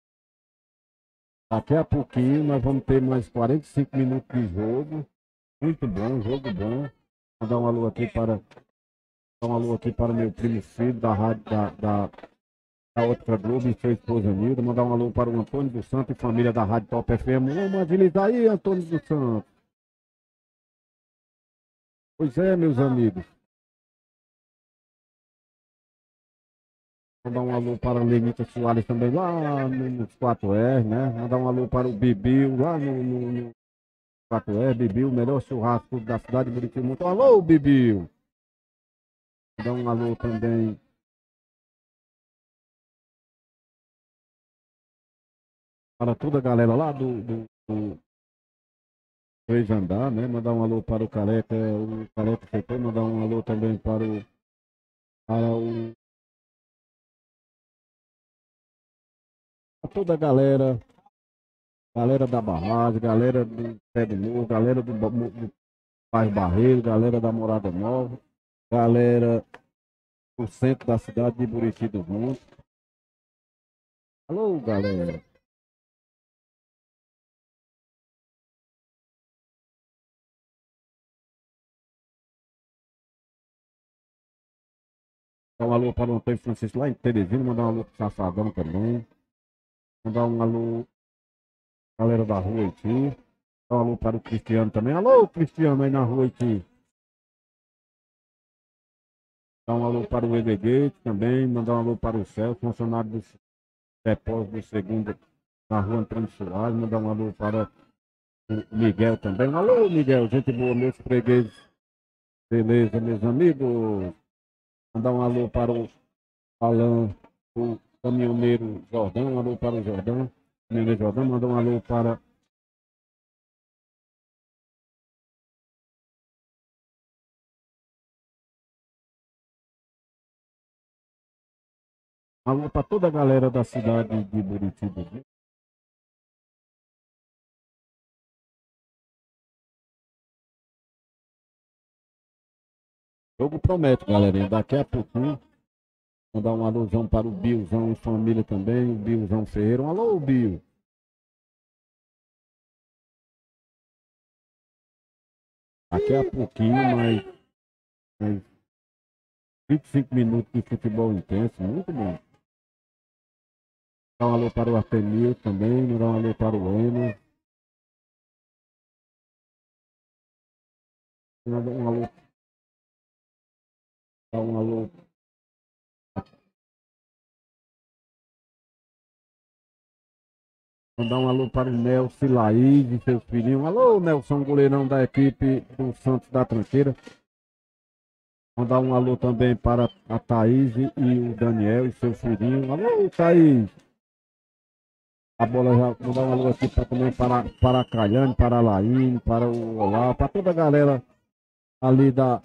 Daqui a pouquinho nós vamos ter mais 45 minutos de jogo. Muito bom, jogo bom. Mandar um alô aqui para meu primo filho da rádio da outra Globo e sua esposa Nilda. Mandar um alô para o Antônio dos Santos e família da Rádio Top FM. Vamos agilizar aí, Antônio dos Santos. Pois é, meus amigos. Mandar um alô para a Lenita Soares também lá nos 4R, né? Mandar um alô para o Bibiu lá no 4R. Bibiu, o melhor churrasco da cidade de Buriti. Alô, Bibiu. Mandar um alô também para toda a galera lá do 3 andar, né? Mandar um alô para o Careca CT. Mandar um alô também para toda a galera da barragem, galera do Pé do Morro, galera do bairro Barreiro, galera da Morada Nova, galera do centro da cidade de Buriti dos Montes. Alô, galera. Mandar um alô para o Antônio Francisco lá em Teresina, mandar um alô para o Safadão também. Mandar um alô, galera da rua Haiti. Mandar um alô para o Cristiano também. Alô, Cristiano aí na rua Haiti. Mandar um alô para o Edegate também. Mandar um alô para o Celso, funcionário do depósito do segundo na rua Antônio Soares. Mandar um alô para o Miguel também. Alô, Miguel, gente boa, meus fregueses. Beleza, meus amigos. Mandar um alô para o Alan, o caminhoneiro Jordão, um alô para o Jordão, caminhoneiro Jordão, mandar um alô para toda a galera da cidade de Buriti. Jogo promete, galerinha, daqui a pouquinho. Mandar um alôzão para o Bilzão e família também, o Bilzão Ferreira. Um alô, Bil. Daqui a pouquinho, mais 25 minutos de futebol intenso, muito bom. Mandar um alô para o Artemil também, mandar um alô para o Ener. Mandar um alô. Mandar um alô para o Nelson Laís e seus filhinhos. Alô, Nelson, goleirão da equipe do Santos da Tranqueira. Mandar um alô também para a Thaís e o Daniel e seus filhinhos. Alô, Thaís. A bola já. Mandar um alô aqui também para a Caiane, para a Laine, para o Olá, para toda a galera ali da.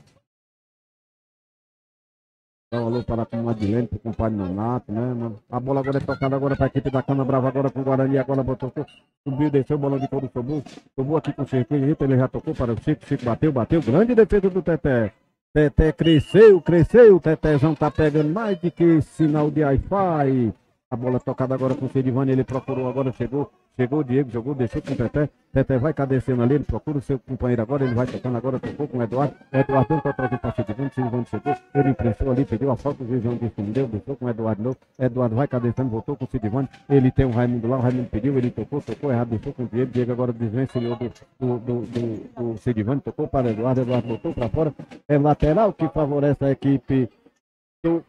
Dá um alô para a Madilene, para o compadre Nonato, né, mano? A bola agora é tocada agora para a equipe da Cana Brava, agora com o Guarani, agora botou, subiu, desceu, bola de couro, subiu aqui com o circuito, ele já tocou para o Chico bateu, grande defesa do Teté. Teté cresceu, o Tetézão tá pegando mais de que sinal de Wi-Fi. A bola tocada agora com o Cedivani, ele procurou agora, chegou o Diego, jogou, deixou com o Teté. Teté vai cadecendo ali, ele procura o seu companheiro agora, ele vai tocando agora, tocou com o Eduardo. Eduardo deu um totalzinho para Cedivani chegou, ele imprensou ali, pediu a falta, o Juizão disse que não deu, deixou com o Eduardo novo. Eduardo vai cadecendo, voltou com o Cedivani, ele tem o Raimundo lá, o Raimundo pediu, ele tocou errado, deixou com o Diego. Diego agora desvencilhou do Cedivani, tocou para Eduardo, Eduardo botou para fora. É lateral que favorece a equipe do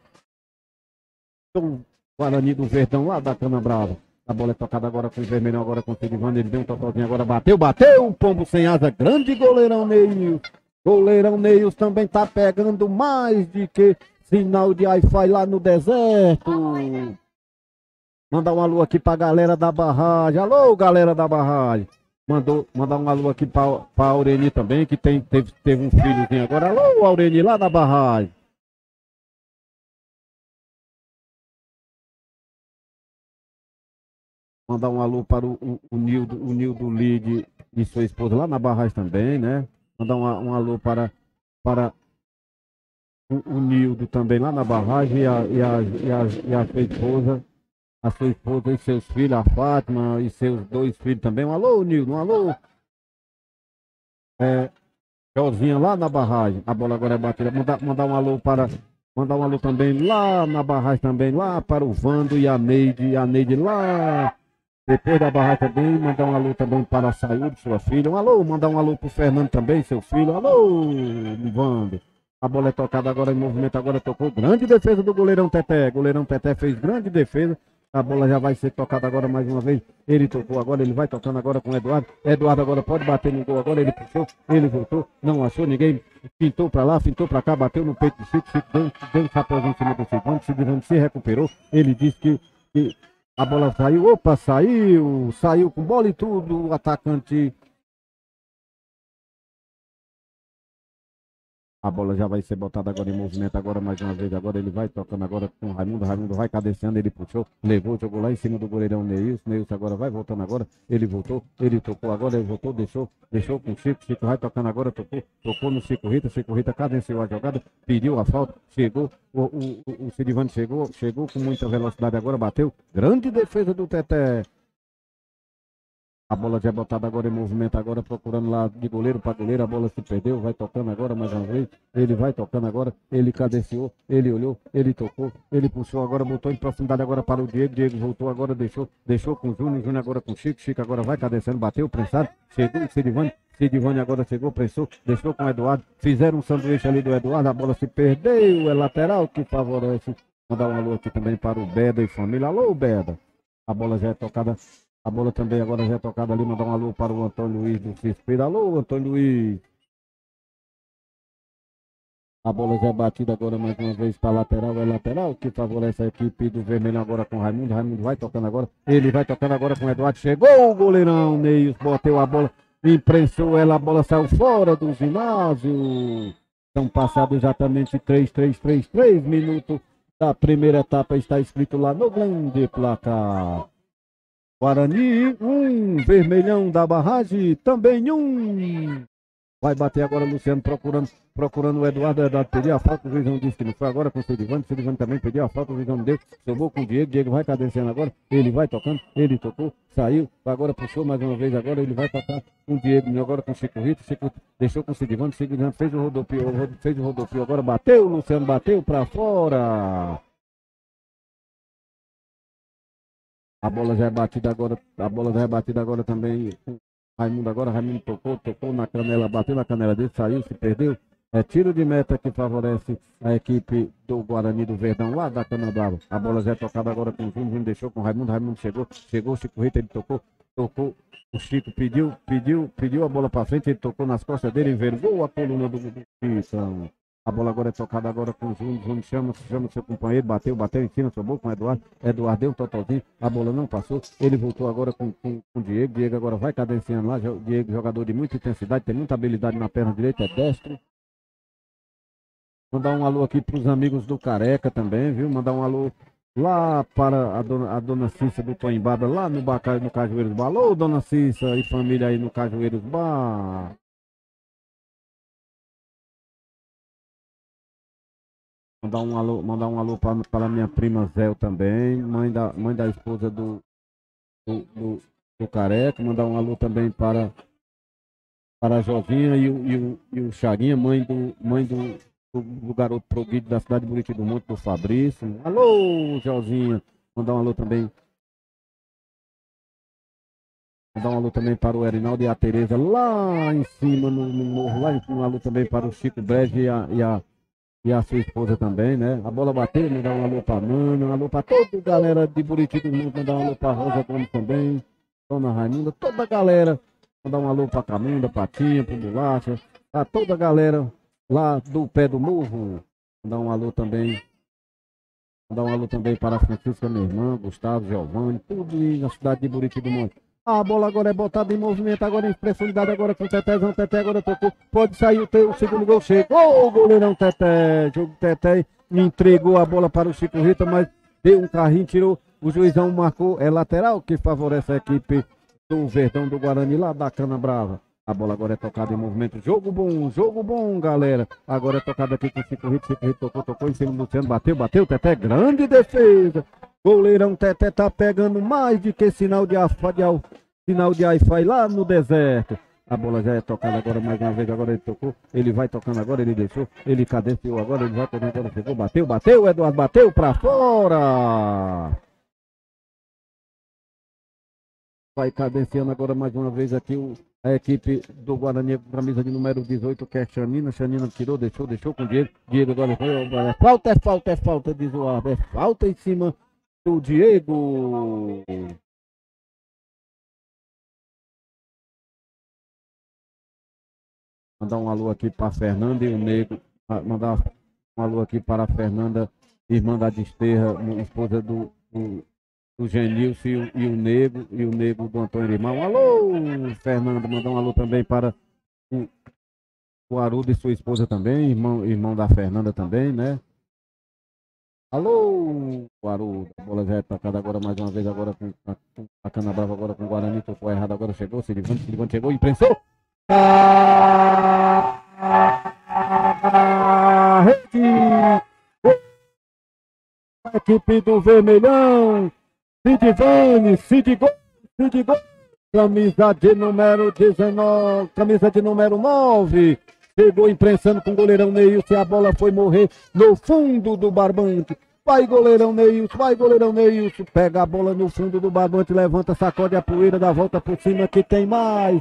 Guarani do Verdão lá da Cana Brava. A bola é tocada agora com o Vermelhão, agora com o Cedivani, ele deu um totalzinho, agora bateu, o pombo sem asa, grande goleirão Neils. Goleirão Neils também tá pegando mais de que sinal de Wi-Fi lá no deserto. Mandar um alô aqui pra galera da barragem. Alô, galera da barragem. Mandar um alô aqui pra Aureni também, que teve um filhozinho agora. Alô, Aureni lá da barragem. Mandar um alô para o Nildo Lide e sua esposa lá na barragem também, né? Mandar um alô para o Nildo também lá na barragem e a sua esposa e seus filhos, a Fátima e seus dois filhos também. Um alô, Nildo, um alô. Josinha lá na barragem. A bola agora é batida. Mandar um alô para. Mandar um alô também lá na barragem também, lá para o Vando e a Neide lá. Depois da barragem também, mandar um alô também para a Saúde, sua filha. Um alô, mandar um alô para o Fernando também, seu filho. Alô, Vando. A bola é tocada agora em movimento, agora tocou. Grande defesa do goleirão Teté. Goleirão Teté fez grande defesa. A bola já vai ser tocada agora mais uma vez. Ele tocou agora, ele vai tocando agora com o Eduardo. Eduardo agora pode bater no gol agora. Ele puxou, ele voltou, não achou ninguém. Pintou pra lá, pintou pra cá, bateu no peito do Chico. Chico deu um chapéuzinho em cima do Sidivando. Sidivando se recuperou. Ele disse que a bola saiu. Opa, saiu com bola e tudo. O atacante. A bola já vai ser botada agora em movimento, agora mais uma vez, agora ele vai tocando agora com o Raimundo vai cadenciando, ele puxou, levou, jogou lá em cima do goleirão Neilson agora vai voltando agora, ele voltou, ele tocou agora, ele voltou, deixou com o Chico vai tocando agora, tocou no Chico Rita cadenciou a jogada, pediu a falta, chegou, o Sidivando chegou com muita velocidade agora, bateu, grande defesa do Teté. A bola já é botada agora em movimento, agora procurando lá de goleiro para goleiro, a bola se perdeu, vai tocando agora mais uma vez, ele vai tocando agora, ele cadenciou, ele olhou, ele tocou, ele puxou agora, botou em profundidade agora para o Diego voltou agora, deixou com o Júnior agora com o Chico agora vai cadenciando, bateu, prensado, chegou o Sidivane agora chegou, prensou, deixou com o Eduardo, fizeram um sanduíche ali do Eduardo, a bola se perdeu, é lateral que favorece. Mandar um alô aqui também para o Beda e família, alô Beda, a bola já é tocada. A bola também agora já é tocada ali, mandar um alô para o Antônio Luiz do Cispeiro. Alô, Antônio Luiz. A bola já é batida agora mais uma vez para lateral, é lateral, que favorece a equipe do Vermelho agora com o Raimundo. Raimundo vai tocando agora, ele vai tocando agora com o Eduardo. Chegou o goleirão, Neils, bateu a bola, imprensou ela, a bola saiu fora do ginásio. São passados exatamente 3 minutos da primeira etapa, está escrito lá no grande placar. Guarani, Vermelhão da barragem, também Vai bater agora o Luciano procurando o Eduardo pediu a falta, o juiz não disse que não foi agora com o Sidivando também pediu a falta, o juiz não deu, sobrou com o Diego vai cadenciando agora, ele vai tocando, ele tocou, saiu, agora puxou mais uma vez agora, ele vai tocar com o Diego, agora com o Chico deixou com o Sidivando fez o rodopio, agora bateu, o Luciano bateu pra fora. A bola já é batida agora também. Raimundo tocou na canela, bateu na canela dele, saiu, se perdeu. É tiro de meta que favorece a equipe do Guarani do Verdão, lá da Cana Brava. A bola já é tocada agora com o Júnior, deixou com o Raimundo chegou o Chico Rita, ele tocou. O Chico pediu a bola para frente, ele tocou nas costas dele, envergou a coluna do Vitão. A bola agora é tocada agora com o Júnior chama seu companheiro, bateu em cima, sobrou com o Eduardo deu um totalzinho, a bola não passou, ele voltou agora com o Diego agora vai cadenciando lá, Diego jogador de muita intensidade, tem muita habilidade na perna direita, é destro. Mandar um alô aqui para os amigos do Careca também, viu? Mandar um alô lá para a dona Cissa do Toimbaba, lá no Cajueiros Bar. Alô, dona Cissa e família aí no Cajueiros Bar. Mandar um alô para minha prima Zéu também, mãe da esposa do Careca. Mandar um alô também para a Josinha e o Chaguinha, mãe do garoto proguido da cidade de Buriti do Monte, do Fabrício. Alô, Josinha. Mandar um alô também. Mandar um alô também para o Erinaldo e a Tereza lá em cima, no morro, lá em cima. Um alô também para o Chico Brege e a sua esposa também, né? A bola bateu, mandar um alô pra Nana, um alô pra toda a galera de Buriti do Mundo, mandar um alô pra Rosa Gomes também, Dona Raimunda, toda a galera, mandar um alô pra Camunda, pra Tinha, pro Bolacha, pra toda a galera lá do Pé do Morro, mandar um alô também para a Francisca, minha irmã, Gustavo, Giovanni, tudo na cidade de Buriti do Mundo. A bola agora é botada em movimento, agora em profundidade, agora com o Tetézão, Teté agora tocou, pode sair o segundo gol, chegou o goleirão Teté, Teté entregou a bola para o Chico Rita, mas deu um carrinho, O juizão marcou, é lateral, que favorece a equipe do Verdão do Guarani, lá da Cana Brava. A bola agora é tocada em movimento. Jogo bom, galera. Agora é tocada aqui com 5 hits, tocou em cima do Luciano, bateu, Teté, grande defesa. Goleirão Teté tá pegando mais do que sinal de Wi-Fi lá no deserto. A bola já é tocada agora mais uma vez, agora ele tocou, ele vai tocando agora, ele deixou, ele cadenciou agora, ele vai correndo agora, chegou, bateu, Eduardo bateu pra fora. Vai cadenciando agora mais uma vez aqui a equipe do Guarani, camisa de número 18, que é Xanina tirou, deixou com o Diego agora foi, é falta, diz o árbitro, é falta em cima do Diego. Mandar um alô aqui para Fernanda e o Nego. Mandar um alô aqui para a Fernanda, irmã da Desterra, esposa do Genilson e o Nego do Antônio Irmão. Alô, Fernanda, mandar um alô também para o Haroldo e sua esposa também, irmão da Fernanda também, né? Alô, Haroldo, a bola já é tocada agora mais uma vez, agora com a Cana Brava, agora com o Guarani, tocou errado, agora chegou, Silivano chegou, imprensou. Equipe do Vermelhão, Cid Gol, camisa de número 19, camisa de número 9, chegou imprensando com o goleirão Neilson, a bola foi morrer no fundo do barbante. Vai goleirão Neilson, pega a bola no fundo do barbante, levanta, sacode a poeira, dá a volta por cima que tem mais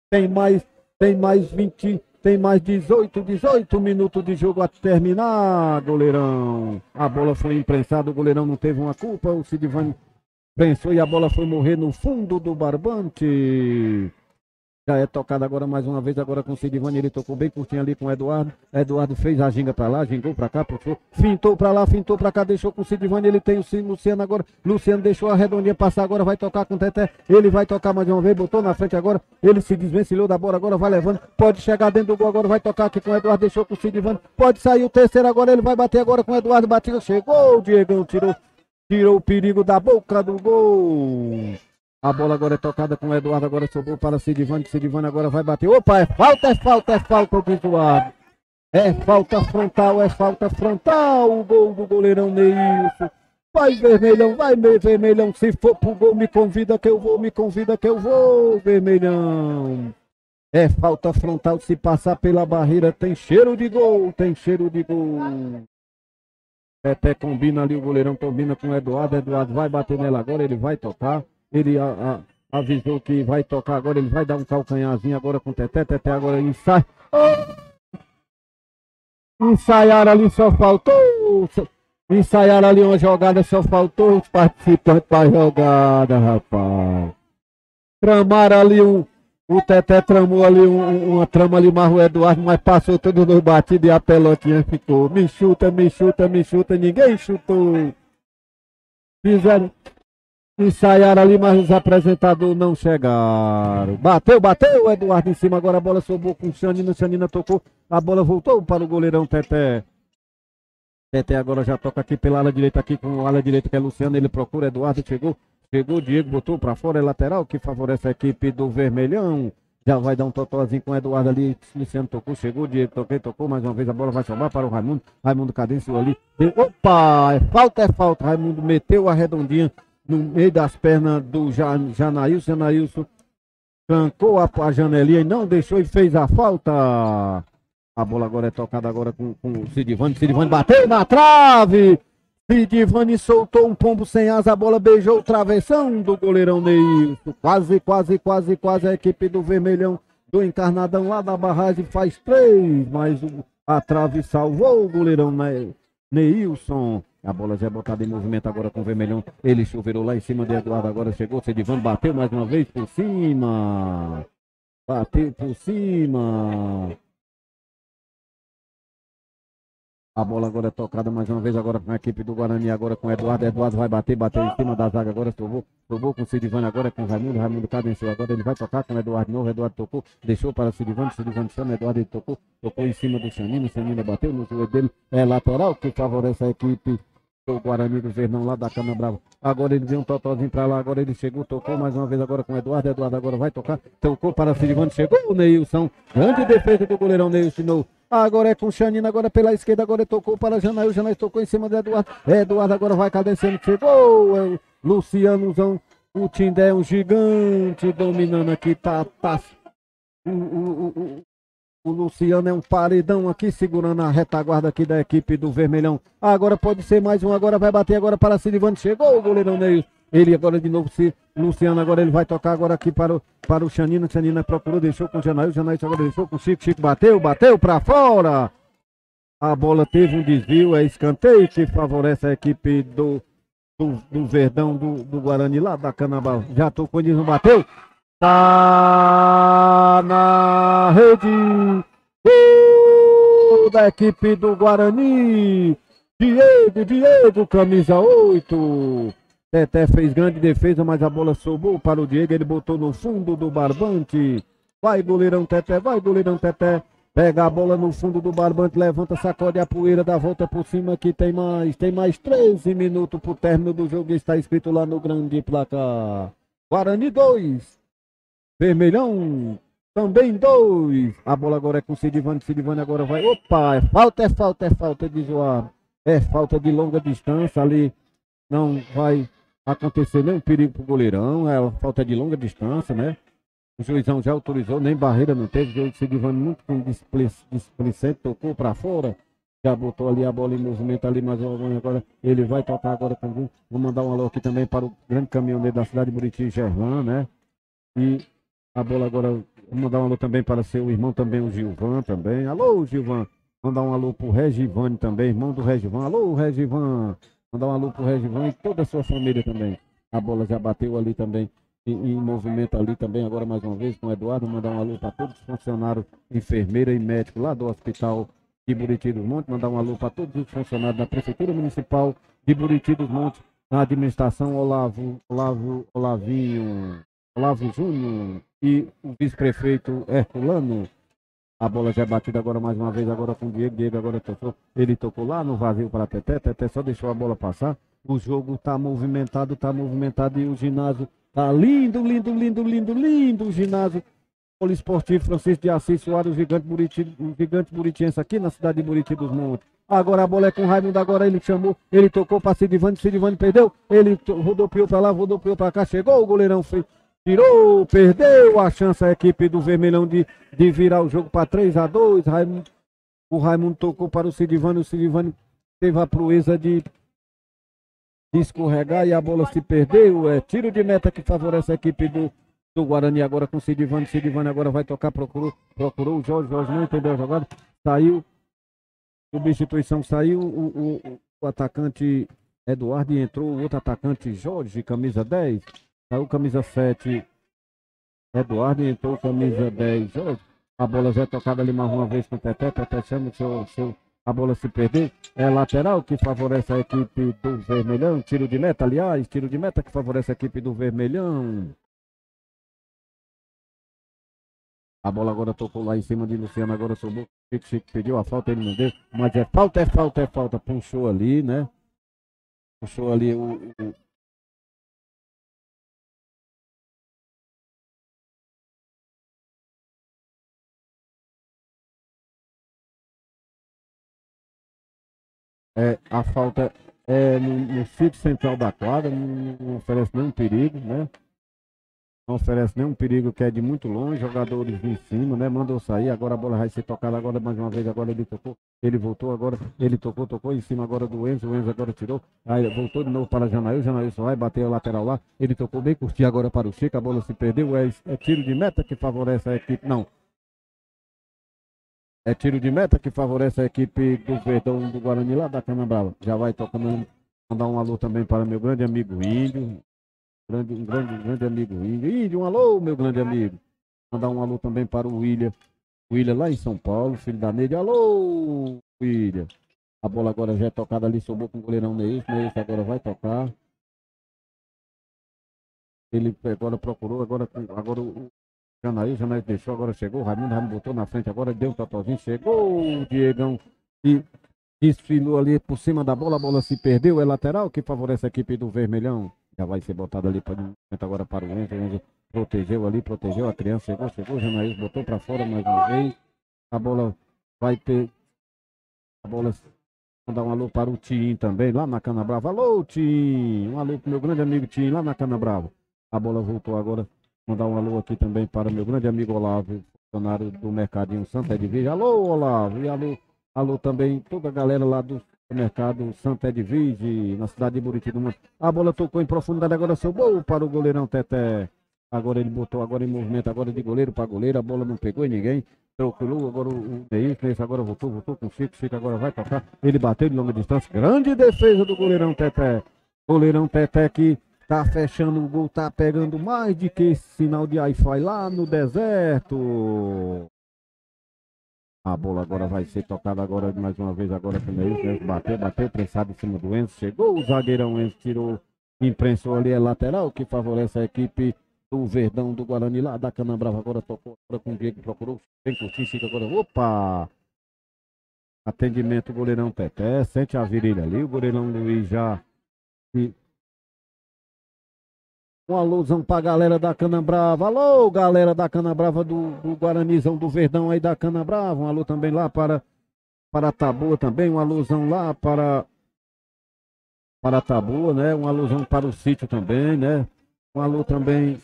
18 minutos de jogo a terminar, goleirão. A bola foi imprensada, o goleirão não teve uma culpa, o Sidivani prensou e a bola foi morrer no fundo do barbante. Já é tocada agora mais uma vez, agora com o Sidivani, ele tocou bem curtinho ali com o Eduardo. Eduardo fez a ginga pra lá, gingou pra cá, puxou, fintou pra lá, fintou pra cá, deixou com o Sidivani, ele tem o Luciano agora. Luciano deixou a redondinha passar, agora vai tocar com o Teté. Ele vai tocar mais uma vez, botou na frente agora, ele se desvencilhou da bola, agora vai levando, pode chegar dentro do gol, agora vai tocar aqui com o Eduardo, deixou com o Sidivani, pode sair o terceiro agora, ele vai bater agora com o Eduardo, bateu, chegou, o Diegão tirou o perigo da boca do gol. A bola agora é tocada com o Eduardo, agora sobrou para Sidivani agora vai bater. Opa, é falta, diz o árbitro. É falta frontal, o gol do goleirão Neilson. Vai vermelhão, se for pro gol me convida que eu vou, vermelhão. É falta frontal, se passar pela barreira tem cheiro de gol. Até combina ali, o goleirão combina com o Eduardo vai bater nela agora, ele vai tocar. Ele avisou que vai tocar agora, ele vai dar um calcanharzinho agora com o Teté agora ensaia. Ensaiaram ali, só faltou. Ensaiaram ali uma jogada, só faltou os participantes para jogada, rapaz. Tramaram ali, o Teté tramou ali uma trama ali, mas o Eduardo, mas passou todos os batidos e a pelotinha ficou. Me chuta, ninguém chutou. Fizeram. Ensaiaram ali, mas os apresentadores não chegaram. Bateu, o Eduardo em cima, agora a bola sobrou com o Xanina tocou, a bola voltou para o goleirão Teté. Teté agora já toca aqui pela ala direita, aqui com a ala direita que é Luciano, ele procura Eduardo, chegou, Diego botou para fora, é lateral que favorece a equipe do Vermelhão. Já vai dar um totozinho com o Eduardo ali, Luciano tocou, chegou, Diego tocou mais uma vez, a bola vai sobrar para o Raimundo cadenciou ali. Opa, é falta, Raimundo meteu a redondinha no meio das pernas do Janailson trancou a janelinha e não deixou e fez a falta. A bola agora é tocada agora com o Sidivani bateu na trave. Sidivani soltou um pombo sem asa, a bola beijou o travessão do goleirão Neilson. Quase a equipe do Vermelhão do Encarnadão lá da barragem faz 3, mas a trave salvou o goleirão Neilson. A bola já é botada em movimento agora com o Vermelhão. Ele chuveirou lá em cima de Eduardo. Agora chegou. Sidivani bateu mais uma vez por cima. A bola agora é tocada mais uma vez agora com a equipe do Guarani. Agora com o Eduardo. Eduardo vai bateu em cima da zaga. Agora sobrou com o Sidivani. Agora com o Raimundo cadenciou. Agora ele vai tocar com o Eduardo de novo. Eduardo tocou. Deixou para o Sidivani chama. Eduardo ele tocou em cima do Xanina bateu no joelho dele. É lateral que favorece a equipe do Guarani do Verdão lá da Cana Brava. Agora ele deu um totozinho pra lá, agora ele chegou, tocou mais uma vez agora com o Eduardo. Eduardo agora vai tocar, tocou para Sidivando, chegou o Neilson. Grande defesa do goleirão Neilson de novo. Agora é com o Xanino, agora pela esquerda, agora ele tocou para Janaíl. Janaíl tocou em cima do Eduardo. Eduardo agora vai cadecendo, chegou. É o Lucianozão, o Tindé é um gigante dominando aqui, tá. O Luciano é um paredão aqui, segurando a retaguarda aqui da equipe do Vermelhão. Agora pode ser mais um, agora vai bater agora para Silvano. Chegou o goleirão Neil. Ele agora de novo, Luciano, agora ele vai tocar agora aqui para o Xanino. Xanino procurou, deixou com o Janaíl. Janaíl agora deixou com o Chico. Chico bateu para fora. A bola teve um desvio, é escanteio que favorece a equipe do Verdão, do Guarani lá da Canabal. Já tocou, não bateu. Tá na rede da equipe do Guarani. Diego, camisa 8. Teté fez grande defesa, mas a bola sobrou para o Diego. Ele botou no fundo do barbante. Vai, goleirão Teté, vai, goleirão Teté. Pega a bola no fundo do barbante, levanta, sacode a poeira, dá a volta por cima que tem mais 13 minutos pro término do jogo. Está escrito lá no grande placar. Guarani 2. Vermelhão, também 2. A bola agora é com o Sidivane. Sidivane agora vai. Opa, é falta de João. É falta de longa distância ali. Não vai acontecer nenhum perigo pro goleirão. É falta de longa distância, né? O juizão já autorizou, nem barreira não teve. O Sidivane muito com displicente, tocou para fora. Já botou ali a bola em movimento ali, mas agora ele vai tocar agora também. Vou mandar um alô aqui também para o grande caminhoneiro da cidade de Buriti, Gerlan, né? E a bola agora, vou mandar um alô também para seu irmão também, o Gilvan também. Alô, Gilvan. Mandar um alô pro Regivane também, irmão do Regivan. Alô, Regivan. Mandar um alô pro Regivan e toda a sua família também. A bola já bateu ali também, em movimento ali também, agora mais uma vez com o Eduardo. Mandar um alô para todos os funcionários, enfermeira e médico lá do Hospital de Buriti dos Montes. Mandar um alô para todos os funcionários da Prefeitura Municipal de Buriti dos Montes, na administração Olavo Júnior e o vice-prefeito Herculano. A bola já é batida agora mais uma vez, agora com o Diego. Diego agora tocou. Ele tocou lá no vazio para Teté. Teté só deixou a bola passar. O jogo está movimentado e o ginásio tá lindo. O ginásio Poliesportivo Francisco de Assis Soares, o gigante buritiense aqui na cidade de Buriti dos Montes. Agora a bola é com o Raimundo, agora ele chamou, ele tocou para Sidivane perdeu, ele rodopiou para lá, rodopiou para cá, chegou o goleirão, tirou, perdeu a chance a equipe do Vermelhão de virar o jogo para 3-2. O Raimundo tocou para o Sidivane teve a proeza de escorregar e a bola se perdeu. É tiro de meta que favorece a equipe do Guarani agora com o Sidivane. Sidivane agora vai tocar, procurou o Jorge não entendeu a jogada, saiu, substituição saiu, o atacante Eduardo e entrou o outro atacante Jorge, camisa 10, saiu camisa 7, Eduardo e entrou camisa 10, Jorge. A bola já é tocada ali mais uma vez com o Teté, Teté chama a bola se perder, é lateral que favorece a equipe do Vermelhão, tiro de meta que favorece a equipe do Vermelhão. A bola agora tocou lá em cima de Luciano, agora sobrou. Chico pediu a falta, ele não deu. Mas é falta. Puxou ali, né? Puxou ali a falta é no sítio central da quadra, não oferece nenhum perigo, né? Não oferece nenhum perigo, que é de muito longe, jogadores em cima, né? Mandou sair, agora a bola vai ser tocada agora mais uma vez, agora ele tocou, ele voltou, agora ele tocou em cima agora do Enzo, o Enzo agora tirou, aí voltou de novo para Janaíl só vai bater o lateral lá, ele tocou bem curtinho agora para o Chico, a bola se perdeu, é tiro de meta que favorece a equipe, não. É tiro de meta que favorece a equipe do Verdão do Guarani lá da Canabrava. Já vai tocando, mandar um alô também para meu grande amigo Índio. Um grande amigo Índio. Índio, um alô, meu grande amigo. Mandar um alô também para o William. William lá em São Paulo, filho da Neide. Alô, William. A bola agora já é tocada ali, sobrou com o goleirão Neilson. Neilson agora vai tocar. Ele agora procurou, agora o Janaíl deixou, agora chegou. O Raimundo botou na frente, agora deu um totozinho. Chegou o Diegão. E desfilou ali por cima da bola, a bola se perdeu, é lateral que favorece a equipe do Vermelhão. Já vai ser botada ali para agora para o Enzo. O Enzo protegeu ali, protegeu a criança, chegou, Janaíus botou para fora mais uma vez. A bola vai ter. A bola. Mandar um alô para o Tim também, lá na Cana Brava. Alô, Tim! Um alô para o meu grande amigo Tim, lá na Cana Brava. A bola voltou agora. Mandar um alô aqui também para o meu grande amigo Olavo, funcionário do Mercadinho Santa Edvige. Alô, Olavo! E alô também toda a galera lá do mercado Santa Edvige, na cidade de Buriti do Mundo. A bola tocou em profundidade, agora sobrou para o goleirão Teté. Agora ele botou agora em movimento, agora de goleiro para goleiro. A bola não pegou em ninguém. Trocou agora o Neilson, agora voltou com o Chico agora vai tocar. Ele bateu de longa distância. Grande defesa do goleirão Teté. Goleirão Teté que tá fechando o gol, tá pegando mais de que esse sinal de Wi-Fi lá no deserto. A bola agora vai ser tocada agora mais uma vez agora com o Neilson. Bateu, prensado em cima do Enzo. Chegou o zagueirão Enzo, tirou, imprensou ali a lateral que favorece a equipe do Verdão do Guarani lá da Cana Brava. Agora tocou agora com o Diego, procurou, vem com o Chico agora, opa! Atendimento goleirão Teté, sente a virilha ali, o goleirão Luiz já. Um alôzão pra galera da Cana Brava, alô galera da Cana Brava do Guaranizão do Verdão aí da Cana Brava, um alô também lá para a Taboa também, um alôzão lá para a Taboa, né, um alôzão para o sítio também, né, um alô também.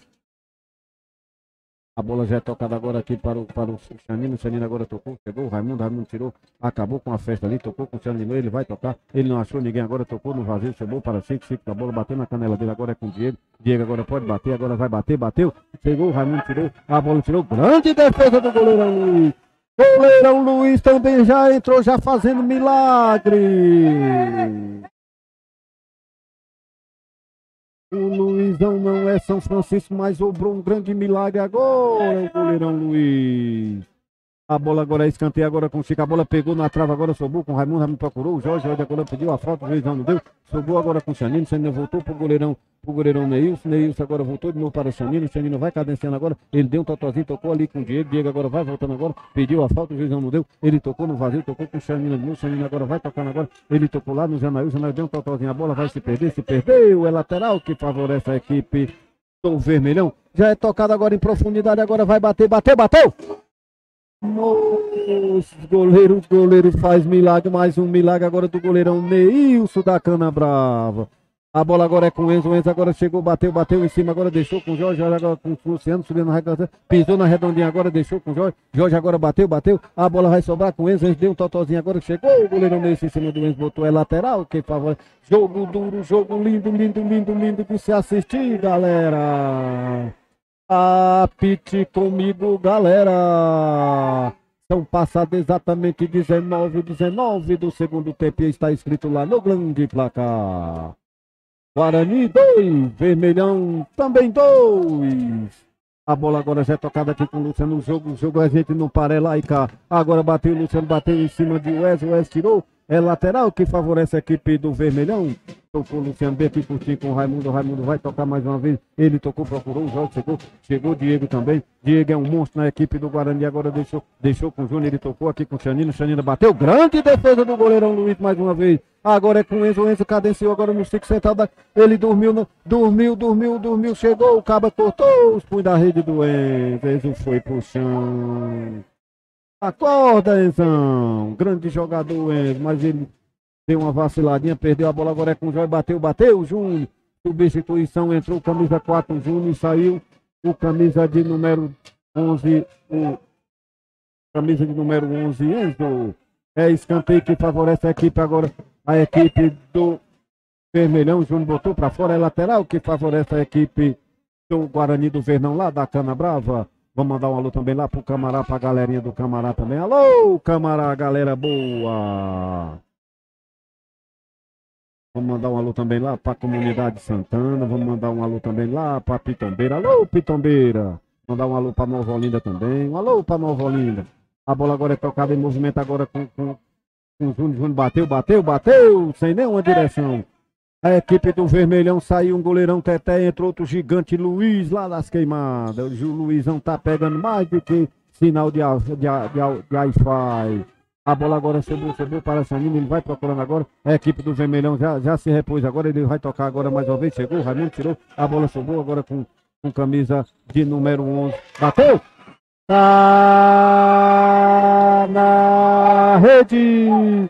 A bola já é tocada agora aqui para o Xanino. O Xanino agora tocou, chegou. O Raimundo tirou, acabou com a festa ali, tocou com o Xanino. Ele vai tocar, ele não achou ninguém agora, tocou no vazio, chegou para Chico. Chico da bola, bateu na canela dele, agora é com o Diego. Diego agora pode bater, agora vai bater, bateu. Chegou, o Raimundo tirou, a bola tirou. Grande defesa do goleirão Luiz. Goleirão Luiz também já entrou, já fazendo milagre. O Luizão não é São Francisco, mas obrou um grande milagre agora, o goleirão Luiz. A bola agora é escanteio, agora com o Chico. A bola pegou na trava, agora sobrou com o Raimundo procurou. O Jorge agora pediu a falta, o Luizão não deu. Sobrou agora com o Xanino. Xanino voltou pro goleirão Neilson. Neilson agora voltou de novo para o Xanino. Xanino vai cadenciando agora. Ele deu um totozinho, tocou ali com o Diego. Diego agora vai voltando agora. Pediu a falta, o Luizão não deu. Ele tocou no vazio, tocou com o Xanino de novo. Xanino agora vai tocando agora. Ele tocou lá no Janaíl. Janaíl deu um totozinho. A bola vai se perdeu. É lateral que favorece a equipe do Vermelhão. Já é tocado agora em profundidade. Agora vai bater, bateu! Nossa, goleiro faz milagre, mais um milagre agora do goleirão Neilson da Cana Brava. A bola agora é com o Enzo agora chegou, bateu em cima, agora deixou com o Jorge, agora com o Luciano, subindo na redondinha, pisou na redondinha, agora deixou com o Jorge, Jorge agora bateu, a bola vai sobrar com o Enzo deu um totozinho, agora chegou o goleirão Neilson em cima do Enzo, botou, é lateral, quem favorece, jogo duro, jogo lindo de se assistir, galera. Apite comigo, galera. São passados exatamente 19 do segundo tempo e está escrito lá no grande placar. Guarani 2, Vermelhão também 2. A bola agora já é tocada aqui com o Luciano. O jogo a gente não para, é lá e cá. Agora bateu o Luciano, bateu em cima de Wes. O Wes tirou. É lateral que favorece a equipe do Vermelhão. Tocou o Luciano bem aqui curtinho com o Raimundo. O Raimundo vai tocar mais uma vez. Ele tocou, procurou o jogo, chegou o Diego também. Diego é um monstro na equipe do Guarani. Agora deixou com o Júnior. Ele tocou aqui com o Xanino. Xanino bateu. Grande defesa do goleirão Luiz mais uma vez. Agora é com o Enzo. O Enzo cadenciou agora no Chico sentado. Ele dormiu. Chegou. O Caba cortou os punhos da rede do Enzo. Enzo foi pro chão. Acorda, Enzão. Grande jogador, Enzo. Mas ele deu uma vaciladinha, perdeu a bola. Agora é com o Jorge. Bateu o Júnior. Substituição, entrou o camisa 4, o Júnior, e saiu o camisa de número 11. Camisa de número 11, Enzo. É escanteio que favorece a equipe agora. A equipe do Vermelhão. O Júnior botou para fora. É lateral que favorece a equipe do Guarani do Verdão lá da Cana Brava. Vamos mandar um alô também lá pro Camará, pra galerinha do Camará também. Alô, Camará, galera boa! Vamos mandar um alô também lá pra comunidade Santana. Vamos mandar um alô também lá pra Pitombeira. Alô, Pitombeira! Mandar um alô pra Nova Olinda também. Um alô pra Nova Olinda. A bola agora é tocada em movimento agora com o Júnior. Júnior bateu, sem nenhuma direção. A equipe do Vermelhão saiu um goleirão Teté, entrou outro gigante Luiz lá das queimadas. O Luizão tá pegando mais do que sinal de Wi-Fi. A bola agora subiu para Sanino, ele vai procurando agora. A equipe do Vermelhão já se repôs agora, ele vai tocar agora mais uma vez. Chegou, o Raimundo tirou, a bola subiu agora com camisa de número 11. Bateu! Tá na rede!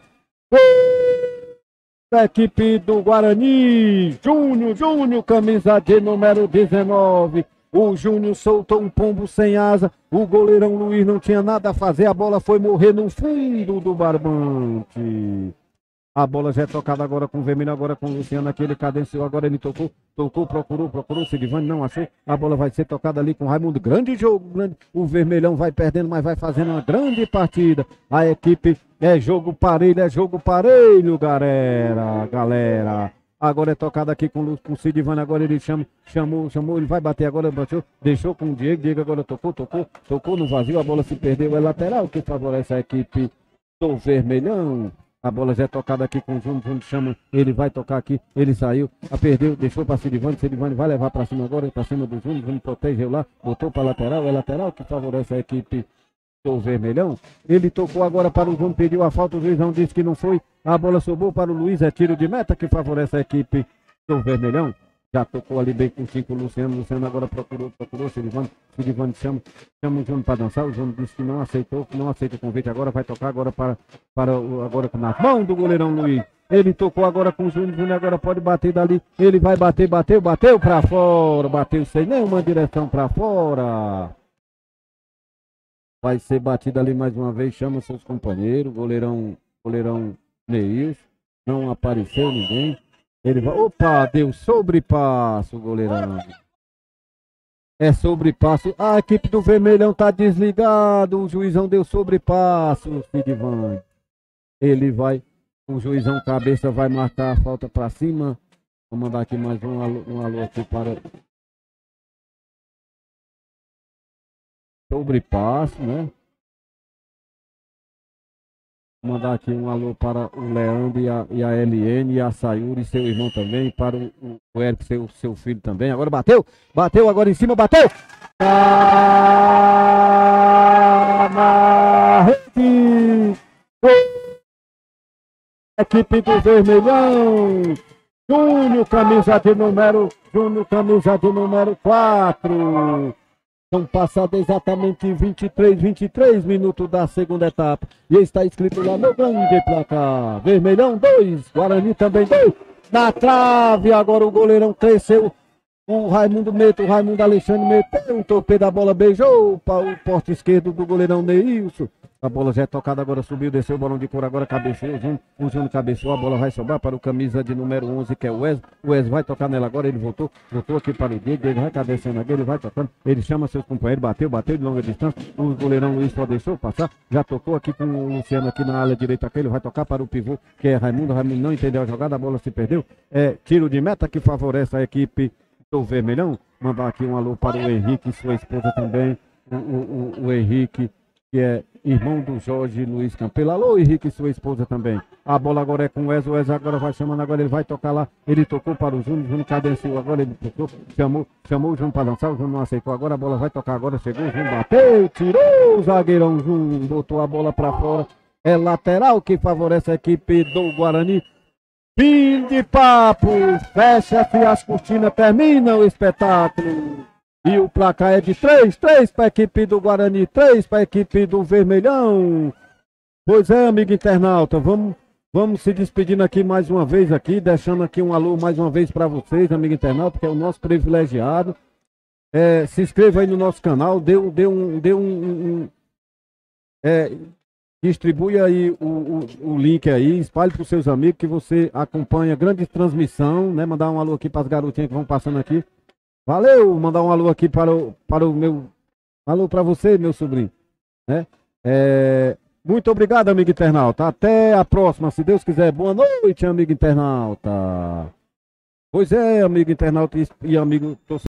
Da equipe do Guarani, Júnior, camisa de número 19. O Júnior soltou um pombo sem asa. O goleirão Luiz não tinha nada a fazer. A bola foi morrer no fundo do barbante. A bola já é tocada agora com o Vermelho, agora com o Luciano aqui. Ele cadenciou, agora ele tocou, procurou. O Sidivani não achou. A bola vai ser tocada ali com o Raimundo. Grande jogo, grande. O Vermelhão vai perdendo, mas vai fazendo uma grande partida. A equipe é jogo parelho, galera. Agora é tocado aqui com o Sidivani, agora ele chamou, ele vai bater agora, bateu, deixou com o Diego agora tocou no vazio, a bola se perdeu, é lateral que favorece a equipe do Vermelhão. A bola já é tocada aqui com o Júnior chama, ele vai tocar aqui, ele saiu, perdeu, deixou para Sidivani vai levar para cima agora, para cima do Júnior protegeu lá, botou para lateral, é lateral que favorece a equipe do Vermelhão. Ele tocou agora para o Júnior, pediu a falta, o juizão disse que não foi, a bola sobrou para o Luiz, é tiro de meta que favorece a equipe do Vermelhão. Já tocou ali bem com o Luciano agora procurou, Sidivani chama o Júnior para dançar, o Júnior disse que não aceita o convite, agora vai tocar agora agora na mão do goleirão Luiz. Ele tocou agora com o Júnior agora pode bater dali, ele vai bateu para fora, bateu sem nenhuma direção para fora. Vai ser batida ali mais uma vez, chama seus companheiros, goleirão Neils, não apareceu ninguém. Ele vai, opa, deu sobrepasso, goleirão. É sobrepasso, a equipe do Vermelhão tá desligado, o juizão deu sobrepasso, Sidivani. Ele vai, o juizão cabeça vai marcar a falta para cima. Vou mandar aqui mais um alô aqui para... Sobrepasso, né? Vou mandar aqui um alô para o Leandro e a LN e a Sayuri, seu irmão também, para o Eric, seu filho também. Agora bateu agora em cima, bateu! Tá na rede! Equipe do Vermelhão! Júnior, camisa de número 4. São passados exatamente 23 minutos da segunda etapa. E está escrito lá no grande placar. Vermelhão 2, Guarani também 2. Na trave, agora o goleirão cresceu. O Raimundo Alexandre meteu o torpedo, a bola beijou para o porte esquerdo do goleirão Neilson. A bola já é tocada, agora subiu, desceu o balão de couro, agora cabeceou, o Júnior cabeceou, a bola vai sobrar para o camisa de número 11, que é o Wes. O Wes vai tocar nela agora, ele voltou aqui para o Diego, ele vai cabeceando aqui, ele vai tocando, ele chama seus companheiros, bateu de longa distância, o goleirão Luiz só deixou passar, já tocou aqui com o Luciano aqui na ala direita, aqui, ele vai tocar para o pivô, que é Raimundo não entendeu a jogada, a bola se perdeu, é tiro de meta que favorece a equipe do Vermelhão. Mandar aqui um alô para o Henrique e sua esposa também, o Henrique, que é irmão do Jorge Luiz Campelo. Alô, Henrique e sua esposa também. A bola agora é com o Wes agora vai chamando, agora ele vai tocar lá, ele tocou para o Júnior cadenciou, agora ele tocou, chamou o Júnior para lançar, o Júnior não aceitou, agora a bola vai tocar, agora chegou, o Júnior bateu, tirou o zagueirão Júnior, botou a bola para fora, é lateral que favorece a equipe do Guarani. Fim de papo, fecha-se as cortinas, termina o espetáculo. E o placar é de 3 para a equipe do Guarani, 3 para a equipe do Vermelhão. Pois é, amigo internauta, vamos se despedindo aqui mais uma vez aqui, deixando aqui um alô mais uma vez para vocês, amigo internauta, que é o nosso privilegiado. Se inscreva aí no nosso canal, distribui aí o link aí, espalhe para os seus amigos que você acompanha grande transmissão, né? Mandar um alô aqui para as garotinhas que vão passando aqui. Valeu, mandar um alô aqui para o meu... Alô para você, meu sobrinho, né? Muito obrigado, amigo internauta. Até a próxima, se Deus quiser. Boa noite, amigo internauta. Pois é, amigo internauta e amigo torcedor.